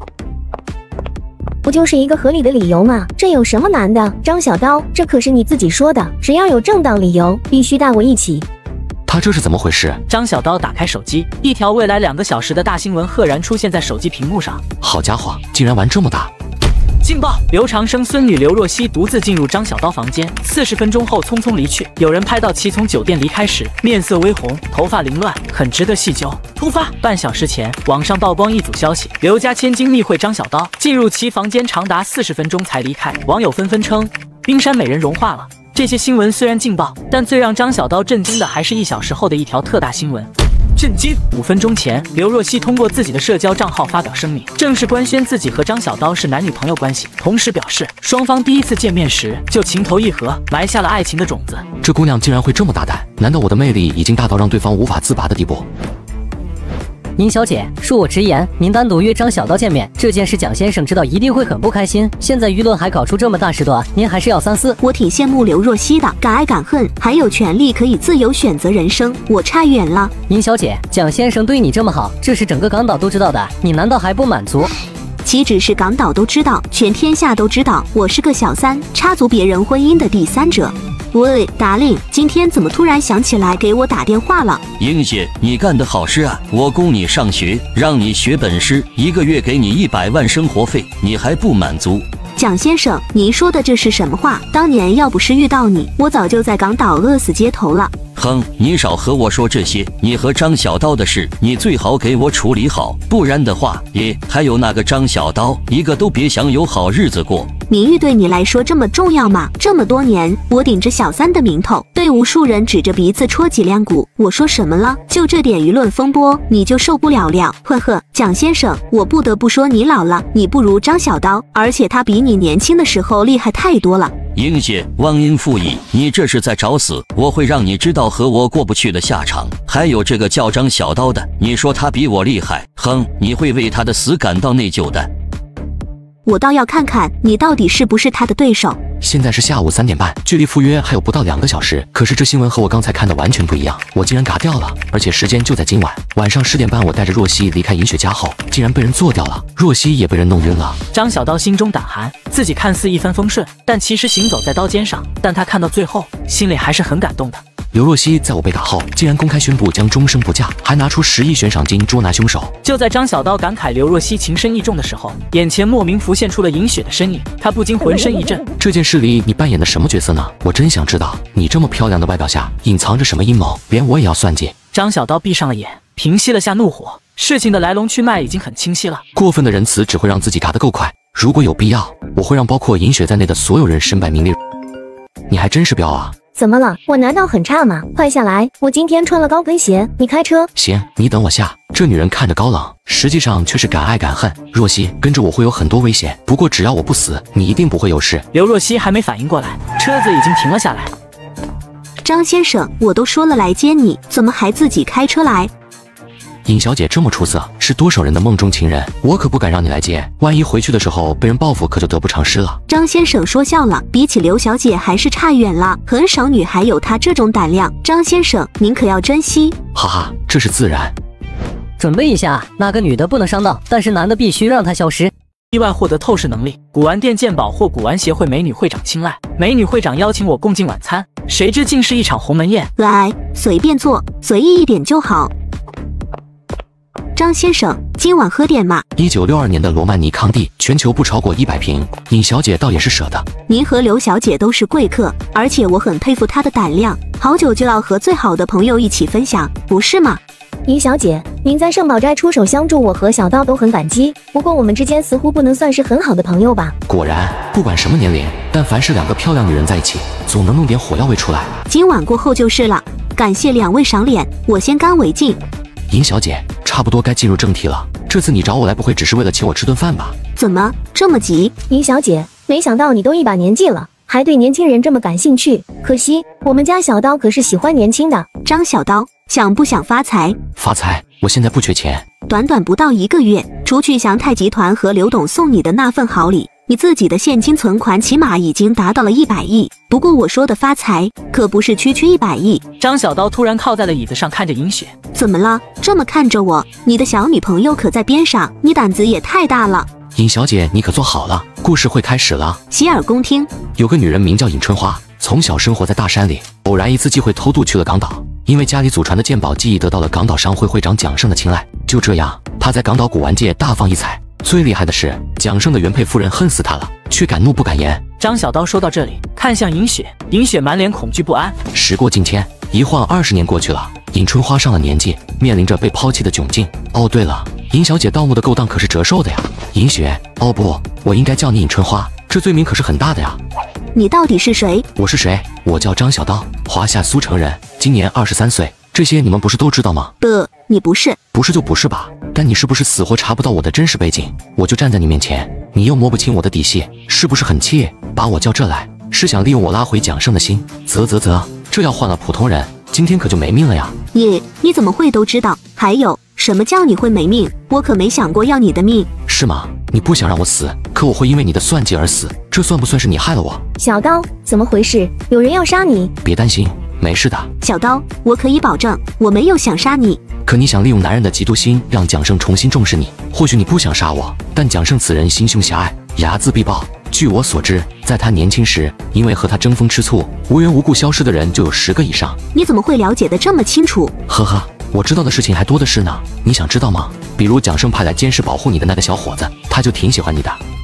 [SPEAKER 12] 不就是一个合理的理由吗？这有什么难的？张小刀，这可是你自己说的，只要有正当理由，必须带我一起。
[SPEAKER 2] 他这是怎么回事？
[SPEAKER 1] 张小刀打开手机，一条未来两个小时的大新闻赫然出现在手机屏幕上。
[SPEAKER 2] 好家伙，竟然玩这么大！
[SPEAKER 1] 劲爆！刘长生孙女刘若曦独自进入张小刀房间，四十分钟后匆匆离去。有人拍到其从酒店离开时，面色微红，头发凌乱，很值得细究。突发！半小时前，网上曝光一组消息，刘家千金密会张小刀，进入其房间长达四十分钟才离开。网友纷纷称，冰山美人融化了。这些新闻虽然劲爆，但最让张小刀震惊的还是一小时后的一条特大新闻。震惊！五分钟前，刘若曦通过自己的社交账号发表声明，正式官宣自己和张小刀是男女朋友关系，同时表示双方第一次见面时就情投意合，埋下了爱情的种子。
[SPEAKER 2] 这姑娘竟然会这么大胆，难道我的魅力已经大到让对方无法自拔的地步？
[SPEAKER 4] 尹小姐，恕我直言，您单独约张小刀见面这件事，蒋先生知道一定会很不开心。现在舆论还搞出这么大事端，您还是要三思。
[SPEAKER 5] 我挺羡慕刘若曦的，敢爱敢恨，还有权利可以自由选择人生，我差远了。
[SPEAKER 4] 尹小姐，蒋先生对你这么好，这是整个港岛都知道的，你难道还不满足？
[SPEAKER 5] 岂止是港岛都知道，全天下都知道，我是个小三，插足别人婚姻的第三者。喂，达令，今天怎么突然想起来给我打电话了？
[SPEAKER 22] 英姐，你干的好事啊！我供你上学，让你学本师，一个月给你一百万生活费，你还不满足？
[SPEAKER 5] 蒋先生，您说的这是什么话？当年要不是遇到你，我早就在港岛饿死街头了。
[SPEAKER 22] 哼，你少和我说这些，你和张小刀的事，你最好给我处理好，不然的话，也还有那个张小刀，一个都别想有好日子过。
[SPEAKER 5] 名誉对你来说这么重要吗？这么多年，我顶着小三的名头，被无数人指着鼻子戳脊梁骨。我说什么了？就这点舆论风波，你就受不了了？呵呵，蒋先生，我不得不说你老了，你不如张小刀，而且他比你年轻的时候厉害太多了。
[SPEAKER 22] 英姐，忘恩负义，你这是在找死！我会让你知道和我过不去的下场。还有这个叫张小刀的，你说他比我厉害，哼，你会为他的死感到内疚的。
[SPEAKER 5] 我倒要看看你到底是不是他的对手。
[SPEAKER 2] 现在是下午三点半，距离赴约还有不到两个小时。可是这新闻和我刚才看的完全不一样，我竟然嘎掉了，而且时间就在今晚晚上十点半。我带着若曦离开尹雪家后，竟然被人做掉了，若曦也被人弄晕了。
[SPEAKER 1] 张小刀心中胆寒，自己看似一帆风顺，但其实行走在刀尖上。但他看到最后，心里还是很感动的。
[SPEAKER 2] 刘若曦在我被打后，竟然公开宣布将终身不嫁，还拿出十亿悬赏金捉拿凶手。
[SPEAKER 1] 就在张小刀感慨刘若曦情深意重的时候，眼前莫名浮现出了尹雪的身影，他不禁浑身一震。
[SPEAKER 2] 这件事里你扮演的什么角色呢？我真想知道，你这么漂亮的外表下隐藏着什么阴谋，连我也要算计。
[SPEAKER 1] 张小刀闭上了眼，平息了下怒火，事情的来龙去脉已经很清晰了。
[SPEAKER 2] 过分的仁慈只会让自己嘎得够快，如果有必要，我会让包括尹雪在内的所有人身败名裂。你还真是彪啊！
[SPEAKER 12] 怎么了？我难道很差吗？快下来！我今天穿了高跟鞋，你开车。
[SPEAKER 2] 行，你等我下。这女人看着高冷，实际上却是敢爱敢恨。若曦，跟着我会有很多危险，不过只要我不死，你一定不会有事。
[SPEAKER 1] 刘若曦还没反应过来，车子已经停了下来。
[SPEAKER 5] 张先生，我都说了来接你，怎么还自己开车来？
[SPEAKER 2] 尹小姐这么出色，是多少人的梦中情人，我可不敢让你来接，万一回去的时候被人报复，可就得不偿失了。
[SPEAKER 5] 张先生说笑了，比起刘小姐还是差远了，很少女孩有她这种胆量。张先生，您可要珍惜。
[SPEAKER 2] 哈哈，这是自然。
[SPEAKER 4] 准备一下，那个女的不能伤到，但是男的必须让她消失。
[SPEAKER 1] 意外获得透视能力，古玩店鉴宝获古玩协会美女会长青睐，美女会长邀请我共进晚餐，谁知竟是一场鸿门宴。
[SPEAKER 5] 来，随便坐，随意一点就好。张先生，今晚喝点嘛。
[SPEAKER 2] 一九六二年的罗曼尼康帝，全球不超过一百瓶。尹小姐倒也是舍得。
[SPEAKER 5] 您和刘小姐都是贵客，而且我很佩服她的胆量。好酒就要和最好的朋友一起分享，不是吗？
[SPEAKER 12] 尹小姐，您在圣宝斋出手相助，我和小刀都很感激。不过我们之间似乎不能算是很好的朋友吧？
[SPEAKER 2] 果然，不管什么年龄，但凡是两个漂亮女人在一起，总能弄点火药味出来。
[SPEAKER 5] 今晚过后就是了，感谢两位赏脸，我先干为敬。
[SPEAKER 2] 尹小姐，差不多该进入正题了。这次你找我来，不会只是为了请我吃顿饭吧？
[SPEAKER 5] 怎么这么急？
[SPEAKER 12] 尹小姐，没想到你都一把年纪了，还对年轻人这么感兴趣。可惜我们家小刀可是喜欢年轻的。
[SPEAKER 5] 张小刀，想不想发财？
[SPEAKER 2] 发财？我现在不缺钱。
[SPEAKER 5] 短短不到一个月，除去祥泰集团和刘董送你的那份好礼，你自己的现金存款起码已经达到了一百亿。不过我说的发财可不是区区一百亿。
[SPEAKER 1] 张小刀突然靠在了椅子上，看着尹雪。
[SPEAKER 5] 怎么了？这么看着我？你的小女朋友可在边上，你胆子也太大了。
[SPEAKER 2] 尹小姐，你可坐好了，故事会开始了。
[SPEAKER 5] 洗耳恭听。
[SPEAKER 2] 有个女人名叫尹春花，从小生活在大山里，偶然一次机会偷渡去了港岛。因为家里祖传的鉴宝技艺得到了港岛商会会长蒋胜的青睐，就这样，他在港岛古玩界大放异彩。最厉害的是，蒋胜的原配夫人恨死他了，却敢怒不敢言。
[SPEAKER 1] 张小刀说到这里，看向尹雪，尹雪满脸恐惧不安。
[SPEAKER 2] 时过境迁，一晃二十年过去了，尹春花上了年纪，面临着被抛弃的窘境。哦，对了，尹小姐盗墓的勾当可是折寿的呀。尹雪，哦不，我应该叫你尹春花，这罪名可是很大的呀。
[SPEAKER 5] 你到底是谁？
[SPEAKER 2] 我是谁？我叫张小刀，华夏苏城人，今年二十三岁。这些你们不是都知道吗？
[SPEAKER 5] 不，你不是。
[SPEAKER 2] 不是就不是吧。但你是不是死活查不到我的真实背景？我就站在你面前，你又摸不清我的底细，是不是很气？把我叫这来，是想利用我拉回蒋胜的心？啧啧啧，这要换了普通人，今天可就没命了呀！
[SPEAKER 5] 你你怎么会都知道？还有，什么叫你会没命？我可没想过要你的命。
[SPEAKER 2] 是吗？你不想让我死，可我会因为你的算计而死，这算不算是你害了我？
[SPEAKER 12] 小刀，怎么回事？有人要杀你？
[SPEAKER 2] 别担心，没事的。
[SPEAKER 5] 小刀，我可以保证，我没有想杀你。
[SPEAKER 2] 可你想利用男人的嫉妒心，让蒋胜重新重视你。或许你不想杀我，但蒋胜此人心胸狭隘，睚眦必报。据我所知，在他年轻时，因为和他争风吃醋，无缘无故消失的人就有十个以上。
[SPEAKER 5] 你怎么会了解得这么清楚？
[SPEAKER 2] 呵呵，我知道的事情还多的是呢。你想知道吗？比如蒋胜派来监视保护你的那个小伙子，他就挺喜欢你的。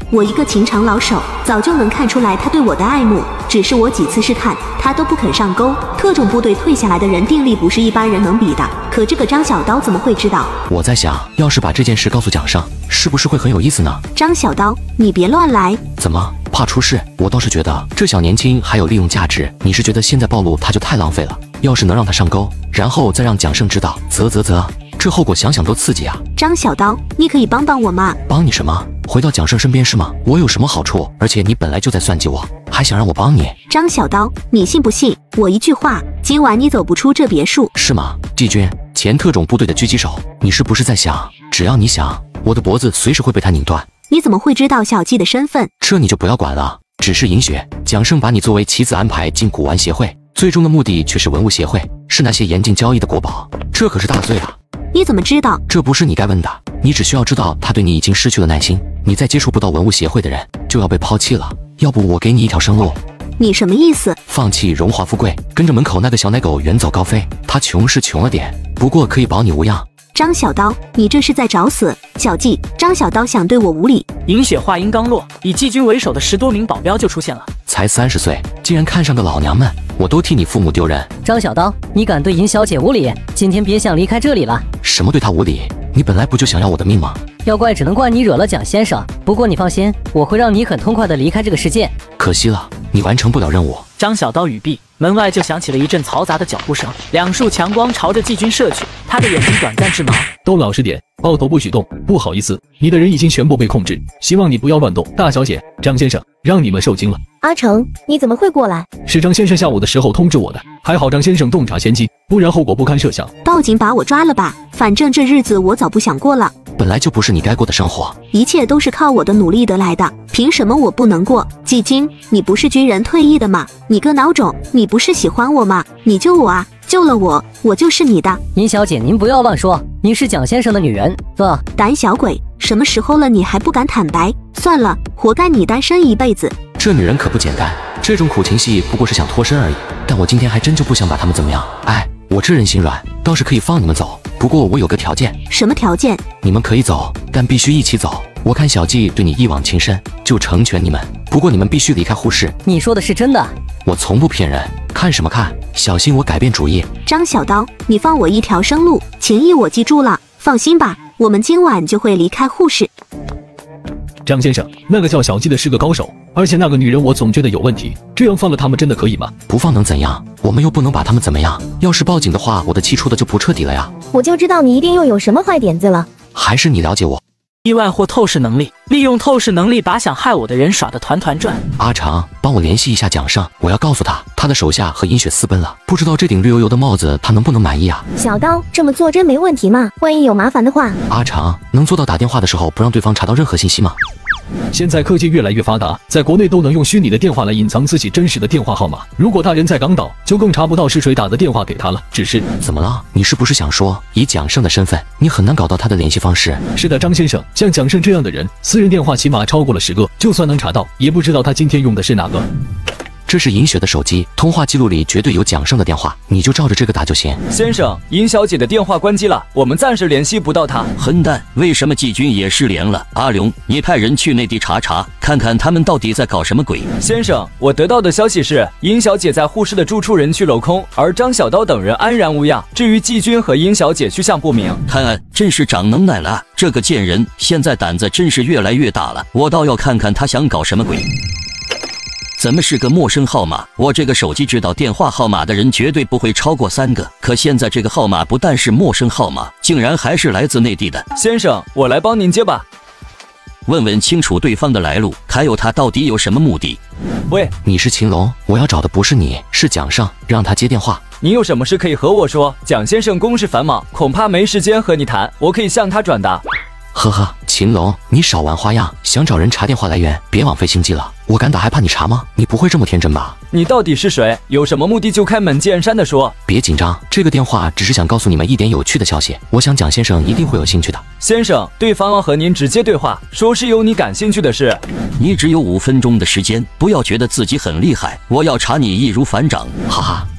[SPEAKER 5] 我一个情场老手，早就能看出来他对我的爱慕，只是我几次试探，他都不肯上钩。特种部队退下来的人定力不是一般人能比的，可这个张小刀怎么会知道？
[SPEAKER 2] 我在想，要是把这件事告诉蒋胜，是不是会很有意思呢？
[SPEAKER 5] 张小刀，你别乱来。
[SPEAKER 2] 怎么？怕出事？我倒是觉得这小年轻还有利用价值。你是觉得现在暴露他就太浪费了？要是能让他上钩，然后再让蒋胜知道，啧啧啧，这后果想想多刺激啊！
[SPEAKER 5] 张小刀，你可以帮帮我吗？
[SPEAKER 2] 帮你什么？回到蒋胜身边是吗？我有什么好处？而且你本来就在算计我，还想让我帮你？
[SPEAKER 5] 张小刀，你信不信我一句话，今晚你走不出这别墅？
[SPEAKER 2] 是吗？季军，前特种部队的狙击手，你是不是在想，只要你想，我的脖子随时会被他拧断？
[SPEAKER 5] 你怎么会知道小季的身份？
[SPEAKER 2] 这你就不要管了。只是银雪，蒋胜把你作为棋子安排进古玩协会，最终的目的却是文物协会，是那些严禁交易的国宝，这可是大罪啊！
[SPEAKER 5] 你怎么知道？
[SPEAKER 2] 这不是你该问的，你只需要知道他对你已经失去了耐心，你再接触不到文物协会的人，就要被抛弃了。要不我给你一条生路。
[SPEAKER 5] 你什么意思？
[SPEAKER 2] 放弃荣华富贵，跟着门口那个小奶狗远走高飞。他穷是穷了点，不过可以保你无恙。
[SPEAKER 5] 张小刀，你这是在找死！小季，张小刀想对我无礼。
[SPEAKER 1] 银雪话音刚落，以季军为首的十多名保镖就出现了。
[SPEAKER 2] 才三十岁，竟然看上个老娘们，我都替你父母丢人。
[SPEAKER 4] 张小刀，你敢对银小姐无礼？今天别想离开这里了。
[SPEAKER 2] 什么对她无礼？你本来不就想要我的命吗？
[SPEAKER 4] 要怪只能怪你惹了蒋先生。不过你放心，我会让你很痛快的离开这个世界。
[SPEAKER 2] 可惜了，你完成不了任务。
[SPEAKER 1] 张小刀语毕，门外就响起了一阵嘈杂的脚步声，两束强光朝着季军射去，他的眼睛短暂致盲。
[SPEAKER 6] 都老实点，抱头不许动。不好意思，你的人已经全部被控制，希望你不要乱动。大小姐，张先生，让你们受惊了。
[SPEAKER 12] 阿成，你怎么会过来？
[SPEAKER 6] 是张先生下午的时候通知我的，还好张先生洞察先机，不然后果不堪设想。
[SPEAKER 5] 报警把我抓了吧，反正这日子我早不想过了。
[SPEAKER 2] 本来就不是你该过的生活，
[SPEAKER 5] 一切都是靠我的努力得来的，凭什么我不能过？季军，你不是军人退役的吗？你个孬种，你不是喜欢我吗？你救我啊！救了我，我就是你的。
[SPEAKER 4] 尹小姐，您不要乱说，您是蒋先生的女人。呃，
[SPEAKER 5] 胆小鬼，什么时候了你还不敢坦白？算了，活该你单身一辈子。
[SPEAKER 2] 这女人可不简单，这种苦情戏不过是想脱身而已。但我今天还真就不想把他们怎么样。哎，我这人心软，倒是可以放你们走。不过我有个条件。
[SPEAKER 5] 什么条件？
[SPEAKER 2] 你们可以走，但必须一起走。我看小季对你一往情深，就成全你们。不过你们必须离开护士。
[SPEAKER 4] 你说的是真的？
[SPEAKER 2] 我从不骗人，看什么看？小心我改变主意。
[SPEAKER 5] 张小刀，你放我一条生路，情谊我记住了。放心吧，我们今晚就会离开护士。
[SPEAKER 6] 张先生，那个叫小季的是个高手，而且那个女人我总觉得有问题，这样放了他们真的可以吗？
[SPEAKER 2] 不放能怎样？我们又不能把他们怎么样。要是报警的话，我的气出的就不彻底了呀。
[SPEAKER 12] 我就知道你一定又有什么坏点子了。
[SPEAKER 2] 还是你了解我。
[SPEAKER 1] 意外或透视能力，利用透视能力把想害我的人耍得团团转。
[SPEAKER 2] 阿长，帮我联系一下蒋胜，我要告诉他，他的手下和银雪私奔了，不知道这顶绿油油的帽子他能不能满意啊？
[SPEAKER 12] 小刀，这么做真没问题吗？万一有麻烦的话。
[SPEAKER 2] 阿长，能做到打电话的时候不让对方查到任何信息吗？
[SPEAKER 6] 现在科技越来越发达，在国内都能用虚拟的电话来隐藏自己真实的电话号码。如果他人在港岛，就更查不到是谁打的电话给他了。只是
[SPEAKER 2] 怎么了？你是不是想说，以蒋胜的身份，你很难搞到他的联系方式？
[SPEAKER 6] 是的，张先生，像蒋胜这样的人，私人电话起码超过了十个，就算能查到，也不知道他今天用的是哪个。
[SPEAKER 2] 这是银雪的手机，通话记录里绝对有蒋胜的电话，你就照着这个打就行。
[SPEAKER 7] 先生，尹小姐的电话关机了，我们暂时联系不到她。
[SPEAKER 22] 混蛋，为什么季军也失联了？阿龙，你派人去内地查查，看看他们到底在搞什么鬼。
[SPEAKER 7] 先生，我得到的消息是，尹小姐在护士的住处人去楼空，而张小刀等人安然无恙。至于季军和尹小姐去向不明。
[SPEAKER 22] 看，真是长能耐了，这个贱人现在胆子真是越来越大了，我倒要看看他想搞什么鬼。怎么是个陌生号码？我这个手机知道电话号码的人绝对不会超过三个，可现在这个号码不但是陌生号码，竟然还是来自内地的。
[SPEAKER 7] 先生，我来帮您接吧。
[SPEAKER 22] 问问清楚对方的来路，还有他到底有什么目的。
[SPEAKER 7] 喂，
[SPEAKER 2] 你是秦龙，我要找的不是你，是蒋胜，让他接电话。
[SPEAKER 7] 你有什么事可以和我说？蒋先生公事繁忙，恐怕没时间和你谈，我可以向他转达。
[SPEAKER 2] 呵呵，秦龙，你少玩花样，想找人查电话来源，别枉费心机了。我敢打还怕你查吗？你不会这么天真吧？
[SPEAKER 7] 你到底是谁？有什么目的就开门见山的说。
[SPEAKER 2] 别紧张，这个电话只是想告诉你们一点有趣的消息，我想蒋先生一定会有兴趣的。
[SPEAKER 7] 先生，对方要和您直接对话，说是有你感兴趣的事。
[SPEAKER 22] 你只有五分钟的时间，不要觉得自己很厉害，我要查你易如反掌。
[SPEAKER 2] 哈哈。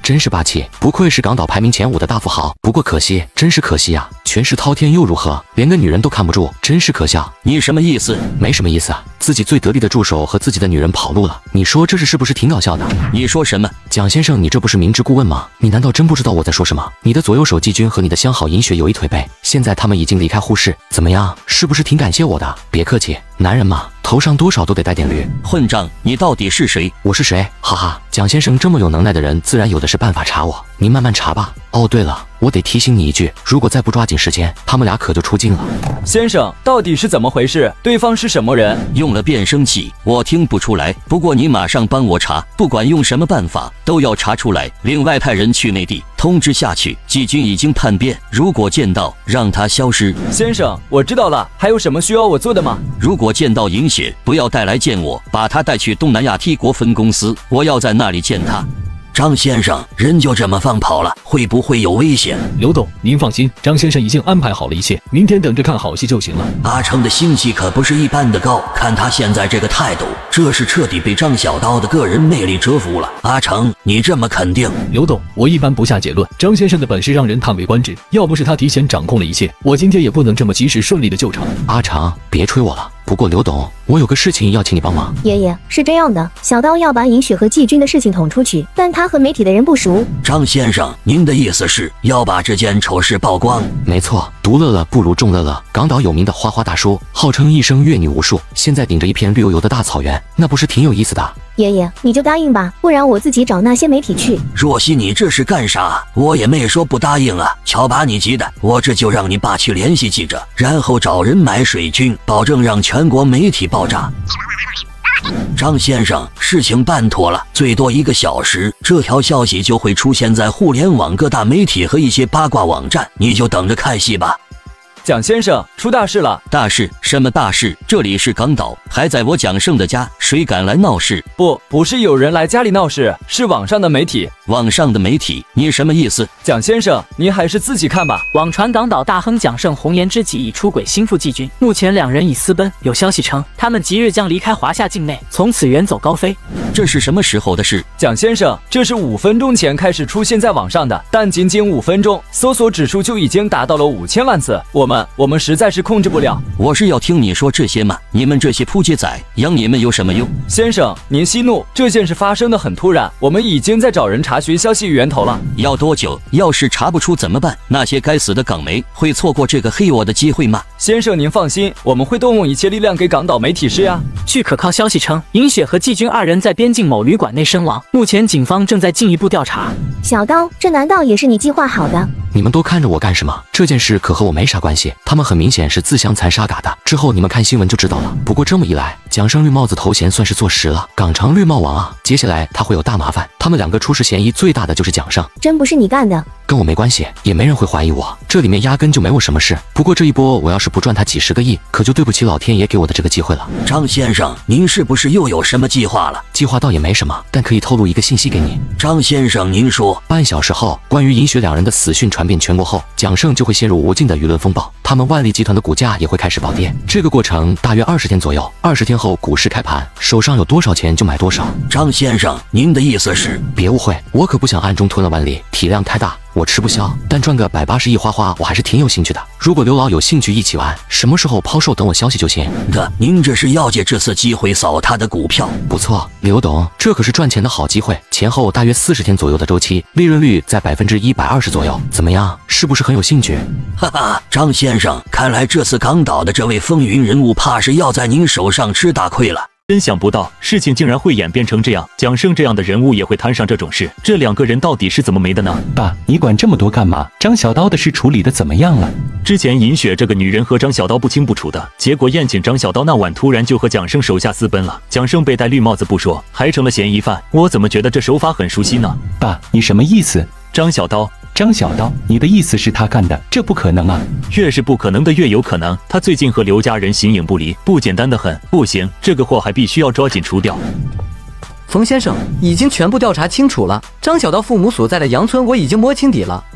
[SPEAKER 2] 真是霸气，不愧是港岛排名前五的大富豪。不过可惜，真是可惜呀、啊，权势滔天又如何？连个女人都看不住，真是可笑。
[SPEAKER 22] 你什么意思？
[SPEAKER 2] 没什么意思啊，自己最得力的助手和自己的女人跑路了，你说这是是不是挺搞笑的？
[SPEAKER 22] 你说什么？
[SPEAKER 2] 蒋先生，你这不是明知故问吗？你难道真不知道我在说什么？你的左右手季军和你的相好银雪有一腿背，现在他们已经离开护士，怎么样？是不是挺感谢我的？别客气，男人嘛，头上多少都得带点绿。
[SPEAKER 22] 混账，你到底是谁？
[SPEAKER 2] 我是谁？哈哈，蒋先生这么有能耐的人，自然有的是办法查我，您慢慢查吧。哦，对了，我得提醒你一句，如果再不抓紧时间，他们俩可就出境了。
[SPEAKER 7] 先生，到底是怎么回事？对方是什么人？
[SPEAKER 22] 用了变声器，我听不出来。不过你马上帮我查，不管用什么办法，都要查出来。另外派人去内地通知下去，季军已经叛变，如果见到，让他消失。
[SPEAKER 7] 先生，我知道了，还有什么需要我做的吗？
[SPEAKER 22] 如果见到银雪，不要带来见我，把他带去东南亚 T 国分公司，我要在那里见他。张先生，人就这么放跑了，会不会有危险？
[SPEAKER 6] 刘董，您放心，张先生已经安排好了一切，明天等着看好戏就行了。
[SPEAKER 22] 阿成的心气可不是一般的高，看他现在这个态度，这是彻底被张小刀的个人魅力折服了。阿成，你这么肯定？
[SPEAKER 6] 刘董，我一般不下结论，张先生的本事让人叹为观止，要不是他提前掌控了一切，我今天也不能这么及时顺利的救场。
[SPEAKER 2] 阿成，别催我了。不过刘董，我有个事情要请你帮忙。
[SPEAKER 10] 爷爷，是这样的，小刀要把银雪和季军的事情捅出去，但他和媒体的人不熟。
[SPEAKER 22] 张先生，您的意思是要把这件丑事曝光？
[SPEAKER 2] 没错，独乐乐不如众乐乐。港岛有名的花花大叔，号称一生阅女无数，现在顶着一片绿油油的大草原，那不是挺有意思的？
[SPEAKER 10] 爷爷，你就答应吧，不然我自己找那些媒体去。
[SPEAKER 22] 若曦，你这是干啥？我也没说不答应啊，瞧把你急的，我这就让你爸去联系记者，然后找人买水军，保证让全国媒体爆炸。张先生，事情办妥了，最多一个小时，这条消息就会出现在互联网各大媒体和一些八卦网站，你就等着看戏吧。
[SPEAKER 7] 蒋先生，出大事了！
[SPEAKER 22] 大事？什么大事？这里是港岛，还在我蒋胜的家，谁敢来闹事？
[SPEAKER 7] 不，不是有人来家里闹事，是网上的媒体。
[SPEAKER 22] 网上的媒体？你什么意思？
[SPEAKER 7] 蒋先生，您还是自己看吧。
[SPEAKER 1] 网传港岛大亨蒋胜红颜知己已出轨心腹季军，目前两人已私奔。有消息称，他们即日将离开华夏境内，从此远走高飞。
[SPEAKER 22] 这是什么时候的事？
[SPEAKER 7] 蒋先生，这是五分钟前开始出现在网上的，但仅仅五分钟，搜索指数就已经达到了五千万次。我们，我们实在是控制不了。
[SPEAKER 22] 我是要听你说这些吗？你们这些扑街仔，养你们有什么用？
[SPEAKER 7] 先生，您息怒，这件事发生的很突然，我们已经在找人查询消息源头了。
[SPEAKER 22] 要多久？要是查不出怎么办？那些该死的港媒会错过这个黑我的机会吗？
[SPEAKER 7] 先生，您放心，我们会动用一切力量给港岛媒体施压。
[SPEAKER 1] 据可靠消息称，银雪和季军二人在边境某旅馆内身亡，目前警方正在进一步调查。
[SPEAKER 10] 小刀，这难道也是你计划好的？
[SPEAKER 2] 你们都看着我干什么？这件事可和我没啥关系，他们很明显是自相残杀嘎的，之后你们看新闻就知道了。不过这么一来，蒋胜绿帽子头衔算是坐实了，港城绿帽王啊，接下来他会有大麻烦。他们两个出事嫌疑最大的就是蒋胜，
[SPEAKER 10] 真不是你干的。
[SPEAKER 2] 跟我没关系，也没人会怀疑我，这里面压根就没我什么事。不过这一波我要是不赚他几十个亿，可就对不起老天爷给我的这个机会了。
[SPEAKER 22] 张先生，您是不是又有什么计划了？
[SPEAKER 2] 计划倒也没什么，但可以透露一个信息给你。
[SPEAKER 22] 张先生，您说。
[SPEAKER 2] 半小时后，关于银雪两人的死讯传遍全国后，蒋胜就会陷入无尽的舆论风暴，他们万利集团的股价也会开始暴跌。这个过程大约二十天左右，二十天后股市开盘，手上有多少钱就买多少。
[SPEAKER 22] 张先生，您的意思是？
[SPEAKER 2] 别误会，我可不想暗中吞了万利，体量太大。我吃不消，但赚个百八十亿花花，我还是挺有兴趣的。如果刘老有兴趣一起玩，什么时候抛售，等我消息就行。
[SPEAKER 22] 的，您这是要借这次机会扫他的股票？
[SPEAKER 2] 不错，刘董，这可是赚钱的好机会。前后大约四十天左右的周期，利润率在百分之一百二十左右，怎么样？是不是很有兴趣？
[SPEAKER 22] 哈哈，张先生，看来这次港岛的这位风云人物，怕是要在您手上吃大亏了。
[SPEAKER 23] 真想不到事情竟然会演变成这样，蒋胜这样的人物也会摊上这种事，这两个人到底是怎么没的呢？
[SPEAKER 8] 爸，你管这么多干嘛？张小刀的事处理的怎么样了？
[SPEAKER 23] 之前银雪这个女人和张小刀不清不楚的，结果宴请张小刀那晚突然就和蒋胜手下私奔了，蒋胜被戴绿帽子不说，还成了嫌疑犯。我怎么觉得这手法很熟悉呢？
[SPEAKER 8] 爸，你什么意思？
[SPEAKER 23] 张小刀。
[SPEAKER 8] 张小刀，你的意思是他干的？这不可能啊！
[SPEAKER 23] 越是不可能的越有可能。他最近和刘家人形影不离，不简单的很。不行，这个祸害必须要抓紧除掉。
[SPEAKER 13] 冯先生，已经全部调查清楚了，张小刀父母所在的杨村我已经摸清底了，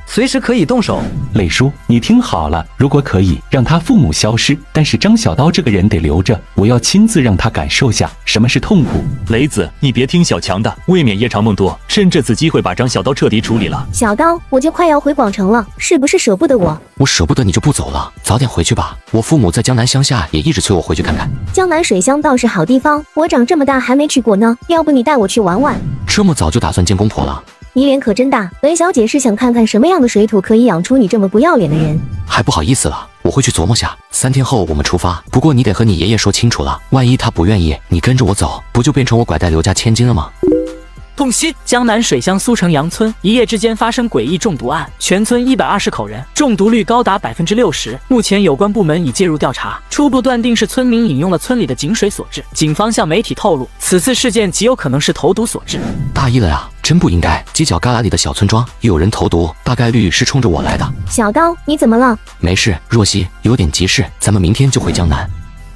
[SPEAKER 9] 随时可以动手。
[SPEAKER 8] 磊叔，你听好了，如果可以让他父母消失，但是张小刀这个人得留着，我要亲自让他感受下什么是痛苦。
[SPEAKER 23] 雷子，你别听小强的，未免夜长梦多，趁这次机会把张小刀彻底处理了。
[SPEAKER 10] 小刀，我就快要回广城了，是不是舍不得我？
[SPEAKER 2] 我舍不得你就不走了，早点回去吧。我父母在江南乡下也一直催我回去看看。
[SPEAKER 10] 江南水乡倒是好地方，我长这么大还没去过呢，要不你带我去玩玩？
[SPEAKER 2] 这么早就打算见公婆了？
[SPEAKER 10] 你脸可真大，本小姐是想看看什么样的水土可以养出你这么不要脸的人。
[SPEAKER 2] 还不好意思了，我会去琢磨下，三天后我们出发。不过你得和你爷爷说清楚了，万一他不愿意，你跟着我走，不就变成我拐带刘家千金了吗？
[SPEAKER 1] 痛惜江南水乡苏城杨村一夜之间发生诡异中毒案，全村一百二十口人，中毒率高达百分之六十。目前有关部门已介入调查，初步断定是村民饮用了村里的井水所致。警方向媒体透露，此次事件极有可能是投毒所致。
[SPEAKER 2] 大意了呀，真不应该！犄角旮旯里的小村庄又有人投毒，大概率是冲着我来的。
[SPEAKER 10] 小刀，你怎么了？
[SPEAKER 2] 没事，若曦，有点急事，咱们明天就回江南。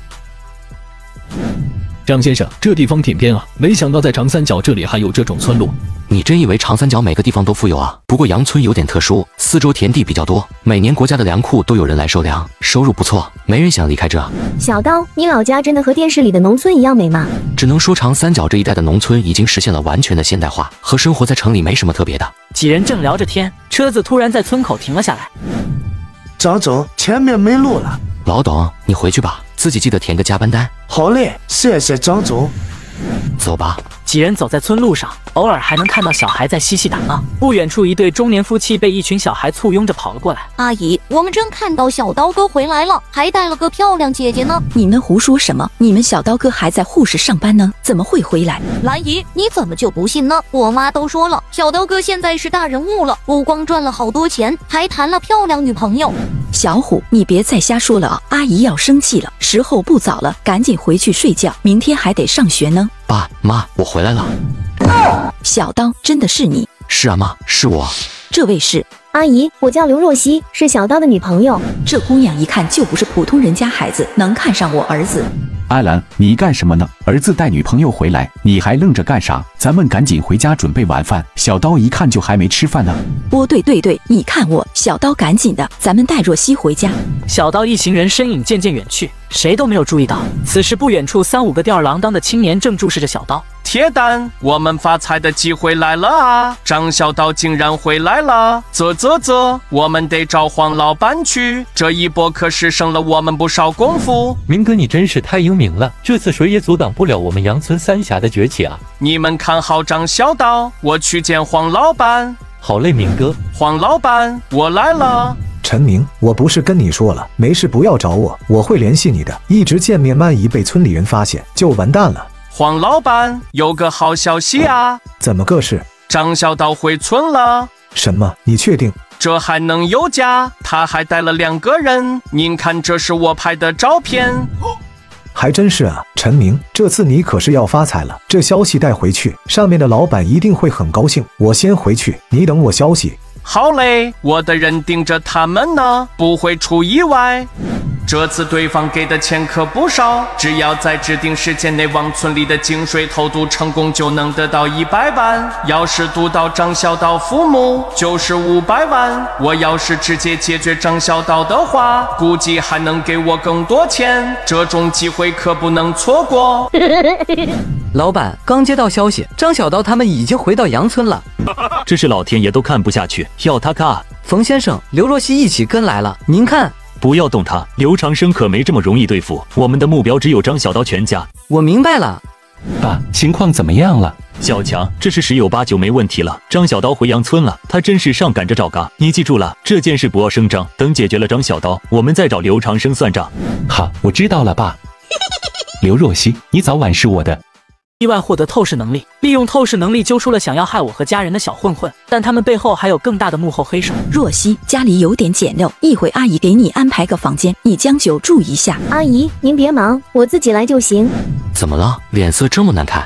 [SPEAKER 6] 张先生，这地方挺偏啊，没想到在长三角这里还有这种村落。
[SPEAKER 2] 你真以为长三角每个地方都富有啊？不过杨村有点特殊，四周田地比较多，每年国家的粮库都有人来收粮，收入不错，没人想离开这。
[SPEAKER 10] 小刀，你老家真的和电视里的农村一样美吗？
[SPEAKER 2] 只能说长三角这一带的农村已经实现了完全的现代化，和生活在城里没什么特别的。
[SPEAKER 1] 几人正聊着天，车子突然在村口停了下来。
[SPEAKER 13] 张总，前面没路了。
[SPEAKER 2] 老董，你回去吧，自己记得填个加班单。
[SPEAKER 13] 好嘞，谢谢张总。
[SPEAKER 2] 走吧。
[SPEAKER 1] 几人走在村路上，偶尔还能看到小孩在嬉戏打闹。不远处，一对中年夫妻被一群小孩簇拥着跑了过来。
[SPEAKER 15] 阿姨，我们正看到小刀哥回来了，还带了个漂亮姐姐呢。
[SPEAKER 20] 你们胡说什么？你们小刀哥还在护士上班呢，怎么会回来？
[SPEAKER 15] 兰姨，你怎么就不信呢？我妈都说了，小刀哥现在是大人物了，不光赚了好多钱，还谈了漂亮女朋友。
[SPEAKER 20] 小虎，你别再瞎说了啊！阿姨要生气了，时候不早了，赶紧回去睡觉，明天还得上学呢。
[SPEAKER 2] 爸妈，我回来了。
[SPEAKER 20] 小刀，真的是你？
[SPEAKER 2] 是啊妈，是我。
[SPEAKER 20] 这位是
[SPEAKER 10] 阿姨，我叫刘若曦，是小刀的女朋友。
[SPEAKER 20] 这姑娘一看就不是普通人家孩子，能看上我儿子。
[SPEAKER 11] 阿兰，你干什么呢？儿子带女朋友回来，你还愣着干啥？咱们赶紧回家准备晚饭。小刀一看就还没吃饭呢。
[SPEAKER 20] 哦，对对对，你看我，小刀赶紧的，咱们带若曦回家。
[SPEAKER 1] 小刀一行人身影渐渐远去，谁都没有注意到，此时不远处三五个吊儿郎当的青年正注视着小刀。
[SPEAKER 25] 铁蛋，我们发财的机会来了啊！张小刀竟然回来了，啧啧啧，我们得找黄老板去，这一波可是省了我们不少功夫。
[SPEAKER 26] 明哥，你真是太英明了，这次谁也阻挡不了我们杨村三峡的崛起啊！
[SPEAKER 25] 你们看好张小刀，我去见黄老板。
[SPEAKER 26] 好嘞，明哥。
[SPEAKER 25] 黄老板，我来了。
[SPEAKER 27] 陈明，我不是跟你说了，没事不要找我，我会联系你的。一直见面，万一被村里人发现，就完蛋了。
[SPEAKER 25] 黄老板，有个好消息啊！
[SPEAKER 27] 怎么个事？
[SPEAKER 25] 张小刀回村了。
[SPEAKER 27] 什么？你确定？
[SPEAKER 25] 这还能有假？他还带了两个人，您看，这是我拍的照片。
[SPEAKER 27] 还真是啊，陈明，这次你可是要发财了。这消息带回去，上面的老板一定会很高兴。我先回去，你等我消息。
[SPEAKER 25] 好嘞，我的人盯着他们呢，不会出意外。这次对方给的钱可不少，只要在指定时间内往村里的井水投毒成功，就能得到一百万。要是毒到张小刀父母，就是五百万。我要是直接解决张小刀的话，估计还能给我更多钱。这种机会可不能错过。
[SPEAKER 9] 老板，刚接到消息，张小刀他们已经回到杨村了。
[SPEAKER 23] 这是老天爷都看不下去，要他干。
[SPEAKER 9] 冯先生，刘若曦一起跟来了，您看。
[SPEAKER 23] 不要动他，刘长生可没这么容易对付。我们的目标只有张小刀全家。
[SPEAKER 9] 我明白了。
[SPEAKER 8] 爸，情况怎么样了？
[SPEAKER 23] 小强，这是十有八九没问题了。张小刀回杨村了，他真是上赶着找嘎。你记住了，这件事不要声张。等解决了张小刀，我们再找刘长生算账。
[SPEAKER 8] 好，我知道了，爸。刘若曦，你早晚是我的。
[SPEAKER 1] 意外获得透视能力，利用透视能力揪出了想要害我和家人的小混混，但他们背后还有更大的幕后黑手。
[SPEAKER 20] 若曦，家里有点简陋，一会阿姨给你安排个房间，你将就住一下。
[SPEAKER 10] 阿姨，您别忙，我自己来就行。
[SPEAKER 2] 怎么了？脸色这么难看？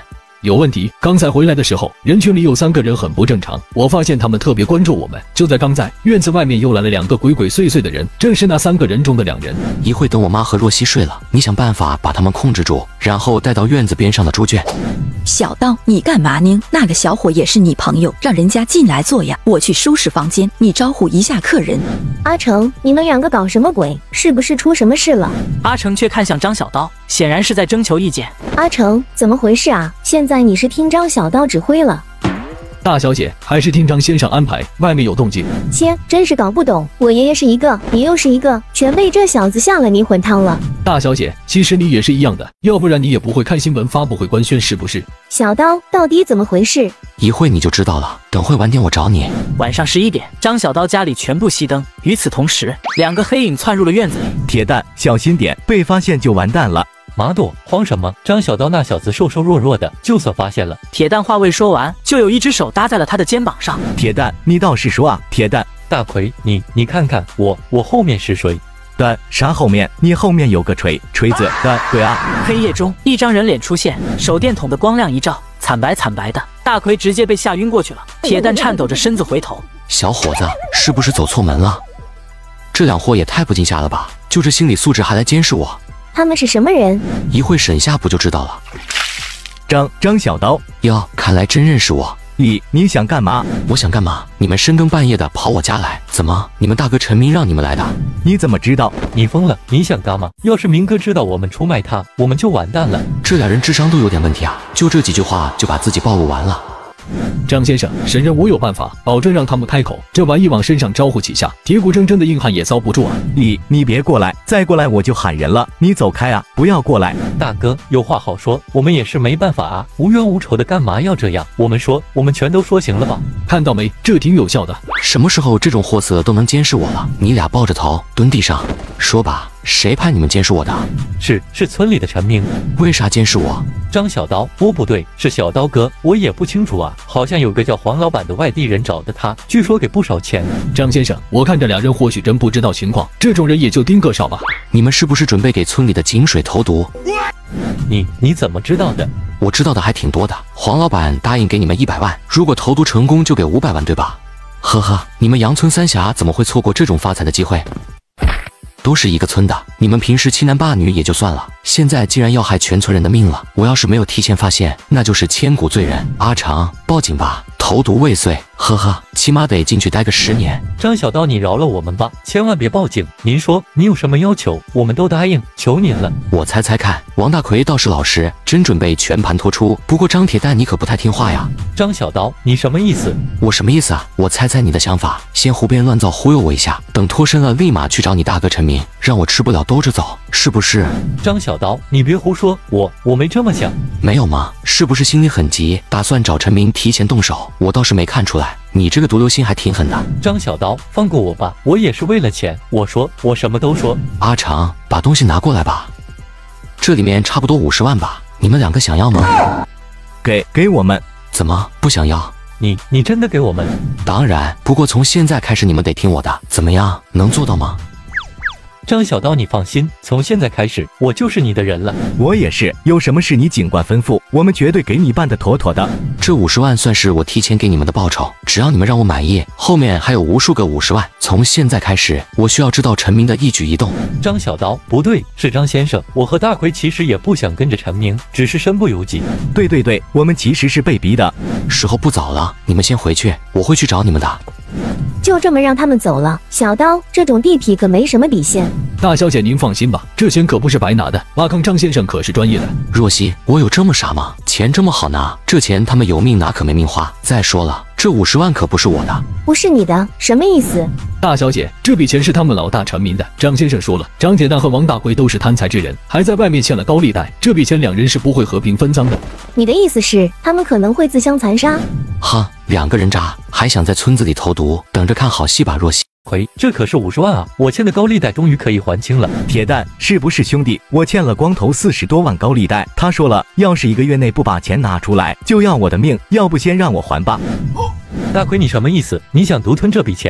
[SPEAKER 6] 有问题。刚才回来的时候，人群里有三个人很不正常，我发现他们特别关注我们。就在刚才，院子外面又来了两个鬼鬼祟祟的人，正是那三个人中的两人。
[SPEAKER 2] 一会等我妈和若曦睡了，你想办法把他们控制住，然后带到院子边上的猪圈。
[SPEAKER 20] 小刀，你干嘛呢？那个小伙也是你朋友，让人家进来坐呀。我去收拾房间，你招呼一下客人。
[SPEAKER 10] 阿成，你们两个搞什么鬼？是不是出什么事了？
[SPEAKER 1] 阿成却看向张小刀，显然是在征求意见。
[SPEAKER 10] 阿成，怎么回事啊？现在你是听张小刀指挥了？
[SPEAKER 6] 大小姐，还是听张先生安排，外面有动静。
[SPEAKER 10] 切，真是搞不懂，我爷爷是一个，你又是一个，全被这小子下了迷魂汤了。
[SPEAKER 6] 大小姐，其实你也是一样的，要不然你也不会看新闻发布会官宣，是不是？
[SPEAKER 10] 小刀，到底怎么回事？
[SPEAKER 2] 一会你就知道了，等会晚点我找你。
[SPEAKER 1] 晚上十一点，张小刀家里全部熄灯，与此同时，两个黑影窜入了院子里。
[SPEAKER 3] 铁蛋，小心点，被发现就完蛋了。
[SPEAKER 26] 麻朵，慌什么？张小刀那小子瘦瘦弱弱的，就算发现了。
[SPEAKER 1] 铁蛋话未说完，就有一只手搭在了他的肩膀上。
[SPEAKER 3] 铁蛋，你倒是说啊！铁蛋，
[SPEAKER 26] 大奎，你你看看我，我后面是谁？
[SPEAKER 3] 蛋，啥后面？你后面有个锤锤子蛋，对啊。
[SPEAKER 1] 黑夜中，一张人脸出现，手电筒的光亮一照，惨白惨白的，大奎直接被吓晕过去了。铁蛋颤抖着身子回头，
[SPEAKER 2] 小伙子，是不是走错门了？这两货也太不惊吓了吧！就这心理素质还来监视我。
[SPEAKER 10] 他们是什么人？
[SPEAKER 2] 一会审下不就知道了。
[SPEAKER 3] 张张小刀
[SPEAKER 2] 哟，看来真认识我。
[SPEAKER 3] 你你想干嘛？
[SPEAKER 2] 我想干嘛？你们深更半夜的跑我家来，怎么？你们大哥陈明让你们来的？
[SPEAKER 3] 你怎么知道？
[SPEAKER 26] 你疯了？你想干嘛？要是明哥知道我们出卖他，我们就完蛋了。
[SPEAKER 2] 这俩人智商都有点问题啊！就这几句话就把自己暴露完了。
[SPEAKER 6] 张先生，审任我有办法，保证让他们开口。这玩意往身上招呼几下，铁骨铮铮的硬汉也遭不住啊！
[SPEAKER 3] 你你别过来，再过来我就喊人了！你走开啊，不要过来！
[SPEAKER 26] 大哥，有话好说，我们也是没办法啊，无冤无仇的，干嘛要这样？我们说，我们全都说行了吧？
[SPEAKER 6] 看到没，这挺有效的。
[SPEAKER 2] 什么时候这种货色都能监视我了？你俩抱着头蹲地上，说吧，谁派你们监视我的？
[SPEAKER 26] 是是村里的陈明。
[SPEAKER 2] 为啥监视我？
[SPEAKER 26] 张小刀，不不对，是小刀哥，我也不清楚啊，好像有个叫黄老板的外地人找的他，据说给不少钱。
[SPEAKER 6] 张先生，我看这俩人或许真不知道情况，这种人也就丁个少吧。
[SPEAKER 2] 你们是不是准备给村里的井水投毒？
[SPEAKER 26] 你你怎么知道的？
[SPEAKER 2] 我知道的还挺多的。黄老板答应给你们一百万，如果投毒成功就给五百万，对吧？呵呵，你们杨村三峡怎么会错过这种发财的机会？都是一个村的，你们平时欺男霸女也就算了，现在竟然要害全村人的命了！我要是没有提前发现，那就是千古罪人。阿长，报警吧，投毒未遂，呵呵，起码得进去待个十年。
[SPEAKER 26] 张小刀，你饶了我们吧，千万别报警。您说你有什么要求，我们都答应，求您了。
[SPEAKER 2] 我猜猜看，王大奎倒是老实，真准备全盘托出。不过张铁蛋，你可不太听话呀。
[SPEAKER 26] 张小刀，你什么意思？
[SPEAKER 2] 我什么意思啊？我猜猜你的想法，先胡编乱造忽悠我一下，等脱身了，立马去找你大哥陈明，让我吃不了兜着走，是不是？
[SPEAKER 26] 张小刀，你别胡说，我我没这么想。
[SPEAKER 2] 没有吗？是不是心里很急，打算找陈明提前动手？我倒是没看出来，你这个毒瘤心还挺狠的。
[SPEAKER 26] 张小刀，放过我吧，我也是为了钱。我说，我什么都说。
[SPEAKER 2] 阿长，把东西拿过来吧，这里面差不多五十万吧，你们两个想要吗？
[SPEAKER 3] 给给我们。
[SPEAKER 2] 怎么不想要？
[SPEAKER 26] 你你真的给我们？
[SPEAKER 2] 当然，不过从现在开始你们得听我的，怎么样？能做到吗？
[SPEAKER 26] 张小刀，你放心，从现在开始，我就是你的人了。
[SPEAKER 3] 我也是，有什么事你尽管吩咐，我们绝对给你办得妥妥的。
[SPEAKER 2] 这五十万算是我提前给你们的报酬，只要你们让我满意，后面还有无数个五十万。从现在开始，我需要知道陈明的一举一动。
[SPEAKER 26] 张小刀，不对，是张先生。我和大奎其实也不想跟着陈明，只是身不由己。
[SPEAKER 3] 对对对，我们其实是被逼的。
[SPEAKER 2] 时候不早了，你们先回去，我会去找你们的。
[SPEAKER 10] 就这么让他们走了？小刀，这种地痞可没什么底线。
[SPEAKER 6] 大小姐，您放心吧，这钱可不是白拿的。挖坑张先生可是专业的。
[SPEAKER 2] 若曦，我有这么傻吗？钱这么好拿，这钱他们有命拿可没命花。再说了，这五十万可不是我的。
[SPEAKER 10] 不是你的，什么意思？
[SPEAKER 6] 大小姐，这笔钱是他们老大陈明的。张先生说了，张铁蛋和王大奎都是贪财之人，还在外面欠了高利贷，这笔钱两人是不会和平分赃的。
[SPEAKER 10] 你的意思是，他们可能会自相残杀？
[SPEAKER 2] 哼，两个人渣，还想在村子里投毒，等着看好戏吧，若曦。
[SPEAKER 26] 奎，这可是五十万啊！我欠的高利贷终于可以还清了。
[SPEAKER 3] 铁蛋，是不是兄弟？我欠了光头四十多万高利贷，他说了，要是一个月内不把钱拿出来，就要我的命。要不先让我还吧。
[SPEAKER 26] 大奎，你什么意思？你想独吞这笔钱？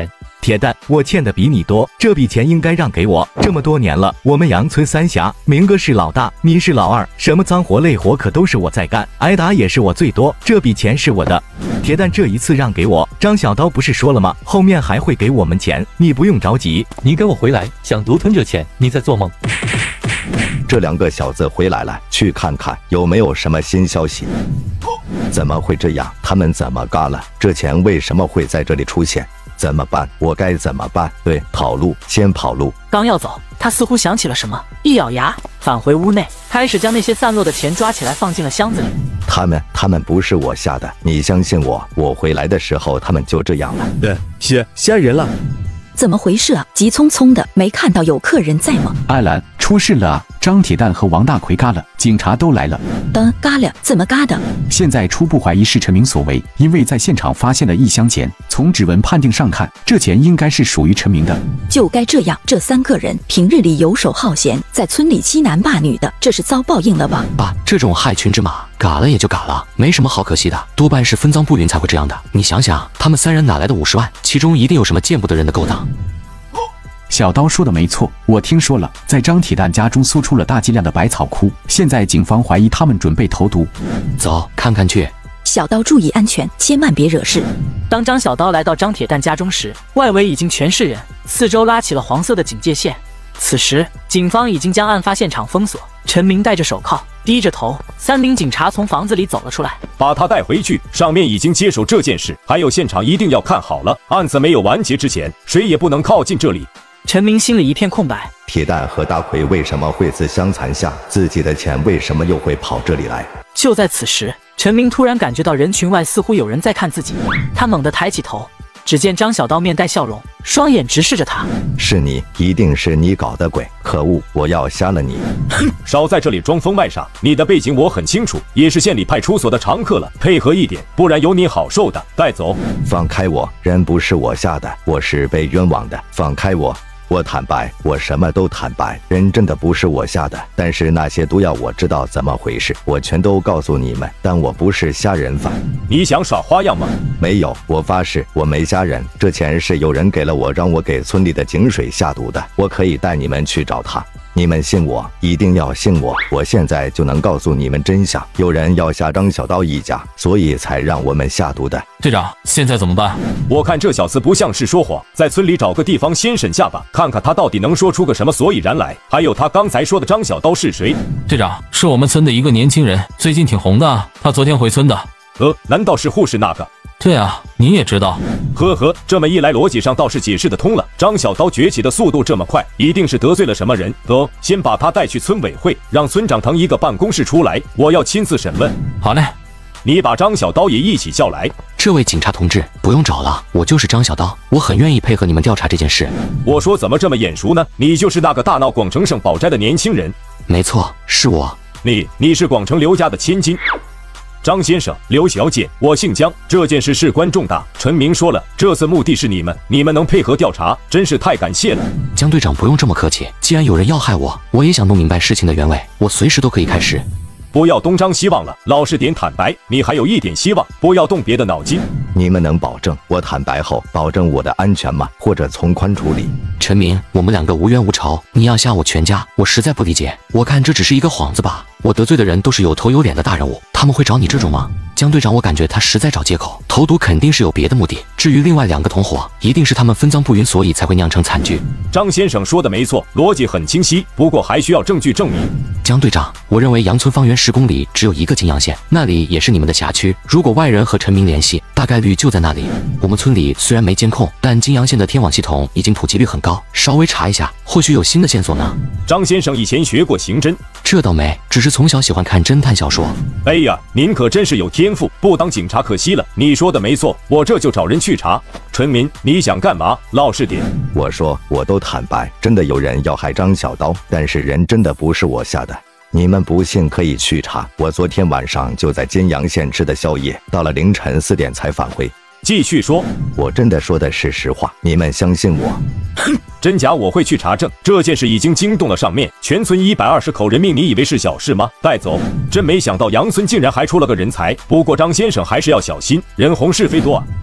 [SPEAKER 3] 铁蛋，我欠的比你多，这笔钱应该让给我。这么多年了，我们杨村三峡，明哥是老大，你是老二，什么脏活累活可都是我在干，挨打也是我最多，这笔钱是我的。铁蛋这一次让给我，张小刀不是说了吗？后面还会给我们钱，你不用着急。
[SPEAKER 26] 你给我回来，想独吞这钱，你在做梦。
[SPEAKER 14] 这两个小子回来了，去看看有没有什么新消息。怎么会这样？他们怎么嘎了？这钱为什么会在这里出现？怎么办？我该怎么办？对，跑路，先跑路。
[SPEAKER 1] 刚要走，他似乎想起了什么，一咬牙返回屋内，开始将那些散落的钱抓起来放进了箱子里。
[SPEAKER 14] 他们，他们不是我吓的，你相信我，我回来的时候他们就这样了。
[SPEAKER 16] 对，吓吓人了。
[SPEAKER 20] 怎么回事啊？急匆匆的，没看到有客人在吗？
[SPEAKER 17] 艾兰，出事了啊！张铁蛋和王大奎嘎了，警察都来了。
[SPEAKER 20] 嗯，嘎了？怎么嘎的？
[SPEAKER 17] 现在初步怀疑是陈明所为，因为在现场发现了一箱钱，从指纹判定上看，这钱应该是属于陈明的。
[SPEAKER 20] 就该这样，这三个人平日里游手好闲，在村里欺男霸女的，这是遭报应了吧？
[SPEAKER 2] 爸，这种害群之马，嘎了也就嘎了，没什么好可惜的，多半是分赃不匀才会这样的。你想想，他们三人哪来的五十万？其中一定有什么见不得人的勾当。
[SPEAKER 17] 小刀说的没错，我听说了，在张铁蛋家中搜出了大剂量的百草枯，现在警方怀疑他们准备投毒。
[SPEAKER 2] 走，看看去。
[SPEAKER 20] 小刀注意安全，千万别惹事。
[SPEAKER 1] 当张小刀来到张铁蛋家中时，外围已经全是人，四周拉起了黄色的警戒线。此时，警方已经将案发现场封锁。陈明戴着手铐，低着头，三名警察从房子里走了出来，
[SPEAKER 18] 把他带回去。上面已经接手这件事，还有现场一定要看好了，案子没有完结之前，谁也不能靠近这里。
[SPEAKER 1] 陈明心里一片空白，
[SPEAKER 14] 铁蛋和大奎为什么会自相残下？自己的钱为什么又会跑这里来？
[SPEAKER 1] 就在此时，陈明突然感觉到人群外似乎有人在看自己，他猛地抬起头，只见张小刀面带笑容，双眼直视着他。
[SPEAKER 14] 是你，一定是你搞的鬼！可恶，我要瞎了你！
[SPEAKER 18] 少在这里装疯卖傻，你的背景我很清楚，也是县里派出所的常客了，配合一点，不然有你好受的。带走！
[SPEAKER 14] 放开我！人不是我下的，我是被冤枉的，放开我！我坦白，我什么都坦白，人真的不是我下的，但是那些毒药我知道怎么回事，我全都告诉你们，但我不是杀人犯。
[SPEAKER 18] 你想耍花样吗？
[SPEAKER 14] 没有，我发誓我没杀人，这钱是有人给了我，让我给村里的井水下毒的，我可以带你们去找他。你们信我，一定要信我！我现在就能告诉你们真相。有人要下张小刀一家，所以才让我们下毒的。
[SPEAKER 19] 队长，现在怎么办？
[SPEAKER 18] 我看这小子不像是说谎，在村里找个地方先审下吧，看看他到底能说出个什么所以然来。还有他刚才说的张小刀是谁？
[SPEAKER 19] 队长，是我们村的一个年轻人，最近挺红的，他昨天回村的。
[SPEAKER 18] 呃，难道是护士那个？
[SPEAKER 19] 对啊，你也知道。
[SPEAKER 18] 呵呵，这么一来逻辑上倒是解释得通了。张小刀崛起的速度这么快，一定是得罪了什么人。走，先把他带去村委会，让村长腾一个办公室出来，我要亲自审问。
[SPEAKER 19] 好嘞，
[SPEAKER 18] 你把张小刀也一起叫来。
[SPEAKER 2] 这位警察同志，不用找了，我就是张小刀，我很愿意配合你们调查这件事。
[SPEAKER 18] 我说怎么这么眼熟呢？你就是那个大闹广城省宝斋的年轻人。
[SPEAKER 2] 没错，是我。
[SPEAKER 18] 你，你是广城刘家的千金。张先生，刘小姐，我姓江，这件事事关重大。陈明说了，这次目的是你们，你们能配合调查，真是太感谢了。
[SPEAKER 2] 江队长不用这么客气，既然有人要害我，我也想弄明白事情的原委，我随时都可以开始。
[SPEAKER 18] 不要东张西望了，老实点坦白，你还有一点希望，不要动别的脑筋。
[SPEAKER 14] 你们能保证我坦白后保证我的安全吗？或者从宽处理？
[SPEAKER 2] 陈明，我们两个无冤无仇，你要吓我全家，我实在不理解。我看这只是一个幌子吧。我得罪的人都是有头有脸的大人物，他们会找你这种吗？江队长，我感觉他实在找借口，投毒肯定是有别的目的。至于另外两个同伙，一定是他们分赃不匀，所以才会酿成惨剧。
[SPEAKER 18] 张先生说的没错，逻辑很清晰，不过还需要证据证明。
[SPEAKER 2] 江队长，我认为杨村方圆十公里只有一个金阳县，那里也是你们的辖区。如果外人和陈明联系，大概率就在那里。我们村里虽然没监控，但金阳县的天网系统已经普及率很高，稍微查一下，或许有新的线索呢。
[SPEAKER 18] 张先生以前学过刑侦？
[SPEAKER 2] 这倒没，只是从小喜欢看侦探小说。
[SPEAKER 18] 哎呀，您可真是有天赋，不当警察可惜了。你说的没错，我这就找人去查。陈明，你想干嘛？老实点。
[SPEAKER 14] 我说，我都坦白，真的有人要害张小刀，但是人真的不是我下的。你们不信可以去查，我昨天晚上就在金阳县吃的宵夜，到了凌晨四点才返回。
[SPEAKER 18] 继续说。
[SPEAKER 14] 我真的说的是实话，你们相信我？
[SPEAKER 18] 哼，真假我会去查证。这件事已经惊动了上面，全村一百二十口人命，你以为是小事吗？带走！真没想到杨村竟然还出了个人才。不过张先生还是要小心，人红是非多啊。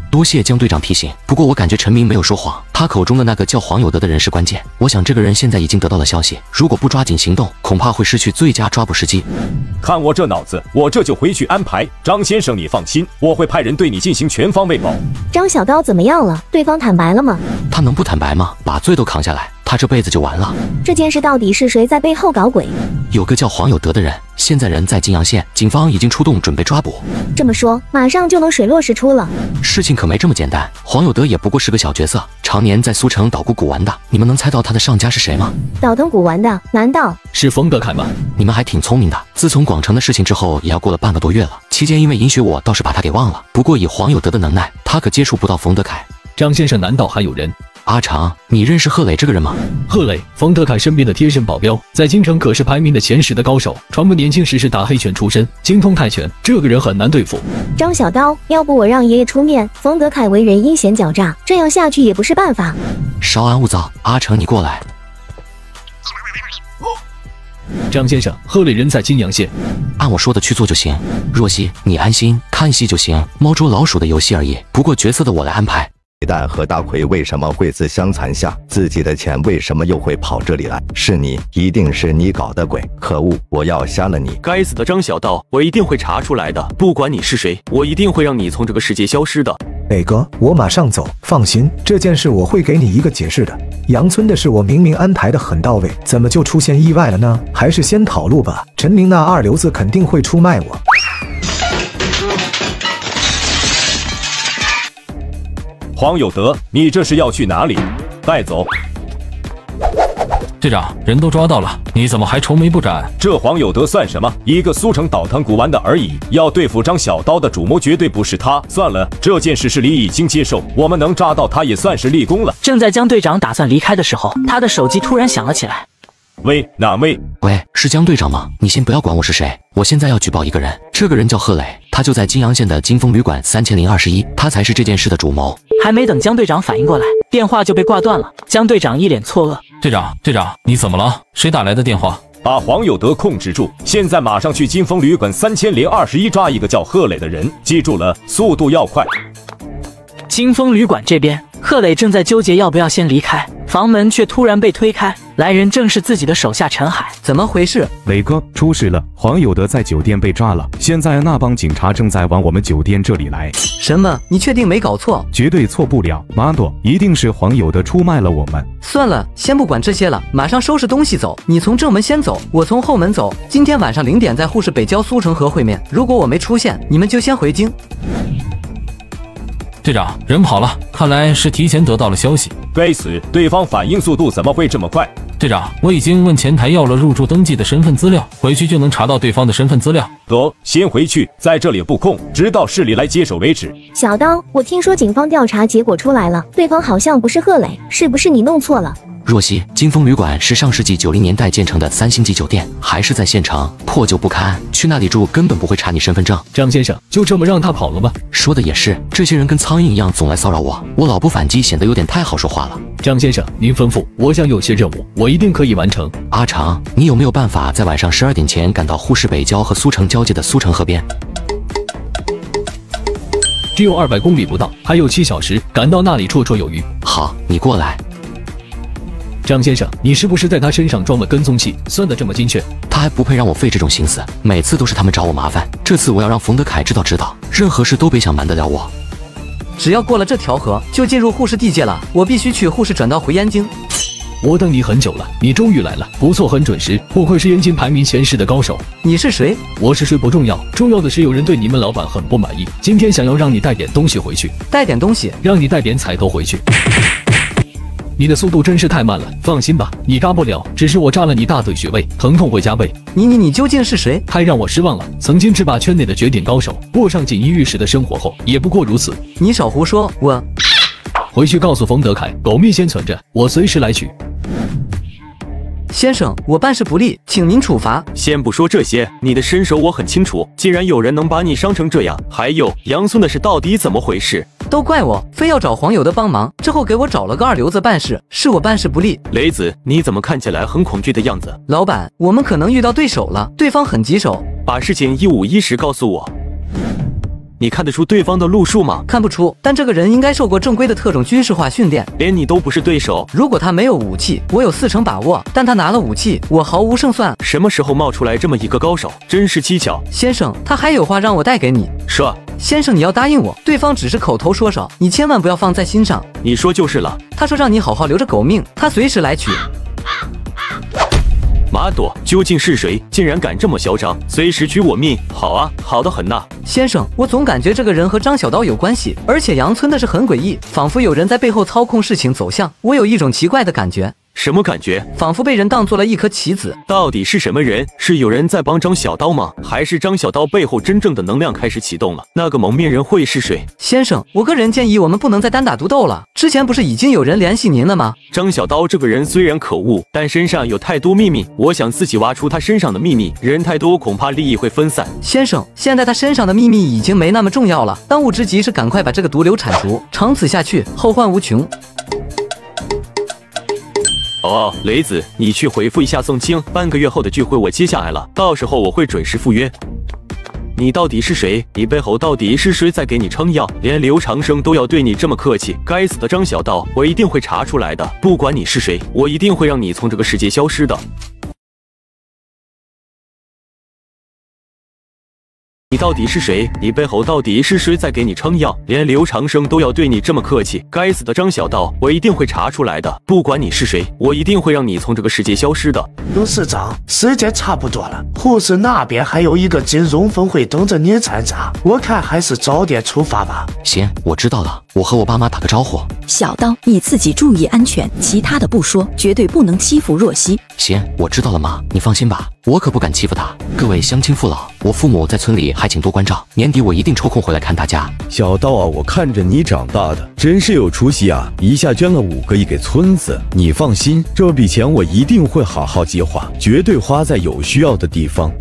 [SPEAKER 2] 多谢江队长提醒，不过我感觉陈明没有说谎，他口中的那个叫黄有德的人是关键。我想这个人现在已经得到了消息，如果不抓紧行动，恐怕会失去最佳抓捕时机。
[SPEAKER 18] 看我这脑子，我这就回去安排。张先生，你放心，我会派人对你进行全方位保。
[SPEAKER 10] 张小刀怎么样了？对方坦白了吗？
[SPEAKER 2] 他能不坦白吗？把罪都扛下来，他这辈子就完了。
[SPEAKER 10] 这件事到底是谁在背后搞鬼？
[SPEAKER 2] 有个叫黄有德的人，现在人在金阳县，警方已经出动准备抓捕。
[SPEAKER 10] 这么说，马上就能水落石出了。
[SPEAKER 2] 事情可没这么简单，黄有德也不过是个小角色，常年在苏城捣鼓古玩的。你们能猜到他的上家是谁吗？
[SPEAKER 10] 捣腾古玩的，难道
[SPEAKER 6] 是冯德凯吗？
[SPEAKER 2] 你们还挺聪明的。自从广城的事情之后，也要过了半个多月了。期间因为尹雪，我倒是把他给忘了。不过以黄有德的能耐，他可接触不到冯德凯。
[SPEAKER 6] 张先生，难道还有人？
[SPEAKER 2] 阿长，你认识贺磊这个人吗？
[SPEAKER 6] 贺磊，冯德凯身边的贴身保镖，在京城可是排名的前十的高手。传闻年轻时是打黑拳出身，精通泰拳，这个人很难对付。
[SPEAKER 10] 张小刀，要不我让爷爷出面？冯德凯为人阴险狡诈，这样下去也不是办法。
[SPEAKER 2] 稍安勿躁，阿成，你过来。
[SPEAKER 6] 张先生，贺磊人在金阳县，
[SPEAKER 2] 按我说的去做就行。若曦，你安心看戏就行，猫捉老鼠的游戏而已。不过角色的我来安排。
[SPEAKER 14] 李诞和大奎为什么会自相残下？自己的钱为什么又会跑这里来？是你，一定是你搞的鬼！可恶，我要杀了你！
[SPEAKER 8] 该死的张小刀，我一定会查出来的。不管你是谁，我一定会让你从这个世界消失的。
[SPEAKER 27] 磊哥，我马上走，放心，这件事我会给你一个解释的。杨村的事我明明安排的很到位，怎么就出现意外了呢？还是先跑路吧，陈明那二流子肯定会出卖我。
[SPEAKER 18] 黄有德，你这是要去哪里？带走！
[SPEAKER 19] 队长，人都抓到了，你怎么还愁眉不展？
[SPEAKER 18] 这黄有德算什么？一个苏城倒腾古玩的而已。要对付张小刀的主谋，绝对不是他。算了，这件事市里已经接受，我们能抓到他也算是立功了。
[SPEAKER 1] 正在江队长打算离开的时候，他的手机突然响了起来。
[SPEAKER 18] 喂，哪位？
[SPEAKER 2] 喂，是江队长吗？你先不要管我是谁，我现在要举报一个人，这个人叫贺磊，他就在金阳县的金丰旅馆三千零二十一，他才是这件事的主谋。
[SPEAKER 1] 还没等江队长反应过来，电话就被挂断了。江队长一脸错愕：“
[SPEAKER 19] 队长，队长，你怎么了？谁打来的电话？”
[SPEAKER 18] 把黄有德控制住，现在马上去金丰旅馆三千零二十一抓一个叫贺磊的人，记住了，速度要快。
[SPEAKER 1] 金丰旅馆这边，贺磊正在纠结要不要先离开，房门却突然被推开，来人正是自己的手下陈海。
[SPEAKER 9] 怎么回事？
[SPEAKER 4] 磊哥，出事了！黄有德在酒店被抓了，现在那帮警察正在往我们酒店这里来。
[SPEAKER 9] 什么？你确定没搞错？
[SPEAKER 4] 绝对错不了，马朵，一定是黄有德出卖了我们。
[SPEAKER 9] 算了，先不管这些了，马上收拾东西走。你从正门先走，我从后门走。今天晚上零点在沪市北郊苏城河会面，如果我没出现，你们就先回京。
[SPEAKER 19] 队长，人跑了，看来是提前得到了消息。
[SPEAKER 18] 该死，对方反应速度怎么会这么快？
[SPEAKER 19] 队长，我已经问前台要了入住登记的身份资料，回去就能查到对方的身份资料。
[SPEAKER 18] 得，先回去，在这里布控，直到市里来接手为止。
[SPEAKER 10] 小刀，我听说警方调查结果出来了，对方好像不是贺磊，是不是你弄错了？
[SPEAKER 2] 若曦，金丰旅馆是上世纪九零年代建成的三星级酒店，还是在县城，破旧不堪，去那里住根本不会查你身份证。
[SPEAKER 6] 张先生，就这么让他跑了吗？
[SPEAKER 2] 说的也是，这些人跟苍蝇一样总来骚扰我，我老不反击显得有点太好说话了。
[SPEAKER 6] 张先生，您吩咐，我想有些任务，我一定可以完成。
[SPEAKER 2] 阿长，你有没有办法在晚上十二点前赶到沪市北郊和苏城交界的苏城河边？
[SPEAKER 6] 只有二百公里不到，还有七小时，赶到那里绰绰有余。
[SPEAKER 2] 好，你过来。
[SPEAKER 6] 张先生，你是不是在他身上装了跟踪器，算得这么精确？
[SPEAKER 2] 他还不配让我费这种心思，每次都是他们找我麻烦，这次我要让冯德凯知道知道，任何事都别想瞒得了我。
[SPEAKER 9] 只要过了这条河，就进入沪市地界了，我必须去沪市转道回燕京。
[SPEAKER 6] 我等你很久了，你终于来了，不错，很准时，不愧是燕京排名前十的高手。
[SPEAKER 9] 你是谁？
[SPEAKER 6] 我是谁不重要，重要的是有人对你们老板很不满意，今天想要让你带点东西回去。
[SPEAKER 9] 带点东西？
[SPEAKER 6] 让你带点彩头回去。你的速度真是太慢了，放心吧，你扎不了，只是我扎了你大腿穴位，疼痛会加倍。
[SPEAKER 9] 你你你究竟是谁？
[SPEAKER 6] 太让我失望了，曾经制霸圈内的绝顶高手，过上锦衣玉食的生活后，也不过如此。
[SPEAKER 9] 你少胡说，我
[SPEAKER 6] 回去告诉冯德凯，狗命先存着，我随时来取。
[SPEAKER 9] 先生，我办事不力，请您处罚。
[SPEAKER 8] 先不说这些，你的身手我很清楚，既然有人能把你伤成这样，还有杨村的事到底怎么回事？
[SPEAKER 9] 都怪我，非要找黄有德帮忙，之后给我找了个二流子办事，是我办事不力。
[SPEAKER 8] 雷子，你怎么看起来很恐惧的样子？
[SPEAKER 9] 老板，我们可能遇到对手了，对方很棘手，
[SPEAKER 8] 把事情一五一十告诉我。 你看得出对方的路数吗？
[SPEAKER 9] 看不出，但这个人应该受过正规的特种军事化训练，
[SPEAKER 8] 连你都不是对手。
[SPEAKER 9] 如果他没有武器，我有四成把握；但他拿了武器，我毫无胜算。
[SPEAKER 8] 什么时候冒出来这么一个高手，真是蹊跷。
[SPEAKER 9] 先生，他还有话让我带给你。
[SPEAKER 8] 说，
[SPEAKER 9] 先生，你要答应我，对方只是口头说说，你千万不要放在心上。
[SPEAKER 8] 你说就是了。
[SPEAKER 9] 他说让你好好留着狗命，他随时来取。
[SPEAKER 8] 马朵究竟是谁？竟然敢这么嚣张，随时取我命！好啊，好的很呐。
[SPEAKER 9] 先生，我总感觉这个人和张小刀有关系，而且杨村的是很诡异，仿佛有人在背后操控事情走向。我有一种奇怪的感觉。
[SPEAKER 8] 什么感觉？
[SPEAKER 9] 仿佛被人当做了一颗棋子。
[SPEAKER 8] 到底是什么人？是有人在帮张小刀吗？还是张小刀背后真正的能量开始启动了？那个蒙面人会是谁？
[SPEAKER 9] 先生，我个人建议我们不能再单打独斗了。之前不是已经有人联系您了吗？
[SPEAKER 8] 张小刀这个人虽然可恶，但身上有太多秘密，我想自己挖出他身上的秘密。人太多，恐怕利益会分散。
[SPEAKER 9] 先生，现在他身上的秘密已经没那么重要了，当务之急是赶快把这个毒瘤铲除，长此下去后患无穷。
[SPEAKER 8] 哦，雷子，你去回复一下宋清，半个月后的聚会我接下来了，到时候我会准时赴约。你到底是谁？你背后到底是谁在给你撑腰？连刘长生都要对你这么客气，该死的张小刀，我一定会查出来的。不管你是谁，我一定会让你从这个世界消失的。你到底是谁？你背后到底是谁在给你撑腰？连刘长生都要对你这么客气，该死的张小刀，我一定会查出来的。不管你是谁，我一定会让你从这个世界消失的。
[SPEAKER 13] 董事长，时间差不多了，护士那边还有一个金融峰会等着您参加，我看还是早点出发吧。
[SPEAKER 2] 行，我知道了，我和我爸妈打个招呼。
[SPEAKER 20] 小刀，你自己注意安全，其他的不说，绝对不能欺负若曦。
[SPEAKER 2] 行，我知道了妈，你放心吧，我可不敢欺负她。各位乡亲父老，我父母在村里还请多关照，年底我一定抽空回来看大家。
[SPEAKER 5] 小刀啊，我看着你长大的真是有出息啊，一下捐了五个亿给村子。你放心，这笔钱我一定会好好计划，绝对花在有需要的地方。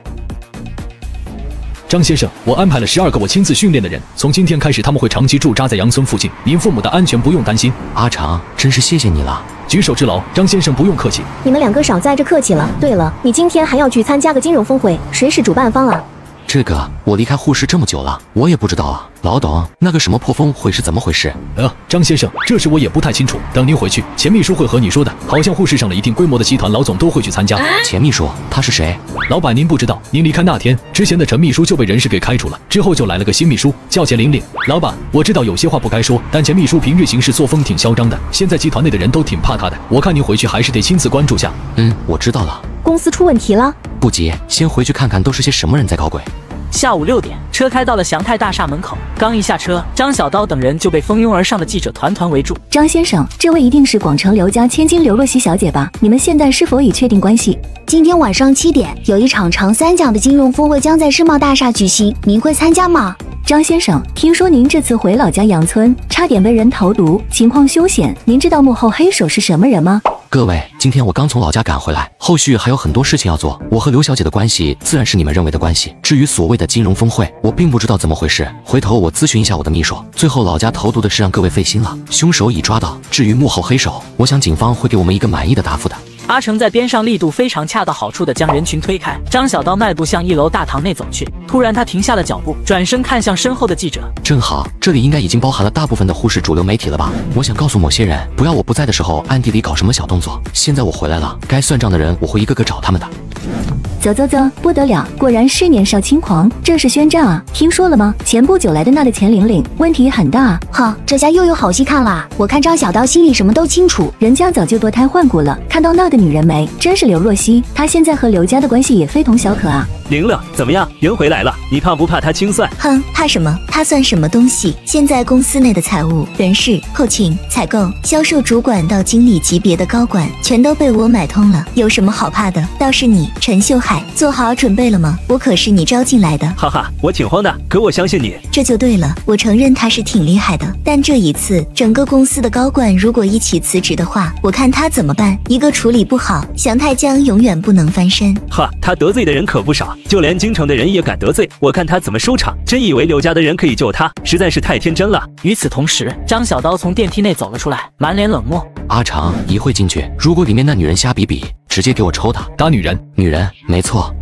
[SPEAKER 6] 张先生，我安排了十二个我亲自训练的人，从今天开始他们会长期驻扎在杨村附近，您父母的安全不用担心。
[SPEAKER 2] 阿长，真是谢谢你了。
[SPEAKER 6] 举手之劳，张先生不用客气。
[SPEAKER 10] 你们两个少在这客气了。对了，你今天还要去参加个金融峰会，谁是主办方啊？
[SPEAKER 2] 这个我离开护士这么久了，我也不知道啊。老董，那个什么破峰会是怎么回事？
[SPEAKER 6] 呃，张先生，这事我也不太清楚，等您回去，钱秘书会和你说的。好像护士上了一定规模的集团老总都会去参加。
[SPEAKER 2] 钱秘书他是谁？
[SPEAKER 6] 老板您不知道，您离开那天，之前的陈秘书就被人事给开除了，之后就来了个新秘书，叫钱玲玲。老板，我知道有些话不该说，但钱秘书平日行事作风挺嚣张的，现在集团内的人都挺怕他的。我看您回去还是得亲自关注下。
[SPEAKER 2] 嗯，我知道了。
[SPEAKER 10] 公司出问题了？
[SPEAKER 2] 不急，先回去看看都是些什么人在搞鬼。
[SPEAKER 1] 下午六点，车开到了祥泰大厦门口。刚一下车，张小刀等人就被蜂拥而上的记者团团围住。
[SPEAKER 10] 张先生，这位一定是广城刘家千金刘若曦小姐吧？你们现在是否已确定关系？
[SPEAKER 7] 今天晚上七点，有一场长三角的金融峰会将在世贸大厦举行，您会参加吗？
[SPEAKER 10] 张先生，听说您这次回老家杨村，差点被人投毒，情况凶险，您知道幕后黑手是什么人吗？
[SPEAKER 2] 各位，今天我刚从老家赶回来，后续还有很多事情要做。我和刘小姐的关系自然是你们认为的关系。至于所谓的金融峰会，我并不知道怎么回事，回头我咨询一下我的秘书。最后老家投毒的事让各位费心了，凶手已抓到。至于幕后黑手，我想警方会给我们一个满意的答复的。
[SPEAKER 1] 阿成在边上力度非常恰到好处地将人群推开，张小刀迈步向一楼大堂内走去。突然他停下了脚步，转身看向身后的记者。
[SPEAKER 2] 正好，这里应该已经包含了大部分的护士主流媒体了吧？我想告诉某些人，不要我不在的时候暗地里搞什么小动作。现在我回来了，该算账的人我会一个个找他们的。
[SPEAKER 10] 啧啧啧，不得了，果然是年少轻狂，这是宣战啊！听说了吗？前不久来的那个钱玲玲，问题很大啊！
[SPEAKER 7] 哼，这下又有好戏看了。我看张小刀心里什么都清楚，
[SPEAKER 10] 人家早就脱胎换骨了。看到那个女人没？真是刘若曦，她现在和刘家的关系也非同小可啊！
[SPEAKER 12] 玲玲，怎么样？人回来了，你怕不怕她清算？
[SPEAKER 7] 哼，怕什么？她算什么东西？现在公司内的财务、人事、后勤、采购、销售主管到经理级别的高管，全都被我买通了，有什么好怕的？倒是你，陈秀海，做好准备了吗？我可是你招进来的。
[SPEAKER 12] 哈哈，我挺慌的，可我相信你。
[SPEAKER 7] 这就对了，我承认他是挺厉害的，但这一次整个公司的高管如果一起辞职的话，我看他怎么办？一个处理不好，祥泰将永远不能翻身。
[SPEAKER 12] 哈，他得罪的人可不少，就连京城的人也敢得罪，我看他怎么收场。真以为刘家的人可以救他，实在是太天真了。
[SPEAKER 1] 与此同时，张小刀从电梯内走了出来，满脸冷漠。
[SPEAKER 2] 阿长，一会进去，如果里面那女人瞎比比，直接给我抽她。
[SPEAKER 6] 打女人？
[SPEAKER 2] 女人，没错。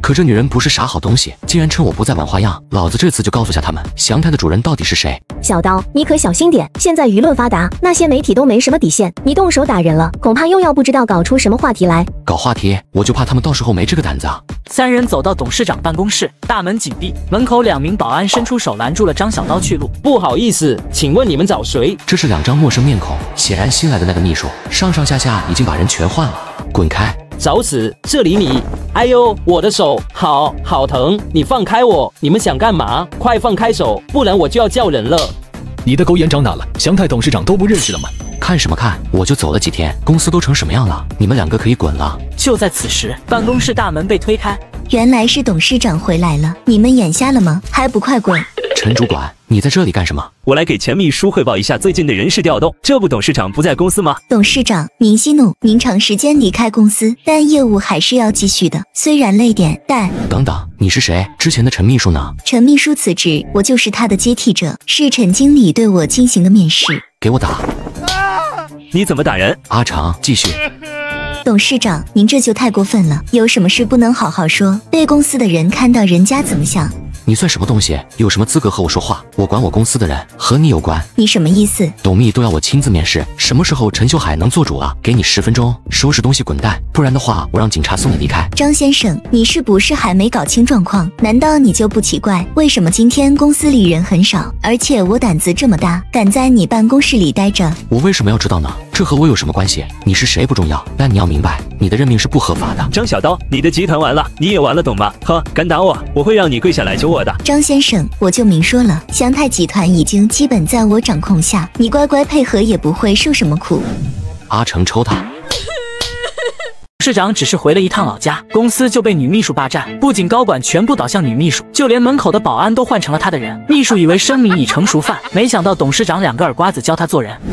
[SPEAKER 2] 可这女人不是啥好东西，竟然趁我不在玩花样，老子这次就告诉下他们，祥太的主人到底是谁。
[SPEAKER 10] 小刀，你可小心点，现在舆论发达，那些媒体都没什么底线，你动手打人了，恐怕又要不知道搞出什么话题来。
[SPEAKER 2] 搞话题，我就怕他们到时候没这个胆子啊。
[SPEAKER 1] 三人走到董事长办公室，大门紧闭，门口两名保安伸出手拦住了张小刀去路。
[SPEAKER 11] 不好意思，请问你们找谁？
[SPEAKER 2] 这是两张陌生面孔，显然新来的那个秘书，上上下下已经把人全换了。滚开！
[SPEAKER 11] 找死！这里你！哎呦，我的手，好好疼！你放开我！你们想干嘛？快放开手，不然我就要叫人了。
[SPEAKER 6] 你的狗眼长哪了？祥太董事长都不认识了吗？
[SPEAKER 2] 看什么看？我就走了几天，公司都成什么样了？你们两个可以滚了。
[SPEAKER 1] 就在此时，办公室大门被推开，
[SPEAKER 7] 原来是董事长回来了，你们眼瞎了吗？还不快滚！
[SPEAKER 2] 陈主管，你在这里干什么？
[SPEAKER 12] 我来给前秘书汇报一下最近的人事调动。这不，董事长不在公司吗？
[SPEAKER 7] 董事长，您息怒，您长时间离开公司，但业务还是要继续的，虽然累点，但……
[SPEAKER 2] 等等，你是谁？之前的陈秘书呢？
[SPEAKER 7] 陈秘书辞职，我就是他的接替者，是陈经理对我进行的面试。
[SPEAKER 2] 给我打！
[SPEAKER 12] 你怎么打人？
[SPEAKER 2] 阿长，继续。
[SPEAKER 7] 董事长，您这就太过分了，有什么事不能好好说，被公司的人看到人家怎么想？
[SPEAKER 2] 你算什么东西？有什么资格和我说话？我管我公司的人，和你有关。
[SPEAKER 7] 你什么意思？
[SPEAKER 2] 董秘都要我亲自面试，什么时候陈秀海能做主了？给你十分钟，收拾东西滚蛋，不然的话，我让警察送你离开。
[SPEAKER 7] 张先生，你是不是还没搞清状况？难道你就不奇怪，为什么今天公司里人很少，而且我胆子这么大，敢在你办公室里待着？
[SPEAKER 2] 我为什么要知道呢？这和我有什么关系？你是谁不重要，但你要明白，你的任命是不合法的。
[SPEAKER 12] 张小刀，你的集团完了，你也完了，懂吗？呵，敢打我，我会让你跪下来求我的。
[SPEAKER 7] 张先生，我就明说了，祥太集团已经基本在我掌控下，你乖乖配合也不会受什么苦。
[SPEAKER 2] 阿成抽他。
[SPEAKER 1] 市长只是回了一趟老家，公司就被女秘书霸占，不仅高管全部倒向女秘书，就连门口的保安都换成了他的人。秘书以为生米已成熟饭，没想到董事长两个耳瓜子教他做人。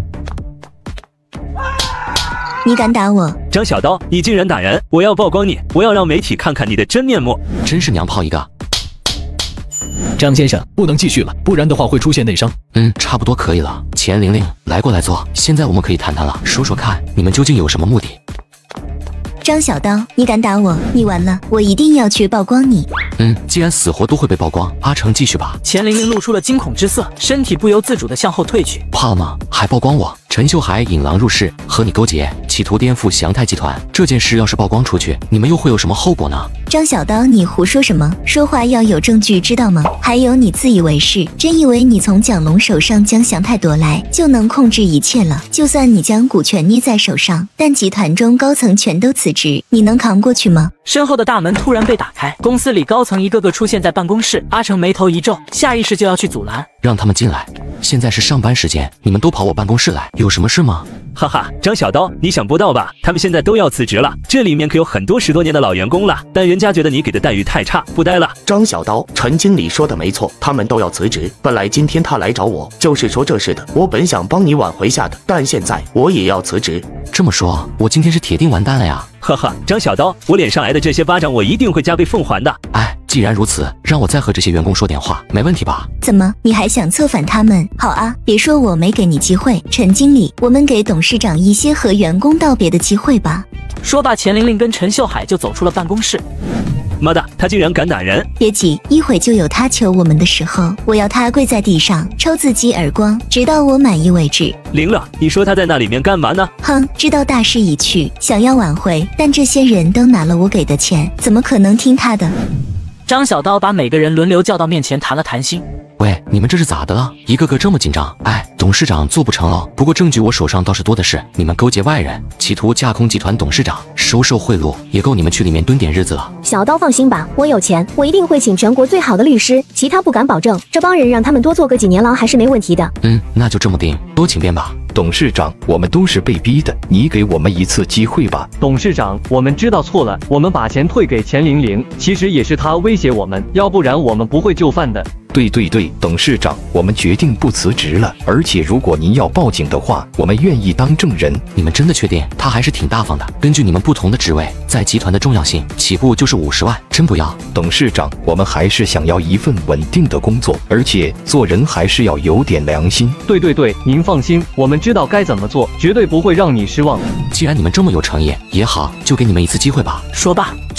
[SPEAKER 7] 你敢打我？
[SPEAKER 12] 张小刀，你竟然打人！我要曝光你，我要让媒体看看你的真面目！
[SPEAKER 2] 真是娘炮一个！
[SPEAKER 6] 张先生，不能继续了，不然的话会出现内伤。
[SPEAKER 2] 嗯，差不多可以了。钱玲玲，来过来坐。现在我们可以谈谈了，说说看，你们究竟有什么目的？
[SPEAKER 7] 张小刀，你敢打我，你完了，我一定要去曝光你。
[SPEAKER 2] 嗯，既然死活都会被曝光，阿成继续吧。
[SPEAKER 1] 钱玲玲露出了惊恐之色，身体不由自主地向后退去。
[SPEAKER 2] 怕了吗？还曝光我？陈秀海引狼入室，和你勾结，企图颠覆祥太集团。这件事要是曝光出去，你们又会有什么后果呢？
[SPEAKER 7] 张小刀，你胡说什么？说话要有证据，知道吗？还有，你自以为是，真以为你从蒋龙手上将祥太夺来，就能控制一切了？就算你将股权捏在手上，但集团中高层全都辞职，你能扛过去吗？
[SPEAKER 1] 身后的大门突然被打开，公司里高层一个个出现在办公室。阿成眉头一皱，下意识就要去阻拦，
[SPEAKER 2] 让他们进来。现在是上班时间，你们都跑我办公室来，有什么事吗？
[SPEAKER 12] 哈哈，张小刀，你想不到吧？他们现在都要辞职了，这里面可有很多十多年的老员工了，但人家觉得你给的待遇太差，不待了。
[SPEAKER 13] 张小刀，陈经理说的没错，他们都要辞职。本来今天他来找我，就是说这事的，我本想帮你挽回下的，但现在我也要辞职。
[SPEAKER 2] 这么说，我今天是铁定完蛋了呀！
[SPEAKER 12] 哈哈，张小刀，我脸上挨的这些巴掌，我一定会加倍奉还的。
[SPEAKER 2] 哎，既然如此，让我再和这些员工说点话，没问题吧？
[SPEAKER 7] 怎么，你还想策反他们？好啊，别说我没给你机会。陈经理，我们给董事长一些和员工道别的机会吧。
[SPEAKER 1] 说罢，钱玲玲跟陈秀海就走出了办公室。
[SPEAKER 12] 妈的，他竟然敢打人！
[SPEAKER 7] 别急，一会就有他求我们的时候，我要他跪在地上抽自己耳光，直到我满意为止。
[SPEAKER 12] 玲了，你说他在那里面干嘛呢？
[SPEAKER 7] 哼，知道大势已去，想要挽回，但这些人都拿了我给的钱，怎么可能听他的？
[SPEAKER 1] 张小刀把每个人轮流叫到面前谈了谈心。
[SPEAKER 2] 喂，你们这是咋的了？一个个这么紧张？哎，董事长做不成了，不过证据我手上倒是多的是。你们勾结外人，企图架空集团董事长，收受贿赂，也够你们去里面蹲点日子了。
[SPEAKER 10] 小刀放心吧，我有钱，我一定会请全国最好的律师，其他不敢保证。这帮人让他们多坐个几年牢还是没问题的。
[SPEAKER 2] 嗯，那就这么定，多请便吧。
[SPEAKER 15] 董事长，我们都是被逼的，你给我们一次机会吧。
[SPEAKER 16] 董事长，我们知道错了，我们把钱退给钱玲玲，其实也是他威胁我们，要不然我们不会就范的。
[SPEAKER 15] 对对对，董事长，我们决定不辞职了，而且如果您要报警的话，我们愿意当证人。
[SPEAKER 2] 你们真的确定？他还是挺大方的。根据你们不同的职位，在集团的重要性，起步就是五十万，真不要？
[SPEAKER 15] 董事长，我们还是想要一份稳定的工作，而且做人还是要有点良心。
[SPEAKER 16] 对对对，您放心，我们知道该怎么做，绝对不会让你失望。
[SPEAKER 2] 既然你们这么有诚意，也好，就给你们一次机会吧。
[SPEAKER 1] 说罢，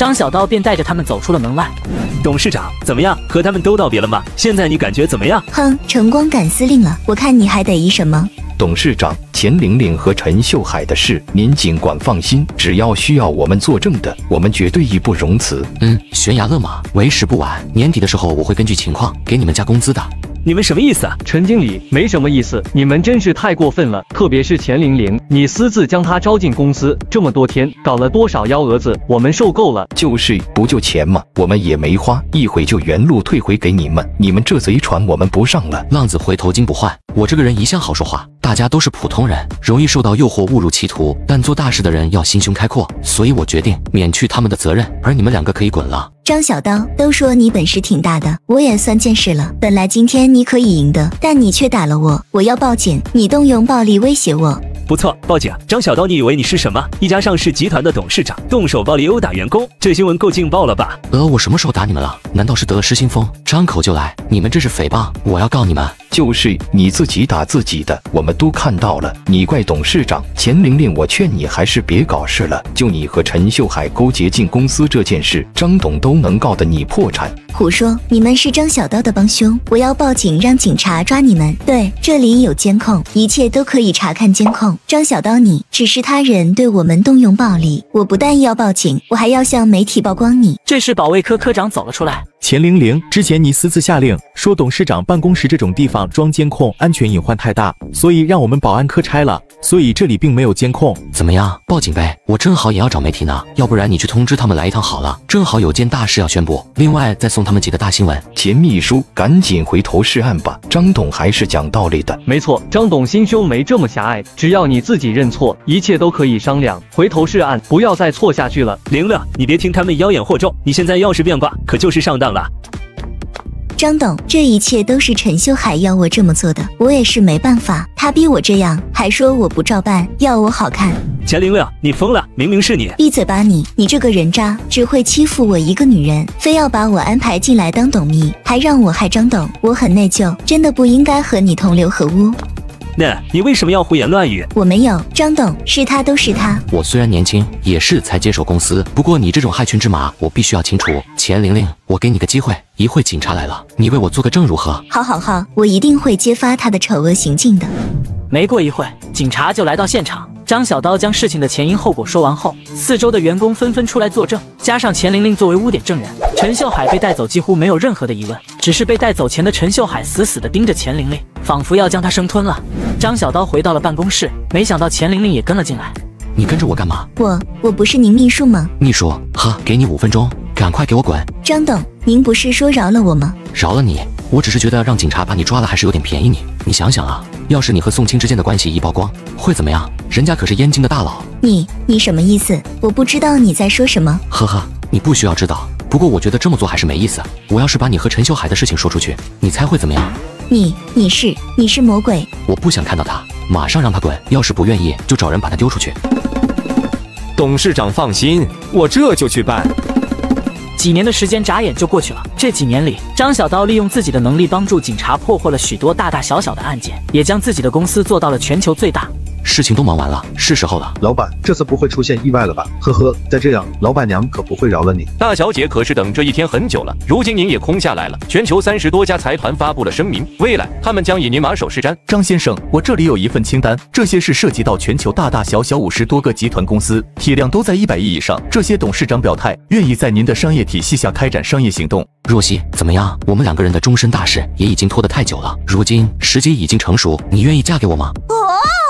[SPEAKER 1] 张小刀便带着他们走出了门外。
[SPEAKER 12] 董事长，怎么样？和他们都道别了吗？现在你感觉怎么样？
[SPEAKER 7] 哼，成光感司令了，我看你还得意什么？
[SPEAKER 15] 董事长，钱玲玲和陈秀海的事，您尽管放心，只要需要我们作证的，我们绝对义不容辞。
[SPEAKER 2] 嗯，悬崖勒马，为时不晚。年底的时候，我会根据情况给你们加工资的。
[SPEAKER 12] 你们什么意思啊？
[SPEAKER 16] 陈经理，没什么意思，你们真是太过分了。特别是钱玲玲，你私自将她招进公司，这么多天搞了多少幺蛾子，我们受够了。
[SPEAKER 15] 就是不就钱吗？我们也没花，一会就原路退回给你们。你们这贼船我们不上了。
[SPEAKER 2] 浪子回头金不换，我这个人一向好说话，大家都是普通人，容易受到诱惑误入歧途，但做大事的人要心胸开阔，所以我决定免去他们的责任，而你们两个可以滚了。
[SPEAKER 7] 张小刀，都说你本事挺大的，我也算见识了。本来今天你可以赢的，但你却打了我，我要报警，你动用暴力威胁我。
[SPEAKER 12] 不错，报警！张小刀，你以为你是什么？一家上市集团的董事长，动手暴力殴打员工，这新闻够劲爆了吧？
[SPEAKER 2] 呃，我什么时候打你们了？难道是得了失心疯，张口就来？你们这是诽谤，我要告你们！
[SPEAKER 15] 就是你自己打自己的，我们都看到了。你怪董事长钱玲玲，我劝你还是别搞事了。就你和陈秀海勾结进公司这件事，张董都能告得你破产。
[SPEAKER 7] 胡说！你们是张小刀的帮凶，我要报警，让警察抓你们。对，这里有监控，一切都可以查看监控。张小刀，你只是他人对我们动用暴力，我不但要报警，我还要向媒体曝光你。
[SPEAKER 1] 这时，保卫科科长走了出来。
[SPEAKER 3] 钱玲玲，之前你私自下令说董事长办公室这种地方装监控，安全隐患太大，所以让我们保安科拆了，所以这里并没有监控。
[SPEAKER 2] 怎么样？报警呗！我正好也要找媒体呢，要不然你去通知他们来一趟好了，正好有件大事要宣布。另外再送他们几个大新闻。
[SPEAKER 15] 钱秘书，赶紧回头是岸吧。张董还是讲道理的。
[SPEAKER 16] 没错，张董心胸没这么狭隘，只要你自己认错，一切都可以商量。回头是岸，不要再错下去了。
[SPEAKER 12] 玲玲，你别听他们妖言惑众，你现在要是变卦，可就是上当了。
[SPEAKER 7] 张董，这一切都是陈秀海要我这么做的，我也是没办法，他逼我这样，还说我不照办，要我好看。
[SPEAKER 12] 钱玲玲，你疯了！明明是你！
[SPEAKER 7] 闭嘴吧你！你这个人渣，只会欺负我一个女人，非要把我安排进来当董秘，还让我害张董，我很内疚，真的不应该和你同流合污。
[SPEAKER 12] 那你为什么要胡言乱语？
[SPEAKER 7] 我没有，张董，是他都是他。
[SPEAKER 2] 我虽然年轻，也是才接手公司，不过你这种害群之马，我必须要清除。钱玲玲，我给你个机会，一会警察来了，你为我做个证如何？
[SPEAKER 7] 好好好，我一定会揭发他的丑恶行径的。
[SPEAKER 1] 没过一会，警察就来到现场。张小刀将事情的前因后果说完后，四周的员工纷纷出来作证，加上钱玲玲作为污点证人，陈秀海被带走几乎没有任何的疑问。只是被带走前的陈秀海死死地盯着钱玲玲，仿佛要将她生吞了。张小刀回到了办公室，没想到钱玲玲也跟了进来。
[SPEAKER 2] 你跟着我干嘛？
[SPEAKER 7] 我我不是您秘书吗？
[SPEAKER 2] 秘书，哈，给你五分钟，赶快给我滚！
[SPEAKER 7] 张董，您不是说饶了我吗？
[SPEAKER 2] 饶了你？我只是觉得让警察把你抓了还是有点便宜你。你想想啊，要是你和宋清之间的关系一曝光，会怎么样？人家可是燕京的大佬。
[SPEAKER 7] 你你什么意思？我不知道你在说什么。
[SPEAKER 2] 呵呵，你不需要知道。不过我觉得这么做还是没意思。我要是把你和陈秀海的事情说出去，你猜会怎么样？
[SPEAKER 7] 你你是你是魔鬼！
[SPEAKER 2] 我不想看到他，马上让他滚。要是不愿意，就找人把他丢出去。
[SPEAKER 18] 董事长放心，我这就去办。
[SPEAKER 1] 几年的时间眨眼就过去了。这几年里，张小刀利用自己的能力帮助警察破获了许多大大小小的案件，也将自己的公司做到了全球最大。
[SPEAKER 2] 事情都忙完了，是时候了。
[SPEAKER 21] 老板，这次不会出现意外了吧？呵呵，再这样，老板娘可不会饶了你。
[SPEAKER 8] 大小姐可是等这一天很久了，如今您也空下来了。全球三十多家财团发布了声明，未来他们将以您马首是瞻。
[SPEAKER 3] 张先生，我这里有一份清单，这些是涉及到全球大大小小五十多个集团公司，体量都在一百亿以上。这些董事长表态，愿意在您的商业体系下开展商业行动。
[SPEAKER 2] 若曦，怎么样？我们两个人的终身大事也已经拖得太久了，如今时机已经成熟，你愿意嫁给我吗？
[SPEAKER 7] 哦